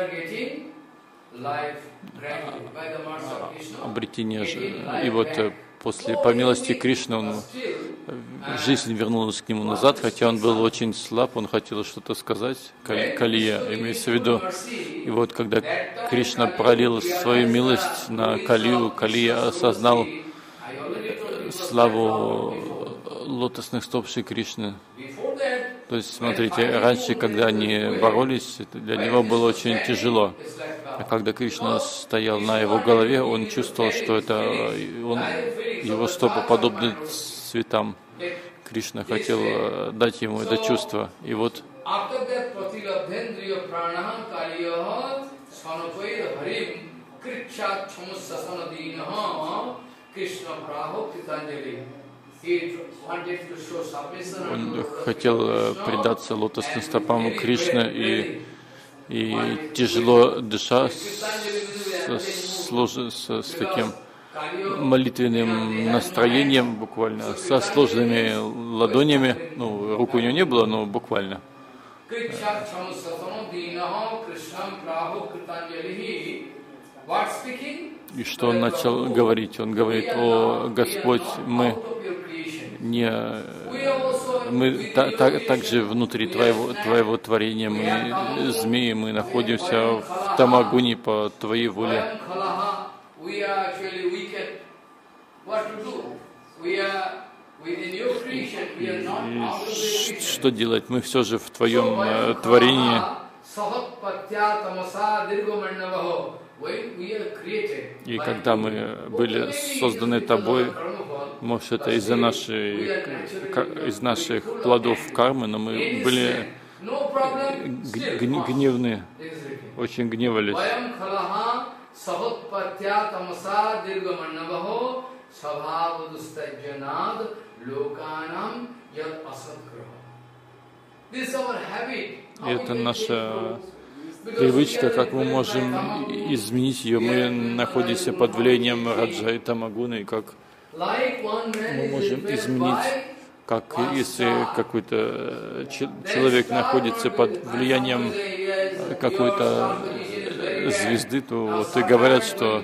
обретения, и вот после, по милости Кришны, жизнь вернулась к нему назад, хотя он был очень слаб, он хотел что-то сказать, Калия, имеется в виду. И вот когда Кришна пролил свою милость на Калию, Калия осознал славу лотосных стоп Шри Кришны. То есть, смотрите, раньше, когда они боролись, для него было очень тяжело. А когда Кришна стоял на его голове, он чувствовал, что его стопы подобны цветам. Кришна хотел дать ему это чувство. И вот он хотел предаться лотосным стопам Кришны и тяжело дыша с таким молитвенным настроением, буквально, со сложными ладонями, ну, рук у него не было, но буквально. И что он начал говорить? Он говорит: «О Господь, мы также внутри Твоего творения, мы змеи, мы находимся в Тамагуни по Твоей воле». И что делать? Мы все же в Твоем творении. И когда мы были созданы Тобой, может, это из наших плодов кармы, но мы были гневны, очень гневались. Это наша привычка, как мы можем изменить ее. Мы находимся под влиянием Раджа и Тамагуны, как мы можем изменить, как если какой-то человек находится под влиянием какой-то звезды, то вот и говорят, что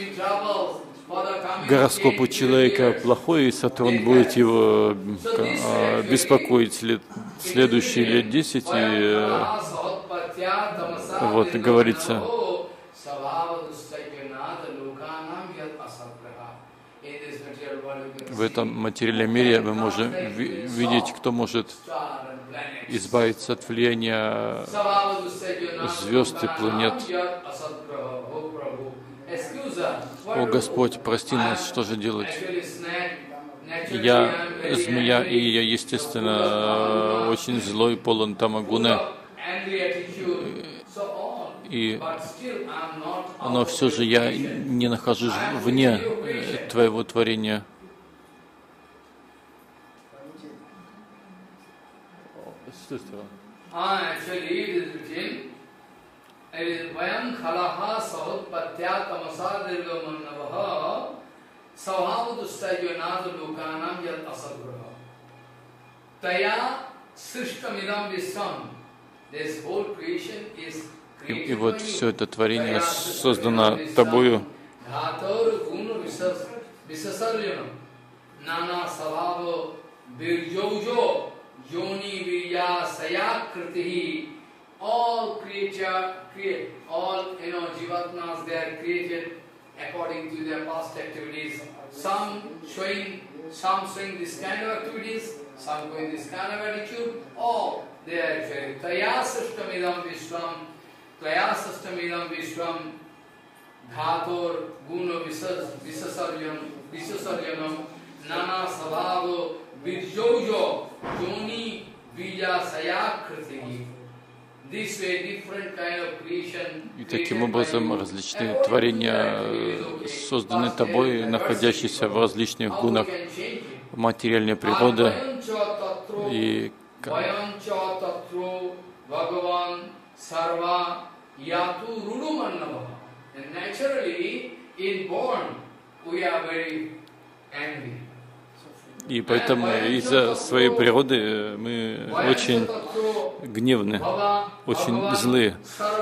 гороскоп у человека плохой, и Сатурн будет его беспокоить следующие лет 10, и вот говорится, в этом материальном мире мы можем видеть, кто может избавиться от влияния звезд и планет. О Господь, прости нас, что же делать? Я змея, и я, естественно, очень злой, полон тамагуны. Но все же я не нахожусь вне Твоего творения. И вот все это творение создано Тобою. All jivatmas, they are created according to their past activities. Some showing this kind of activities, some going this kind of attitude. All they are actually Taya Sastamidam Vishwam Dhator Guna Visasarjanam Nana Savavo Vidjojo Joni Vija Sayakriti. И таким образом различные творения созданы Тобой, находящиеся в различных гунах материальной природы. И И поэтому из-за своей природы мы очень гневны, очень злые.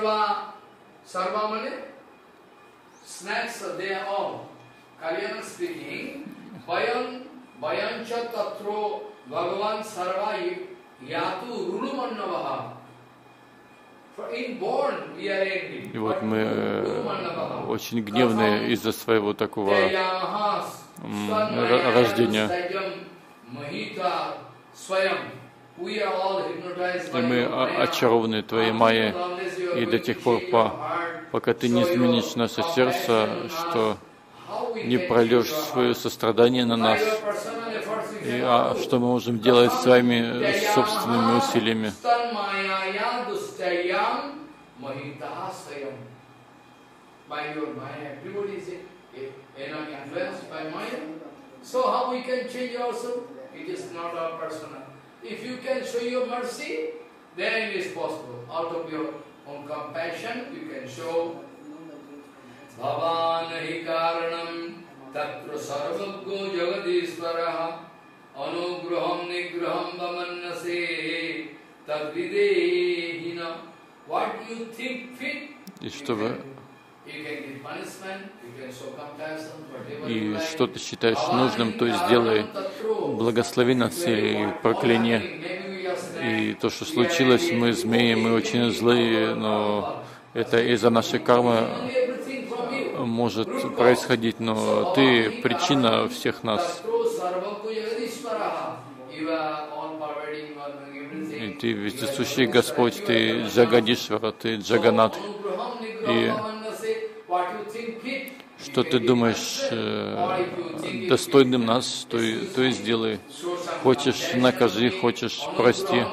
И вот мы очень гневны из-за своего такого рождения. И мы очарованы Твоей майей, и до тех пор, пока Ты не изменишь наше сердце, что не прольешь свое сострадание на нас, что мы можем делать своими собственными усилиями. If you can show your mercy, then it is possible. Out of your own compassion, you can show Bhavanahi Karanam Tatra Sarvaggo Jagadishvaraha Anugraham Nigraham Vamannase Tadvidehina. What you think fit, И чтобы you can give punishment, you can show compassion, whatever и you like. что ты считаешь нужным, то сделай. Благослови нас и прокляние. И то, что случилось, мы змеи, мы очень злые, но это из-за нашей кармы может происходить, но ты причина всех нас. И ты вездесущий Господь, ты Джагадишвара, ты Джаганат. И что ты думаешь достойным нас, то и сделай. Хочешь накажи, хочешь прости.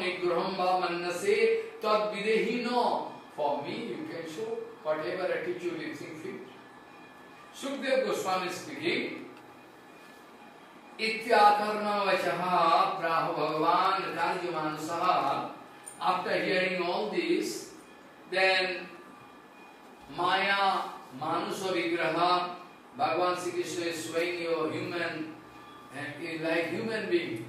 Sukdev Goswami speaking, Ityakarna vachaha prahu bhagavan karjamanusaha. After hearing all this, then Maya Manusa Vigraha, Bhagavan Sri Krishna is showing you human, and is like human being.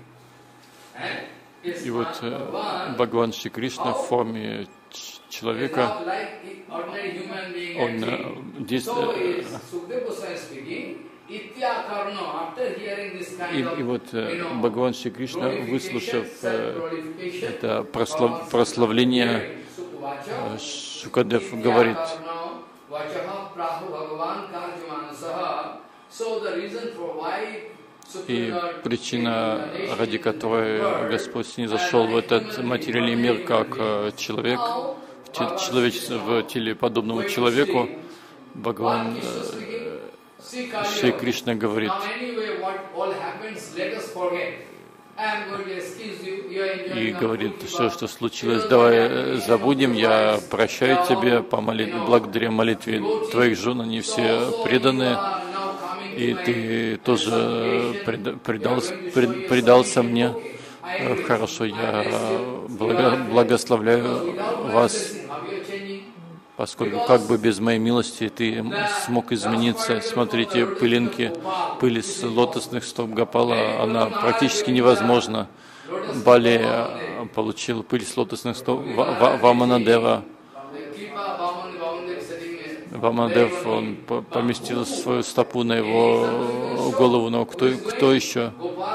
И вот Бхагаван Шри Кришна в форме человека, он действует. И вот Бхагаван Шри Кришна, выслушав это прославление, Шукадев говорит: и причина, ради которой Господь снизошел в этот материальный мир как человек, в теле подобному человеку, Бхагаван Шри Кришна говорит, и говорит, что случилось, давай забудем, я прощаю тебе благодаря молитве твоих жен, они все преданы, и ты тоже предался мне. Хорошо, я благословляю вас, поскольку как бы без моей милости ты смог измениться. Смотрите, пыль с лотосных стоп Гопала, она практически невозможна. Бали получил пыль с лотосных стоп Ваманадева. Ваманадев, он поместил свою стопу на его голову, но кто еще?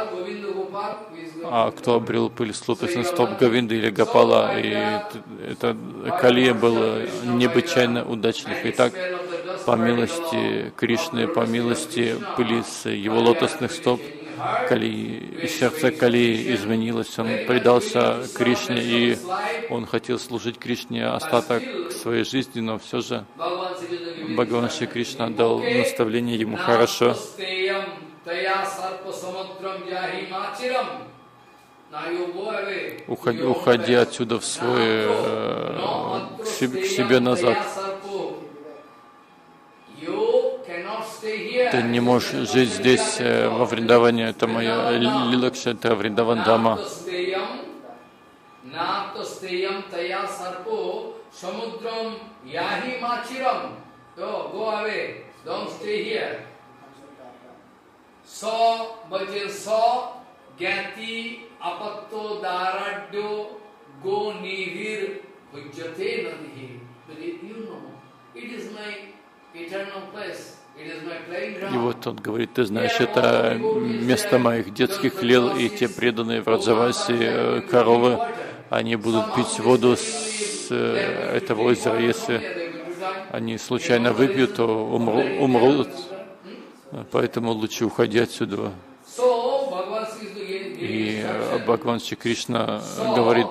А кто обрел пыль с лотосных стоп Говинды или Гопала? И это Калия был необычайно удачлив. Итак, по милости Кришны, по милости пыли с его лотосных стоп, сердце Калии изменилось, он предался Кришне, и он хотел служить Кришне остаток своей жизни, но все же Бхагаван Шри Кришна дал наставление ему: хорошо. Уходи отсюда в свой, к себе назад. Ты не можешь жить здесь, во Вриндаване, это моя Лилакша, это Вриндаван Дама. Gyati apatto daradyo go nihir hujjate nadihi. But you know, it is my eternal place. It is my playing ground. И вот он говорит: ты знаешь, это место моих детских лил, и те преданные в Раджавасе коровы, они будут пить воду с этого озера. Если они случайно выпьют, то умрут. Поэтому лучше уходи отсюда. И Бхагаван Шри Кришна говорит,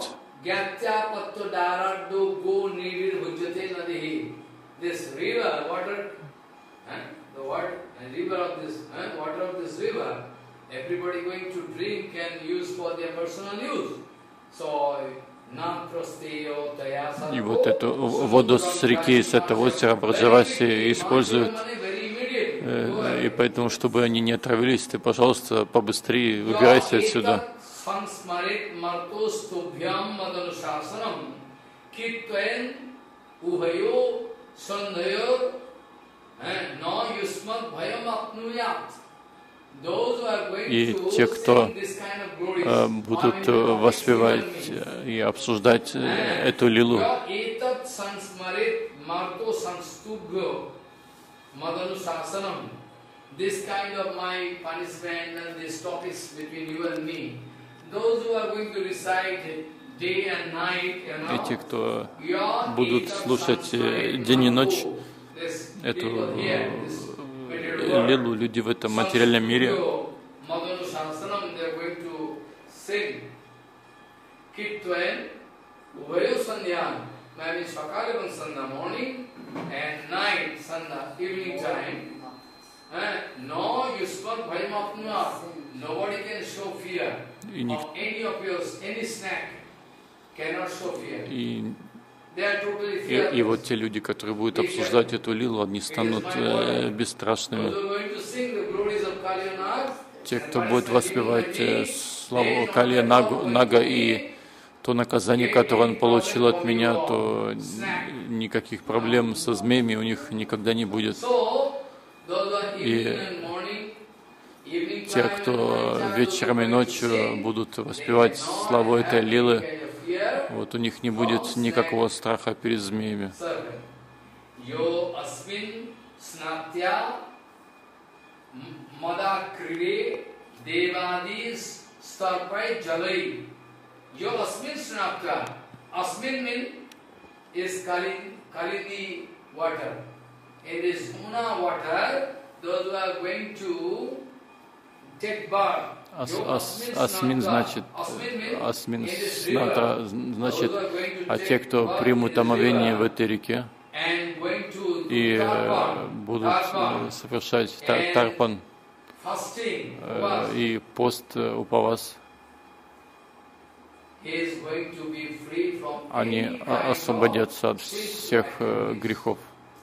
и вот эту воду с реки, с этого озера Браджаваси используют, и поэтому, чтобы они не отравились, ты, пожалуйста, побыстрее убирайся отсюда. И те, кто будут воспевать и обсуждать эту лилу, и те, кто будут слушать день и ночь эту лилу, люди в этом материальном мире, и вот те люди, которые будут обсуждать эту лилу, они станут бесстрашными. Те, кто будет воспевать славу Кали Нага и то наказание, которое он получил от меня, то никаких проблем со змеями у них никогда не будет. И те, кто вечером и ночью будут воспевать славу этой лилы, вот у них не будет никакого страха перед змеями. Асмин значит, асмин снатра значит, а те, кто примут омовение в этой реке и будут совершать тарпан и пост упавас, они освободятся от всех грехов.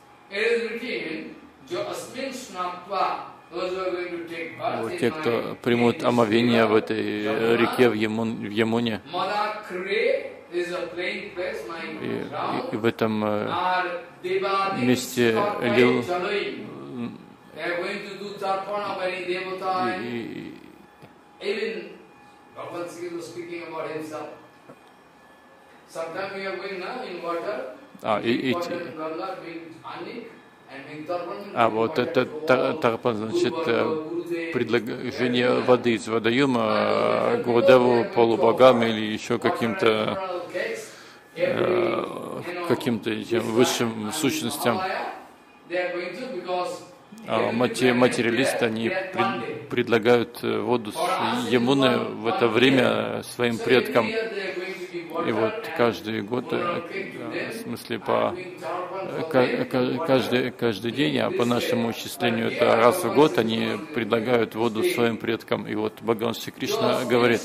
Вот те, кто примут омовение в этой реке, в Ямуне, и в этом месте лил, вот это тарпан, значит, предложение воды из водоема Гурудеву, полубогам или еще каким-то высшим сущностям. А материалисты, они предлагают воду с Ямуны в это время своим предкам. И вот каждый год, в смысле, каждый день, а по нашему исчислению это раз в год, они предлагают воду своим предкам. И вот Бхагаван Шри Кришна говорит,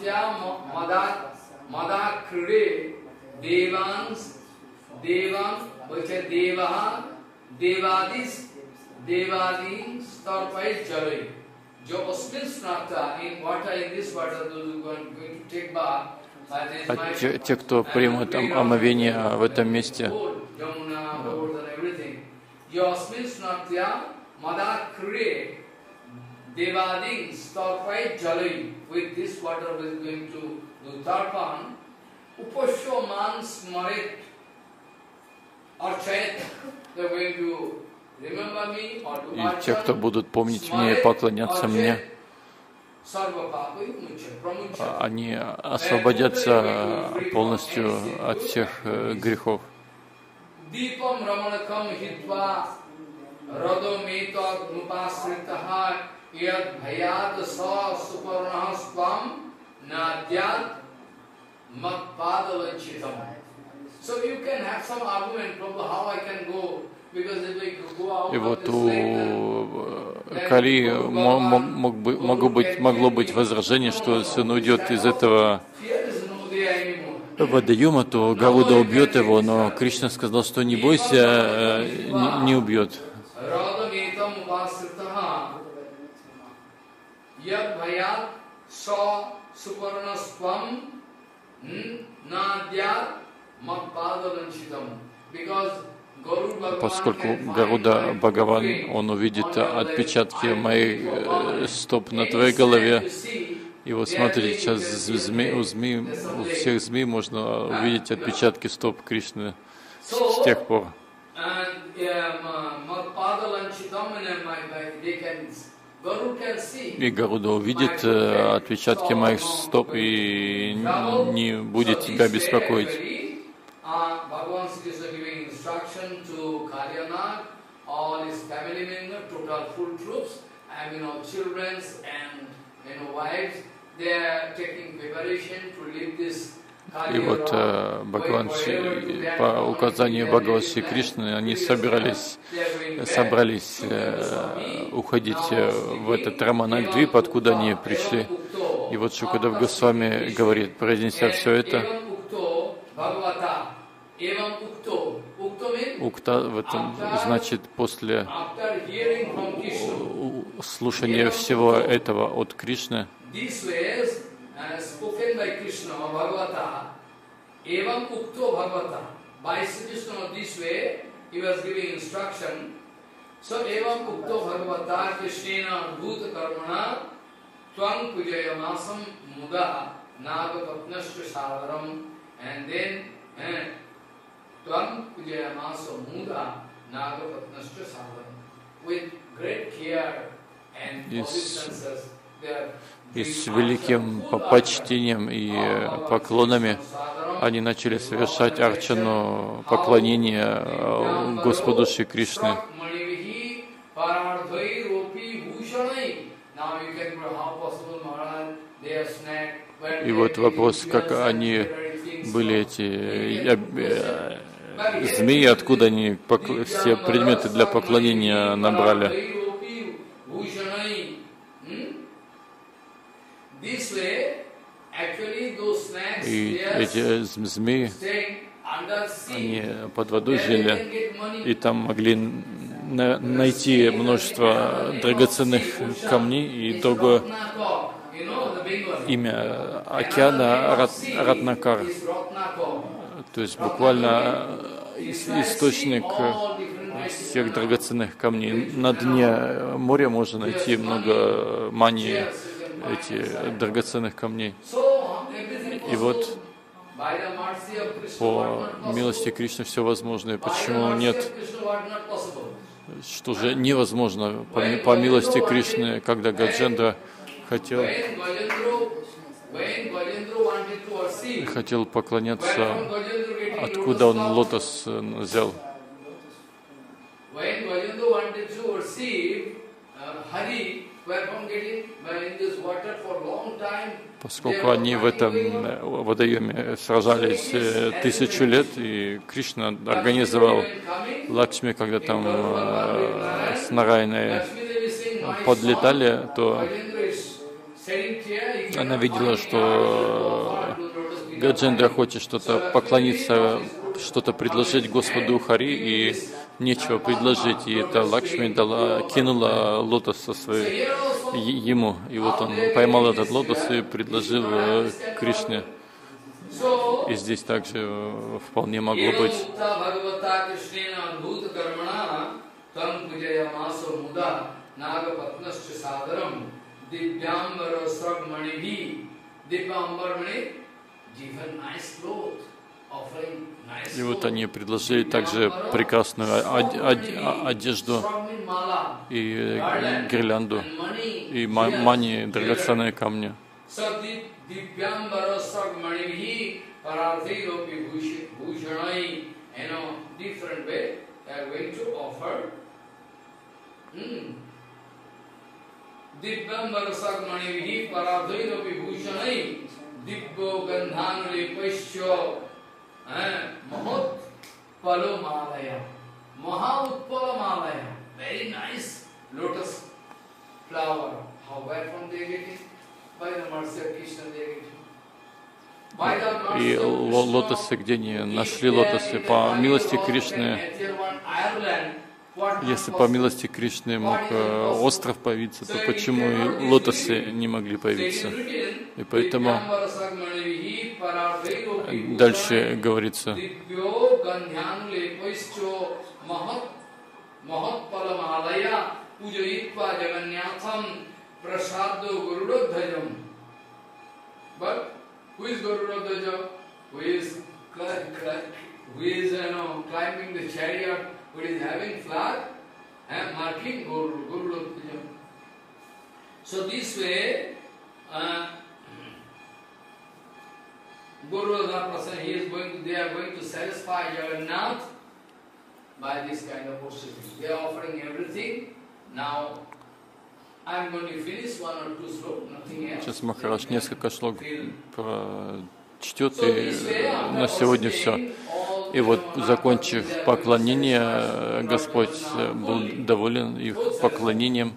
а те, кто примут омовение в этом месте, и те, кто будут помнить меня и поклоняться мне, они освободятся полностью от всех грехов. И вот у Кали могло быть возражение, что если он уйдет из этого водоема, то Гаруда убьет его, но Кришна сказал, что не бойся, не убьет. Поскольку Гаруда Бхагаван, он увидит отпечатки моих стоп на твоей голове. И вот смотрите, сейчас у всех змей можно увидеть отпечатки стоп Кришны с тех пор. И Гаруда увидит отпечатки моих стоп и не будет тебя беспокоить. И вот Бхагаван, по указанию Бхагавана Кришны, они собрались уходить в этот Раманадвип, откуда они пришли. И вот Шукадев Госвами говорит, произнеся все это, Укта в этом значит после слушания всего этого от Кришны. И с великим почтением и поклонами они начали совершать арчану, поклонение Господу Шри Кришне. И вот вопрос, как они были эти змеи, откуда они все предметы для поклонения набрали. И эти змеи, они под водой жили, и там могли найти множество драгоценных камней, и другое имя океана Ратнакар, то есть буквально источник всех драгоценных камней. На дне моря можно найти много мани, эти драгоценных камней. И вот по милости Кришны все возможно. И почему нет? Что же невозможно по милости Кришны, когда Гаджендра хотел поклоняться, откуда он лотос взял. Поскольку они в этом водоеме сражались 1000 лет, и Кришна организовал Лакшми, когда там с Нарайной подлетали, то она видела, что Гаджендра хочет что-то поклониться, что-то предложить Господу Хари, и нечего предложить. И это Лакшми кинула лотос со своей ему. И вот он поймал этот лотос и предложил Кришне. И здесь также вполне могло быть. И вот они предложили также прекрасную одежду и гирлянду, и мани, драгоценные камни. Dibbo Gandhanuli Paisyo Mahot Palomalaya. Maha Utpalamalaya. Very nice lotus flower. How, where from they get it? By the mercy of Krishna they get it. И лотосы, где они нашли лотосы, по милости Кришны, если по милости Кришны мог остров появиться, то почему и лотосы не могли появиться? И поэтому дальше говорится, who is Garuda-dhwaja? Who is climbing the chariot? Who is having flag and marking Garuda-dhwaja? So this way, Garuda-dhwaja, they are going to satisfy Jagannath by this kind of worship. They are offering everything. Now, I'm going to finish one or two slokas, nothing else. Сейчас Махарадж несколько шлок прочтет, и на сегодня все. И вот, закончив поклонение, Господь был доволен их поклонением.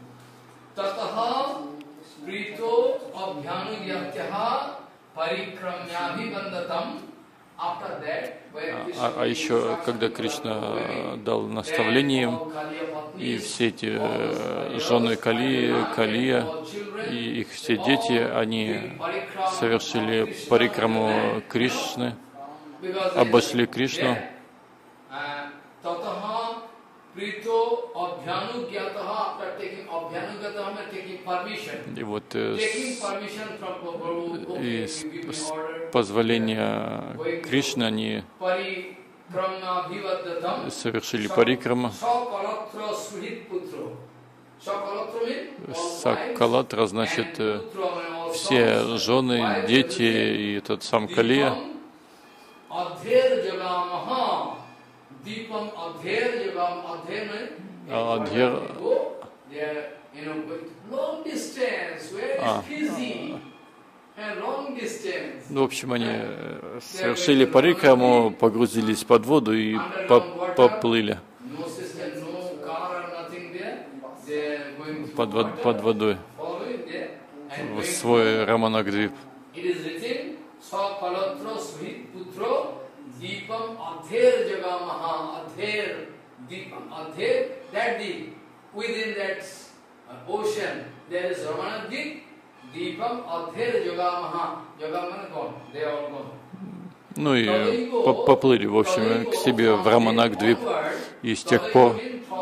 А еще, когда Кришна дал наставление им, и все эти жены Калия, и их все дети, они совершили парикраму Кришны, обошли Кришну. И вот с позволения Кришны они совершили парикраму. Сакалатра значит все жены, дети и этот сам Калия. Адхер. Ну, в общем, они совершили парикраму, погрузились под воду и поплыли под водой в свой Раманагдвип. Ну и поплыли, в общем, к себе в Раманагдвип, и с тех пор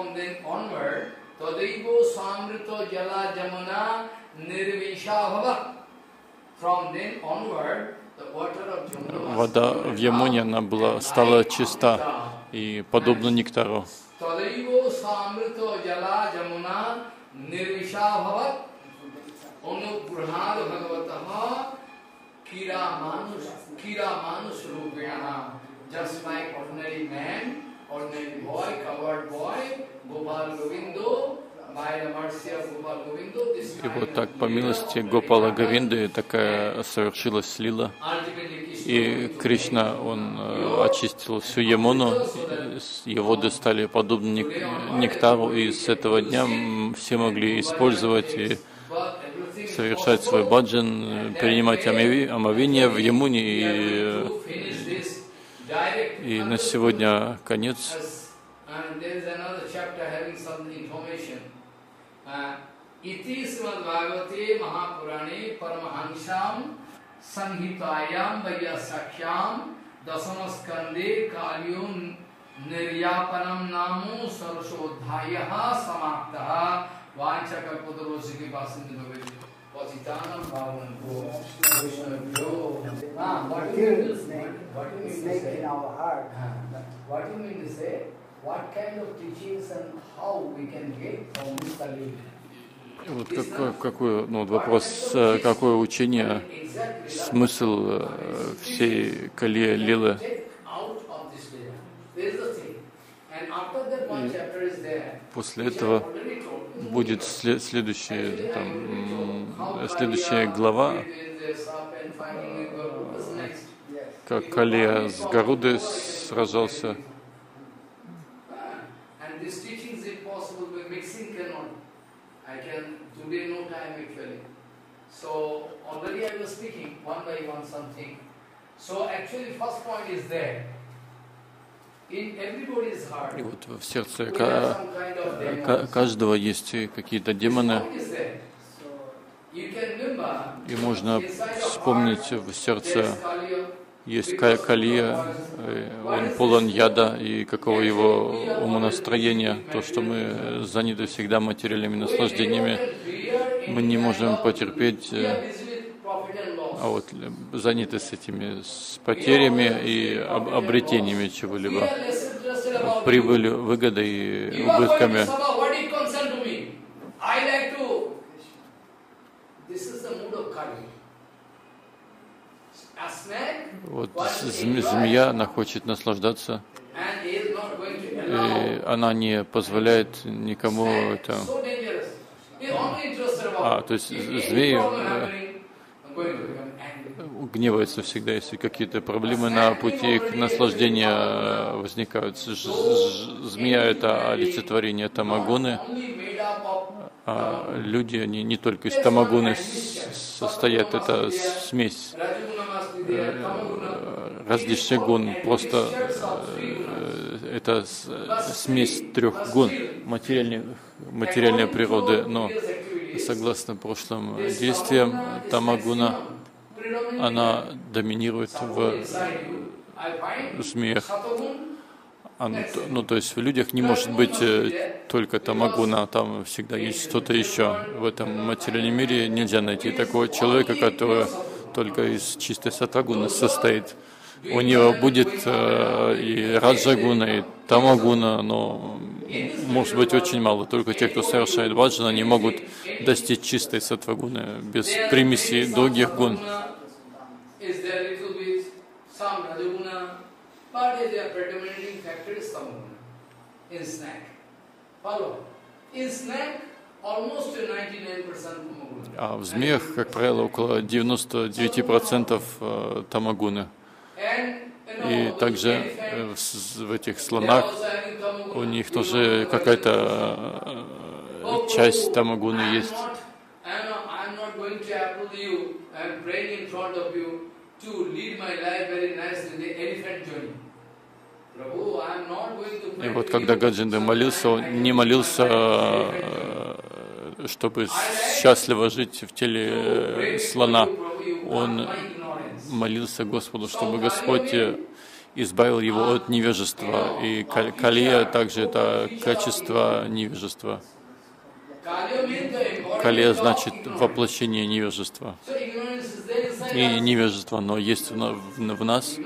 вода в Ямуне она стала чиста и подобна нектару. Just like ordinary man, ordinary boy, covered boy, Gopal Govindo, by the mercy of Gopal Govindo, this И вот так, по милости Гопала Говинды, такая совершилась лила. И Кришна, он очистил всю Ямуну, ее воды стали подобны нектару, и с этого дня все могли использовать и совершать свой баджан, принимать омовение в Ямуне, и на сегодня конец. Iti Srimad Bhagavate Mahapurane Paramahansham Sanhitayam Vayasakyam Dasamaskande Kalyum Niryapanam Namu Sarashodhayaha Samaktaha Vanchaka Pudarosiki Basindu Bhaviti Pasitanam Bhavanko Vishnavyo. What do you mean to say? What do you mean to say? What do you mean to say? What kind of teachings and how we can get from this Kali? Вот какой, ну, вопрос, какое учение, смысл всей Кали Лилы. После этого будет следующая глава как Калия с Гарудой сражался. И вот в сердце каждого есть какие-то демоны. И можно вспомнить, в сердце есть Калия, он полон яда, и каково его умонастроение, то, что мы заняты всегда материальными наслаждениями, мы не можем потерпеть, а вот заняты с этими с потерями и обретениями чего-либо, прибылью, выгодой и убытками. Вот змея, она хочет наслаждаться, и она не позволяет никому это. То есть змеи гневаются всегда, если какие-то проблемы на пути их наслаждения возникают. Змея — это олицетворение тамагуны, а люди, они не только из тамагуны состоят, это смесь различных гун, просто это смесь трех гун материальной природы, но согласно прошлым действиям тамагуна, она доминирует в змеях. То есть в людях не может быть только тамагуна, там всегда есть что-то еще. В этом материальном мире нельзя найти такого человека, который только из чистой сатвагуны состоит. У него будет и раджагуна, и тамагуна, но может быть очень мало. Только те, кто совершает баджан, они могут достичь чистой сатвагуны без примесей других гун. А в змеях, как правило, около 99% тамагуны. И также в этих слонах у них тоже какая-то часть тамагуны есть. И вот когда Гаджинда молился, он не молился, чтобы счастливо жить в теле слона. Он молился Господу, чтобы Господь избавил его от невежества. И Калия также это качество невежества. Калия значит воплощение невежества. И невежество, но есть в нас.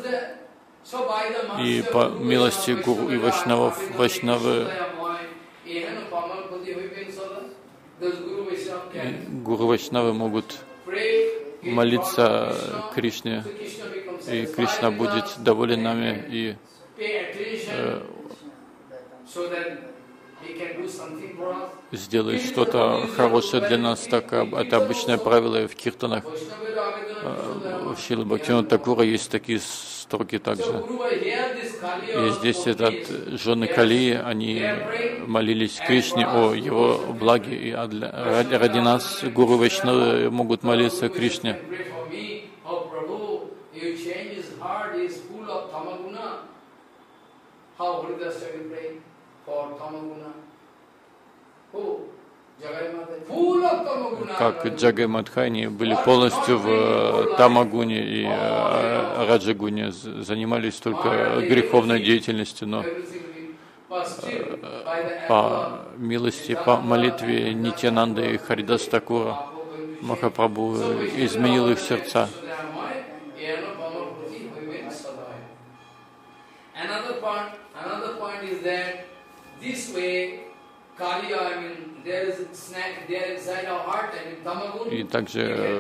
И по милости гуру и вайшнавы, гуру вайшнавы могут молиться Кришне, и Кришна будет доволен нами и сделает что-то хорошее для нас. Так это обычное правило и в киртанах. В Шрила Бхактивинода Такура есть такие строки также. И здесь жены Калии, они молились Кришне о его благе, и ради нас гуру Вайшнавы могут молиться Кришне. Как Джагай Мадхани были полностью в тамагуне и раджагуне, занимались только греховной деятельностью, но по милости, по молитве Нитьянанды и Харидас Такура Махапрабху изменил их сердца. И также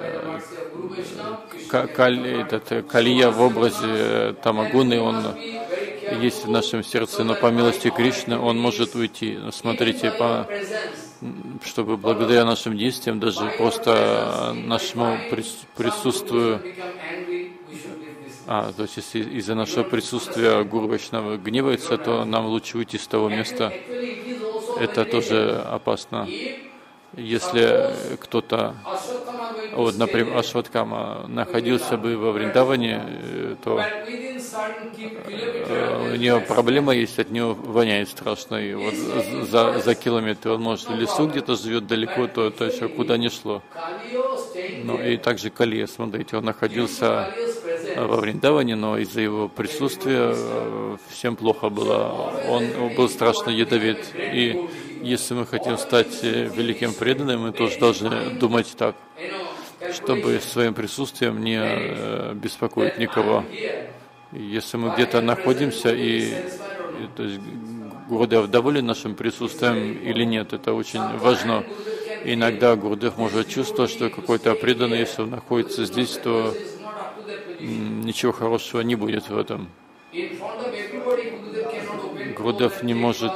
Калия в образе тамагуны, он есть в нашем сердце, но по милости Кришны он может уйти. Смотрите, чтобы благодаря нашим действиям, даже просто нашему присутствию, То есть если из-за нашего присутствия Гуру Вайшнава гневается, то нам лучше уйти с того места. Это тоже опасно. Если кто-то, вот, например, Ашватхама находился бы во Вриндаване, то у него проблема есть, от него воняет страшно. И вот за километр он, может, в лесу где-то живет далеко, то еще куда ни шло. Ну и также Калия, смотрите, он находился во Вриндаване, но из-за его присутствия всем плохо было. Он был страшно ядовит. И если мы хотим стать великим преданным, мы тоже должны думать так, чтобы своим присутствием не беспокоить никого. Если мы где-то находимся, то есть Гурудев доволен нашим присутствием или нет, это очень важно. Иногда Гурудев может чувствовать, что какой-то преданный, если он находится здесь, то ничего хорошего не будет в этом. Гурудев не может,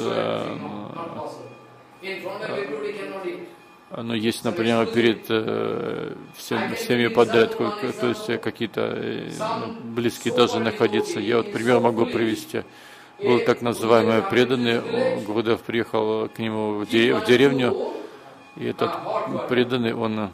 но есть, например, перед всеми подряд, то есть какие-то близкие даже находиться. Я вот пример могу привести. Был так называемый преданный, Гурудев приехал к нему в деревню, и этот преданный, он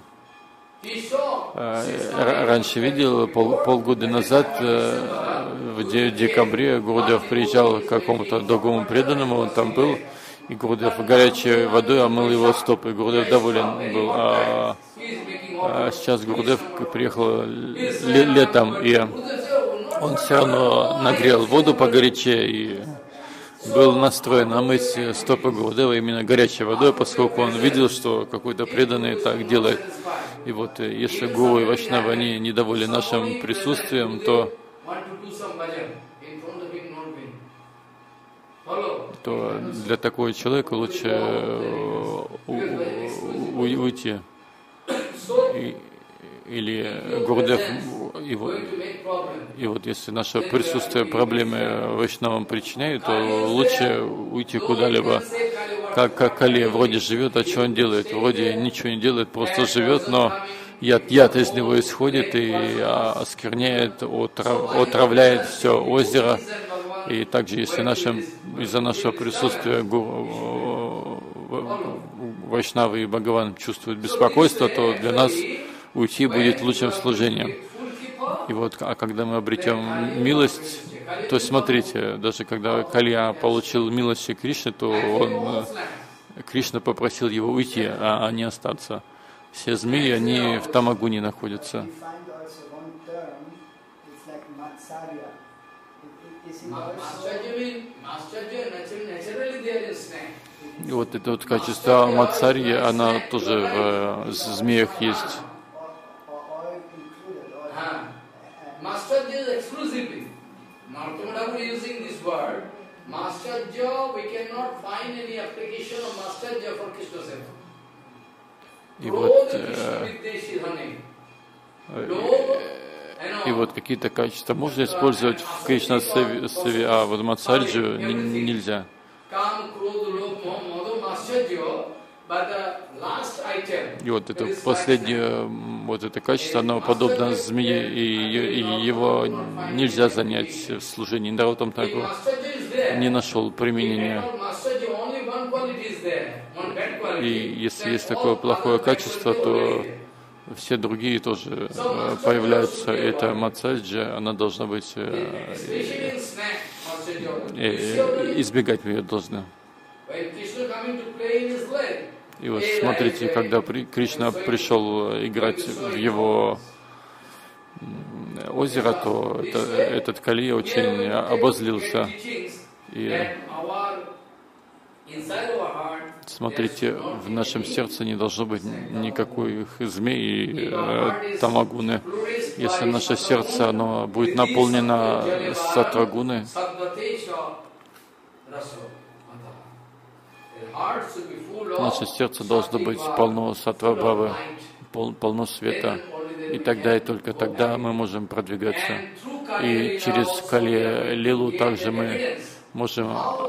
раньше видел, полгода назад, в декабре, Гурудев приезжал к какому-то другому преданному, он там был, и Гурудев горячей водой омыл его стопы. Гурудев доволен был. А сейчас Гурудев приехал летом, и он все равно нагрел воду погорячее и был настроен омыть стопы Гурудева именно горячей водой, поскольку он видел, что какой-то преданный так делает. И вот если Гуру и Вайшнава, они недовольны нашим присутствием, то для такого человека лучше уйти. Или Гурудев, и вот если наше присутствие проблемы Вайшнавам причиняет, то лучше уйти куда-либо. Как Калия вроде живет, а что он делает? Вроде ничего не делает, просто живет, но яд из него исходит и оскверняет, отравляет все озеро. И также, если из-за нашего присутствия Вайшнавы и Бхагаван чувствуют беспокойство, то для нас уйти будет лучшим служением. И вот, когда мы обретем милость, то смотрите, даже когда Калия получил милость Кришны, то Кришна попросил его уйти, а не остаться. Все змеи, они в Тамагуне находятся. И вот это вот качество Мацарьи, она тоже в змеях есть. И вот какие-то качества можно использовать в Кришна Севе, а вот Мацарью нельзя. И вот это последнее, вот это качество, оно подобно змее, и его нельзя занять в служении. Нароттам Тхакур не нашел применения. И если есть такое плохое качество, то все другие тоже появляются. Это Мацарья, она должна быть, избегать ее должна. И вот смотрите, когда Кришна пришел играть в его озеро, то этот Калия очень обозлился. И смотрите, в нашем сердце не должно быть никаких змей и тамагуны. Если наше сердце оно будет наполнено сатвагуной, наше сердце должно быть полно сатвабхавы, полно света. И тогда, и только тогда мы можем продвигаться. И через Кали Лилу также мы можем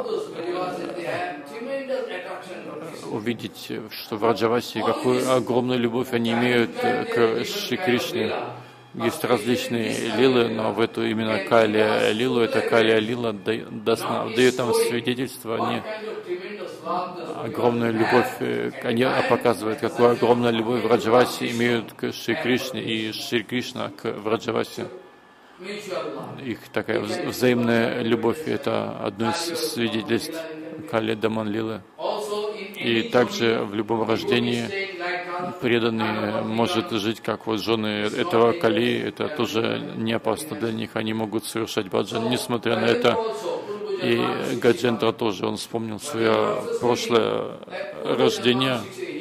увидеть, что в Раджавасе какую огромную любовь они имеют к Шри Кришне. есть различные лилы, но в эту именно Калия лилу, это Калия лила дает нам свидетельство, они огромную любовь, они показывают, какую огромную любовь Враджаваси имеют к Шри Кришне и Шри Кришна к Враджаваси. Их такая взаимная любовь — это одно из свидетельств Кали Даман Лилы. И также в любом рождении преданный может жить как вот жены этого Кали, это тоже не опасно для них, они могут совершать баджан, несмотря на это. И Гаджендра тоже, он вспомнил свое прошлое рождение.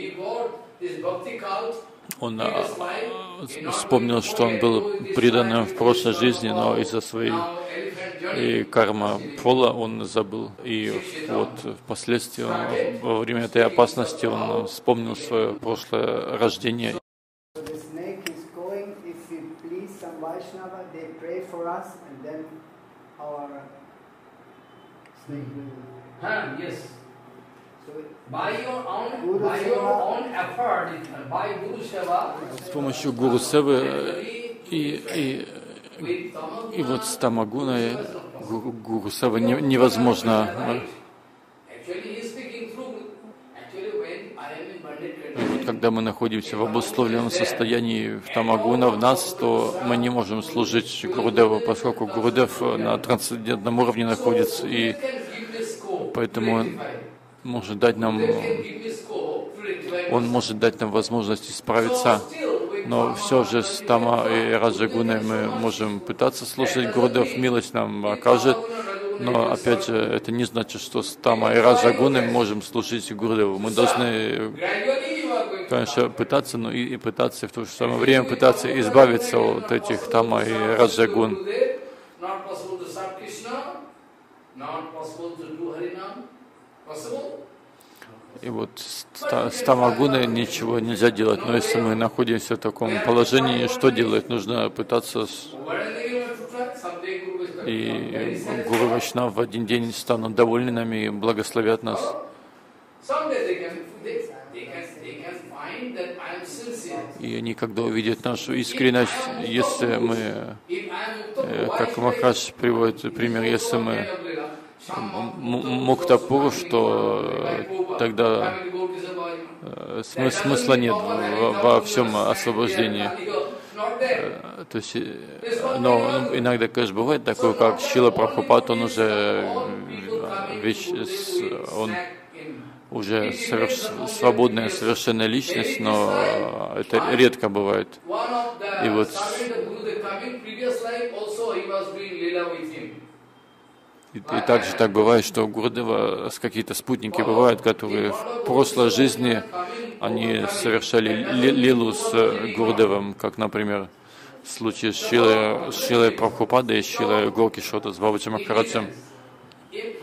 Он вспомнил, что он был преданным в прошлой жизни, но из-за своей карма пола он забыл. И вот впоследствии, во время этой опасности, он вспомнил свое прошлое рождение. С помощью Гуру Севы и вот с Тамагуной Гуру Севы невозможно. Вот когда мы находимся в обусловленном состоянии в Тамагуна в нас, то мы не можем служить Гурудеву, поскольку Гурудев на трансцендентном уровне находится, и поэтому он может дать нам возможность исправиться. Но все же с Тама и Раджагуной мы можем пытаться слушать Гурудев, милость нам окажет. Но опять же, это не значит, что с Тама и Раджагуной мы можем служить Гурудеву. Мы должны, конечно, пытаться, но и пытаться в то же самое время пытаться избавиться от этих Тама и Раджагун. И вот с Тамагуной ничего нельзя делать. Но если мы находимся в таком положении, что делать? Нужно пытаться. И Гуру Вайшнав в один день станут довольны нами и благословят нас. И они, когда увидят нашу искренность, если мы, как Махарадж приводит пример, если мы Муктапур, что тогда смысла нет во всем освобождении. То есть, но иногда, конечно, бывает такое, как Шрила Прабхупад, он уже свободная совершенная личность, но это редко бывает. И вот и также так бывает, что у Гурудева какие-то спутники бывают, которые в прошлой жизни они совершали лилу с Гурудевом, как, например, в случае с Шрилой Прабхупадой и Шрилой Горкишота с Бабаджи Махараджем. И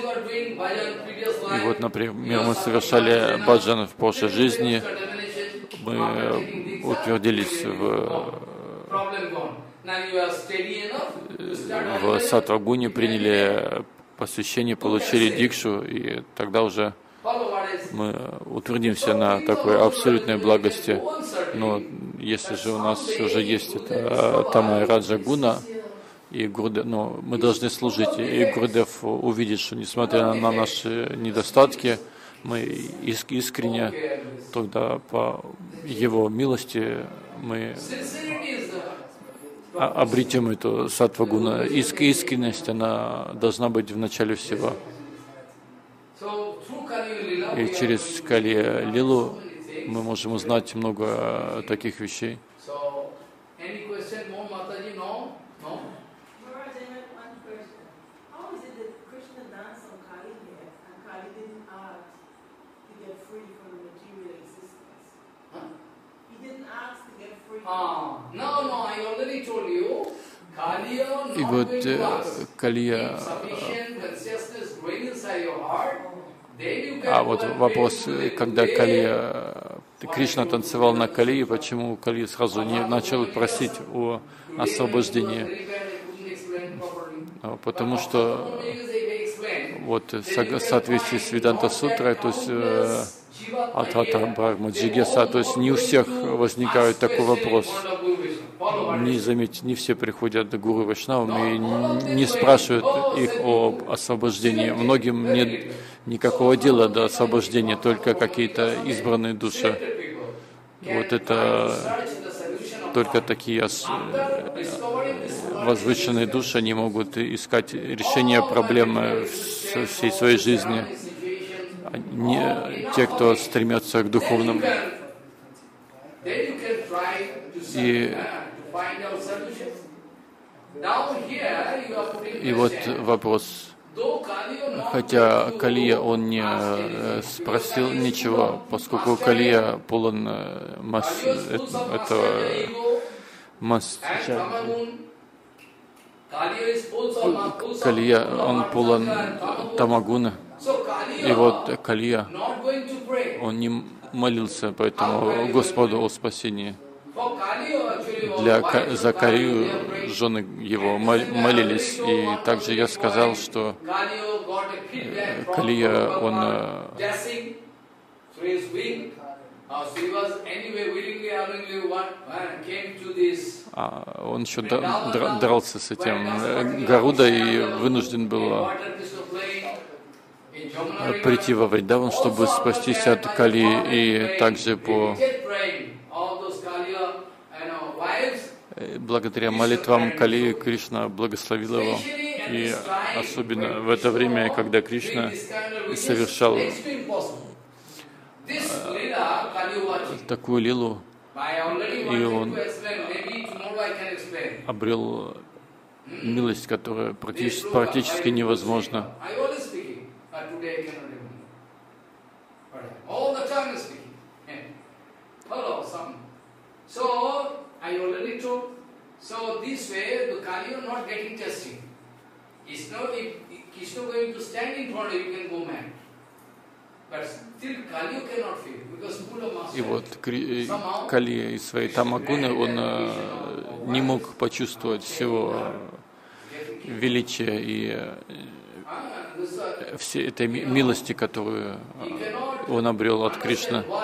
вот, например, мы совершали баджан в прошлой жизни, мы утвердились в Сатвагуне, приняли посвящение, получили дикшу, и тогда уже мы утвердимся на такой абсолютной благости. Но если же у нас уже есть это Тама и Раджа Гуна, и Гурудев, но мы должны служить, и Гурудев увидит, что несмотря на наши недостатки, мы искренне, тогда по его милости мы обретем эту саттва-гуна. Искренность, она должна быть в начале всего. И через Кали Лилу мы можем узнать много таких вещей. И вот Калия, вот вопрос, когда Калия, Кришна танцевал на Калии, почему Калия сразу не начал просить о освобождении? Потому что вот в соответствии с Веданта Сутрой, то есть Адхата Брахма Джигеса, то есть не у всех возникает такой вопрос. не все приходят к гуру Вайшнавам и не спрашивают их об освобождении. Многим нет никакого дела до освобождения, только какие-то избранные души. Вот это только такие возвышенные души, они могут искать решение проблемы всей своей жизни. Те, кто стремятся к духовному. И вот вопрос. Хотя Калия, он не спросил ничего, поскольку Калия полон Калия, он полон тамагуна. И вот Калия, он не молился поэтому Господу о спасении. За Калию жены его молились. И также я сказал, что Калия, он еще дрался с этим Гаруда и вынужден был прийти во Вриндаван, чтобы спастись от Калии, и также благодаря молитвам Калии Кришна благословил его. И особенно в это время, когда Кришна совершал такую лилу, и он обрел милость, которая практически невозможна. И вот Калия из своей тамагуны, он не мог почувствовать всего величия и всей этой милости, которую он обрел от Кришны.